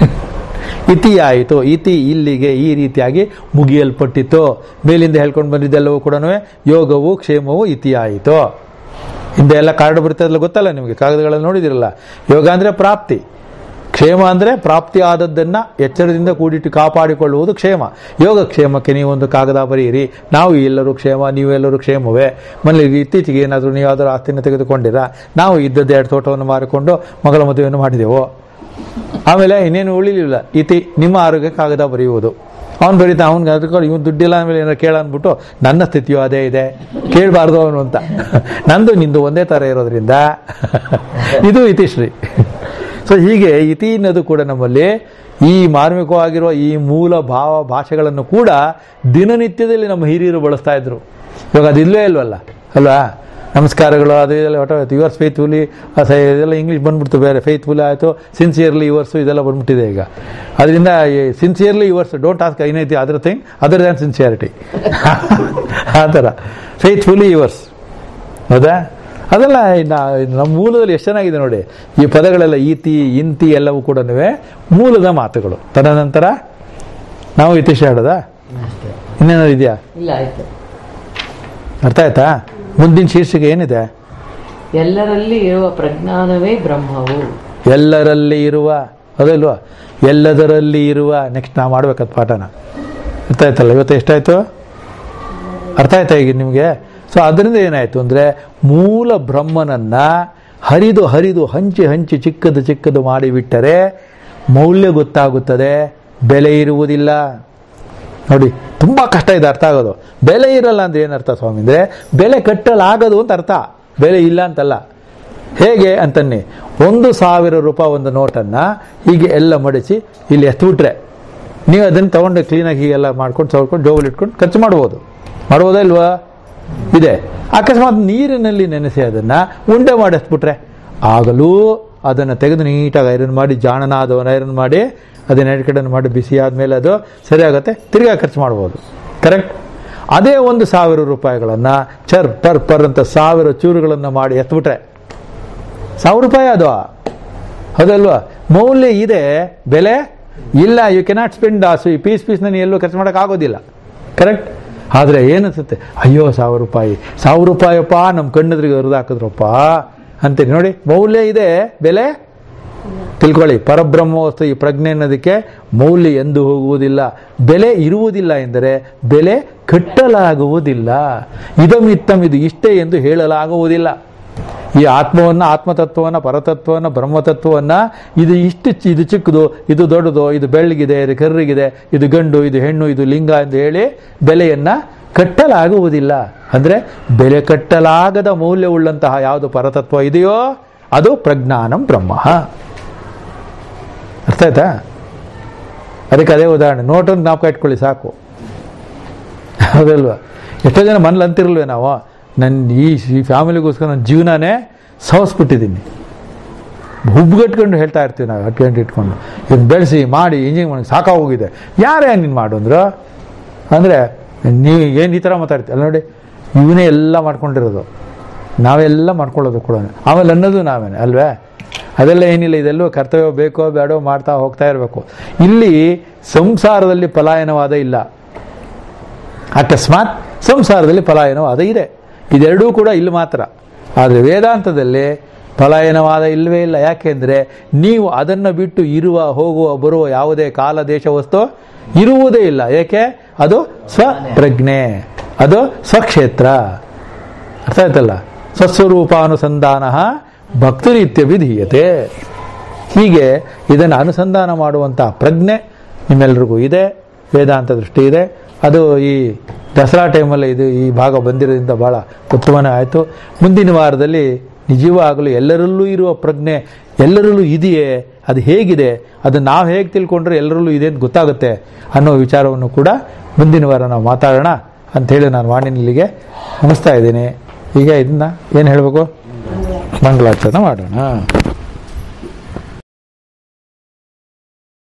ಇತಿ ಆಯಿತು. ಇತಿ ಇಲ್ಲಿಗೆ ಈ ರೀತಿಯಾಗಿ ಮುಗಿಯಲ್ಪಟ್ಟಿತ್ತು. ಮೇಲಿಂದ ಹೇಳ್ಕೊಂಡು ಬಂದಿದ್ದೆಲ್ಲವೂ ಕೂಡ ಯೋಗವು ಕ್ಷೇಮವು ಇತಿ ಆಯಿತು. ಹಿಂದೆ ಎಲ್ಲ ಕಾರ್ಡ್ ಬರ್ತದಲ್ಲ, ಗೊತ್ತಲ್ಲ ನಿಮಗೆ, ಕಾಗದಗಳಲ್ಲಿ ನೋಡಿದಿರಲ್ಲ. ಯೋಗ ಅಂದ್ರೆ ಪ್ರಾಪ್ತಿ, ಕ್ಷೇಮ ಅಂದ್ರೆ ಪ್ರಾಪ್ತಿ ಆದದ್ದನ್ನ ಎಚ್ಚರದಿಂದ ಕೂಡಿಟ್ಟು ಕಾಪಾಡಿಕೊಳ್ಳುವುದು ಕ್ಷೇಮ. ಯೋಗ ಕ್ಷೇಮಕ್ಕೆ ನೀವೊಂದು ಕಾಗದ ಬರೆಯಿರಿ, ನಾವು ಎಲ್ಲರೂ ಕ್ಷೇಮ, ನೀವೆಲ್ಲರೂ ಕ್ಷೇಮವೇ. ಮನೇಲಿ ಇತ್ತೀಚೆಗೆ ಏನಾದರೂ ನೀವು ಯಾವ್ದಾದ್ರು ಆಸ್ತಿನ ತೆಗೆದುಕೊಂಡಿರ, ನಾವು ಇದ್ದದ್ದು ಎರಡು ತೋಟವನ್ನು ಮಾರಿಕೊಂಡು ಮಗಳ ಮದುವೆಯನ್ನು ಮಾಡಿದೆವು. ಆಮೇಲೆ ಇನ್ನೇನು ಉಳಿಲಿಲ್ಲ, ಇತಿ ನಿಮ್ಮ ಆರೋಗ್ಯ ಕಾಗದ ಬರೆಯುವುದು. ಅವ್ನು ಬರೀತಾ ಅವ್ನಿಗೆ ಅದಕ್ಕೆ ಇವನು ದುಡ್ಡಿಲ್ಲ ಆಮೇಲೆ ಏನಾರು ಕೇಳ ಅಂದ್ಬಿಟ್ಟು ನನ್ನ ಸ್ಥಿತಿಯು ಅದೇ ಇದೆ, ಕೇಳಬಾರ್ದು ಅವನು ಅಂತ. ನಂದು ನಿಂದು ಒಂದೇ ಥರ ಇರೋದ್ರಿಂದ ಇದು ಇತಿಶ್ರೀ. ಸೊ ಹೀಗೆ ಇತಿ ಅನ್ನೋದು ಕೂಡ ನಮ್ಮಲ್ಲಿ ಈ ಮಾರ್ಮಿಕವಾಗಿರುವ ಈ ಮೂಲ ಭಾವ ಭಾಷೆಗಳನ್ನು ಕೂಡ ದಿನನಿತ್ಯದಲ್ಲಿ ನಮ್ಮ ಹಿರಿಯರು ಬಳಸ್ತಾ ಇದ್ರು. ಇವಾಗ ಅದಿಲ್ಲವೇ ಇಲ್ವಲ್ಲ ಅಲ್ವಾ? ನಮಸ್ಕಾರಗಳು ಅದು ಇದೆಲ್ಲ ಹೊಟ್ಟೆ ಯುವರ್ಸ್ ಫೇತ್ಫುಲಿ ಇದೆಲ್ಲ ಇಂಗ್ಲೀಷ್ ಬಂದ್ಬಿಡ್ತು, ಬೇರೆ ಫೇತ್ಫುಲಿ ಆಯಿತು, ಸಿನ್ಸಿಯರ್ಲಿ ಯುವರ್ಸು ಇದೆಲ್ಲ ಬಂದ್ಬಿಟ್ಟಿದೆ ಈಗ. ಅದರಿಂದ ಸಿನ್ಸಿಯರ್ಲಿ ಯುವರ್ಸ್, ಡೋಂಟ್ ಆಸ್ಕ್ ಏನೈತಿ other thing other than sincerity ಆ ಥರ ಫೇತ್ಫುಲಿ ಯುವರ್ಸ್, ಹೌದಾ? ಅದೆಲ್ಲ ನಮ್ಮ ಮೂಲದಲ್ಲಿ ಎಷ್ಟು ಚೆನ್ನಾಗಿದೆ ನೋಡಿ. ಈ ಪದಗಳೆಲ್ಲ ಈತಿ ಇಂತಿ ಎಲ್ಲವೂ ಕೂಡ ಮೂಲದ ಮಾತುಗಳು. ತದನಂತರ ನಾವು ಇತಿಶ್ರೀ ಹೇಳೋದಾ? ಇನ್ನೇನಾದ್ರು ಇದೆಯಾ? ಅರ್ಥ ಆಯ್ತಾ? ಮುಂದಿನ ಶೀರ್ಷಿಕೆ ಏನಿದೆ? ಎಲ್ಲರಲ್ಲಿ ಇರುವ ಪ್ರಜ್ಞಾನವೇ ಬ್ರಹ್ಮವು. ಎಲ್ಲರಲ್ಲಿ ಇರುವ, ಅದಲ್ವಾ? ಎಲ್ಲದರಲ್ಲಿ ಇರುವ. ನೆಕ್ಸ್ಟ್ ನಾವು ಮಾಡ್ಬೇಕಾದ ಪಾಠನ ಅರ್ಥ ಆಯ್ತಲ್ಲ? ಇವತ್ತು ಎಷ್ಟಾಯ್ತು? ಅರ್ಥ ಆಯ್ತಾ ಈಗ ನಿಮಗೆ? ಸೊ ಅದರಿಂದ ಏನಾಯ್ತು ಅಂದ್ರೆ ಮೂಲ ಬ್ರಹ್ಮನನ್ನ ಹರಿದು ಹರಿದು ಹಂಚಿ ಹಂಚಿ ಚಿಕ್ಕದು ಚಿಕ್ಕದು ಮಾಡಿಬಿಟ್ಟರೆ ಮೌಲ್ಯ ಗೊತ್ತಾಗುತ್ತದೆ, ಬೆಲೆ ಇರುವುದಿಲ್ಲ. ನೋಡಿ, ತುಂಬಾ ಕಷ್ಟ ಇದೆ ಅರ್ಥ ಆಗೋದು. ಬೆಲೆ ಇರಲ್ಲ ಅಂದ್ರೆ ಏನರ್ಥ ಸ್ವಾಮಿ? ಅಂದ್ರೆ ಬೆಲೆ ಕಟ್ಟಲಾಗದು ಅಂತ ಅರ್ಥ, ಬೆಲೆ ಇಲ್ಲ ಅಂತಲ್ಲ. ಹೇಗೆ ಅಂತನ್ನಿ, ಒಂದು ಸಾವಿರ ರೂಪಾಯಿ ಒಂದು ನೋಟನ್ನ ಹೀಗೆ ಎಲ್ಲ ಮಡಿಸಿ ಇಲ್ಲಿ ಎತ್ಬಿಟ್ರೆ ನೀವು ಅದನ್ನು ತಗೊಂಡು ಕ್ಲೀನಾಗಿ ಹೀಗೆಲ್ಲ ಮಾಡ್ಕೊಂಡು ಸೌಡ್ಕೊಂಡು ಜೋಬಲ್ಲಿ ಇಟ್ಕೊಂಡು ಖರ್ಚು ಮಾಡ್ಬೋದು. ಮಾಡ್ಬೋದಾ ಇಲ್ವಾ? ಇದೆ. ಅಕಸ್ಮಾತ್ ನೀರಿನಲ್ಲಿ ನೆನೆಸಿ ಅದನ್ನ ಉಂಡೆ ಮಾಡಿಸ್ಬಿಟ್ರೆ ಆಗಲೂ ಅದನ್ನು ತೆಗೆದು ನೀಟಾಗಿ ಐರನ್ ಮಾಡಿ ಜಾಣನಾದವನು ಐರನ್ ಮಾಡಿ ಅದನ್ನ ಎರಡು ಕಡೆ ಮಾಡಿ ಬಿಸಿ ಆದಮೇಲೆ ಅದು ಸರಿ ಆಗುತ್ತೆ, ತಿರ್ಗಾ ಖರ್ಚು ಮಾಡ್ಬೋದು. ಕರೆಕ್ಟ್. ಅದೇ ಒಂದು ಸಾವಿರ ರೂಪಾಯಿಗಳನ್ನು ಚರ್ ಪರ್ ಪರ್ ಅಂತ ಸಾವಿರ ಚೂರುಗಳನ್ನು ಮಾಡಿ ಎತ್ಬಿಟ್ರೆ ಸಾವಿರ ರೂಪಾಯಿ ಅದು, ಹೌದಲ್ವಾ? ಮೌಲ್ಯ ಇದೆ, ಬೆಲೆ ಇಲ್ಲ. ಯು ಕೆನಾಟ್ ಸ್ಪೆಂಡ್ ಆಸು ಈ ಪೀಸ್ ಪೀಸ್ ನಾನು ಎಲ್ಲೂ ಖರ್ಚು ಮಾಡೋಕ್ಕಾಗೋದಿಲ್ಲ. ಕರೆಕ್ಟ್. ಆದರೆ ಏನನ್ಸುತ್ತೆ, ಅಯ್ಯೋ ಸಾವಿರ ರೂಪಾಯಿ ಸಾವಿರ ರೂಪಾಯಪ್ಪ ನಮ್ಮ ಕಣ್ಣೆದ್ರಿಗೆ ಹರಿದು ಹಾಕಿದ್ರಪ್ಪ ಅಂತೀನಿ ನೋಡಿ. ಮೌಲ್ಯ ಇದೆ, ಬೆಲೆ ತಿಳ್ಕೊಳ್ಳಿ. ಪರಬ್ರಹ್ಮ ವಸ್ತು ಈ ಪ್ರಜ್ಞೆ ಅನ್ನೋದಕ್ಕೆ ಮೌಲ್ಯ ಎಂದು ಹೋಗುವುದಿಲ್ಲ, ಬೆಲೆ ಇರುವುದಿಲ್ಲ ಎಂದರೆ ಬೆಲೆ ಕಟ್ಟಲಾಗುವುದಿಲ್ಲ. ಇದಮಿತ್ತಮ್ ಇದು ಇಷ್ಟೇ ಎಂದು ಹೇಳಲಾಗುವುದಿಲ್ಲ. ಈ ಆತ್ಮವನ್ನು, ಆತ್ಮತತ್ವವನ್ನು, ಪರತತ್ವವನ್ನು, ಬ್ರಹ್ಮತತ್ವವನ್ನು ಇದು ಇಷ್ಟು ಇದು ಚಿಕ್ಕದು, ಇದು ದೊಡ್ಡದು, ಇದು ಬೆಳ್ಳಗಿದೆ, ಇದು ಕರ್ರಿಗಿದೆ, ಇದು ಗಂಡು, ಇದು ಹೆಣ್ಣು, ಇದು ಲಿಂಗ ಎಂದು ಹೇಳಿ ಬೆಲೆಯನ್ನು ಕಟ್ಟಲಾಗುವುದಿಲ್ಲ. ಅಂದರೆ ಬೆಲೆ ಕಟ್ಟಲಾಗದ ಮೌಲ್ಯವುಳ್ಳಂತಹ ಯಾವುದು ಪರತತ್ವ ಇದೆಯೋ ಅದು ಪ್ರಜ್ಞಾನಂ ಬ್ರಹ್ಮ. ಅರ್ಥ ಆಯ್ತಾ? ಅದಕ್ಕೆ ಅದೇ ಉದಾಹರಣೆ. ನೋಟನ್ನು ಜ್ಞಾಪಕ ಇಟ್ಕೊಳ್ಳಿ ಸಾಕು, ಹೌದಲ್ವಾ? ಎಷ್ಟೋ ಜನ ಮನೇಲಿ ಅಂತಿರಲ್ವೇ ನಾವು, ನನ್ನ ಈ ಈ ಫ್ಯಾಮಿಲಿಗೋಸ್ಕರ ನನ್ನ ಜೀವನನೇ ಸವಸ್ಬಿಟ್ಟಿದ್ದೀನಿ, ಹುಬ್ಗಟ್ಕೊಂಡು ಹೇಳ್ತಾ ಇರ್ತೀವಿ ನಾವು, ಅಟ್ಕೊಂಡು ಇಟ್ಕೊಂಡು ಇದನ್ನು ಬೆಳೆಸಿ ಮಾಡಿ ಇಂಜಿನಿಯರಿಂಗ್ ಮಾಡಿ ಸಾಕಾಗೋಗಿದೆ. ಯಾರೇ ನೀನು ಮಾಡು ಅಂದರು ಅಂದರೆ ನೀವು ಏನು ಈ ಥರ ಮಾತಾಡ್ತೀವಿ ಅಲ್ಲ ನೋಡಿ. ಇವನೇ ಎಲ್ಲ ಮಾಡ್ಕೊಂಡಿರೋದು, ನಾವೆಲ್ಲ ಮಾಡ್ಕೊಳ್ಳೋದು ಕೂಡ, ಆಮೇಲೆ ಅನ್ನೋದು ನಾವೇನೆ ಅಲ್ವೇ? ಅದೆಲ್ಲ ಏನಿಲ್ಲ, ಇದೆಲ್ಲೂ ಕರ್ತವ್ಯ ಬೇಕೋ ಬೇಡೋ ಮಾಡ್ತಾ ಹೋಗ್ತಾ ಇರಬೇಕು. ಇಲ್ಲಿ ಸಂಸಾರದಲ್ಲಿ ಪಲಾಯನವಾದ ಇಲ್ಲ, ಅಕಸ್ಮಾತ್ ಸಂಸಾರದಲ್ಲಿ ಪಲಾಯನವಾದ ಇದೆ, ಇದೆರಡೂ ಕೂಡ ಇಲ್ಲಿ ಮಾತ್ರ. ಆದರೆ ವೇದಾಂತದಲ್ಲಿ ಪಲಾಯನವಾದ ಇಲ್ಲವೇ ಇಲ್ಲ. ಯಾಕೆಂದರೆ ನೀವು ಅದನ್ನು ಬಿಟ್ಟು ಇರುವ, ಹೋಗುವ, ಬರುವ ಯಾವುದೇ ಕಾಲ, ದೇಶ, ವಸ್ತು ಇರುವುದೇ ಇಲ್ಲ. ಏಕೆ? ಅದು ಸ್ವಪ್ರಜ್ಞೆ, ಅದು ಸ್ವಕ್ಷೇತ್ರ. ಅರ್ಥ ಆಯ್ತಲ್ಲ? ಸ್ವಸ್ವರೂಪಾನುಸಂಧಾನ ಭಕ್ತಿರೀತ್ಯ ವಿಧೀಯತೆ. ಹೀಗೆ ಇದನ್ನು ಅನುಸಂಧಾನ ಮಾಡುವಂಥ ಪ್ರಜ್ಞೆ ನಿಮ್ಮೆಲ್ರಿಗೂ ಇದೆ, ವೇದಾಂತ ದೃಷ್ಟಿ ಇದೆ. ಅದು ಈ ದಸರಾ ಟೈಮಲ್ಲಿ ಇದು ಈ ಭಾಗ ಬಂದಿರೋದ್ರಿಂದ ಭಾಳ ಉತ್ತಮನೇ ಆಯಿತು. ಮುಂದಿನ ವಾರದಲ್ಲಿ ನಿಜವಾಗಲೂ ಎಲ್ಲರಲ್ಲೂ ಇರುವ ಪ್ರಜ್ಞೆ ಎಲ್ಲರಲ್ಲೂ ಇದೆಯೇ, ಅದು ಹೇಗಿದೆ, ಅದು ನಾವು ಹೇಗೆ ತಿಳ್ಕೊಂಡ್ರೆ ಎಲ್ಲರಲ್ಲೂ ಇದೆ ಅಂತ ಗೊತ್ತಾಗುತ್ತೆ ಅನ್ನೋ ವಿಚಾರವನ್ನು ಕೂಡ ಮುಂದಿನ ವಾರ ನಾವು ಮಾತಾಡೋಣ ಅಂಥೇಳಿ ನಾನು ವಾಣಿನಿಲ್ಲಿಗೆ ಮುಗಿಸ್ತಾ ಇದ್ದೀನಿ. ಈಗ ಇದನ್ನ ಏನು ಹೇಳಬೇಕು? ಮಂಗಳಾಚರಣೆ ಮಾಡೋಣ.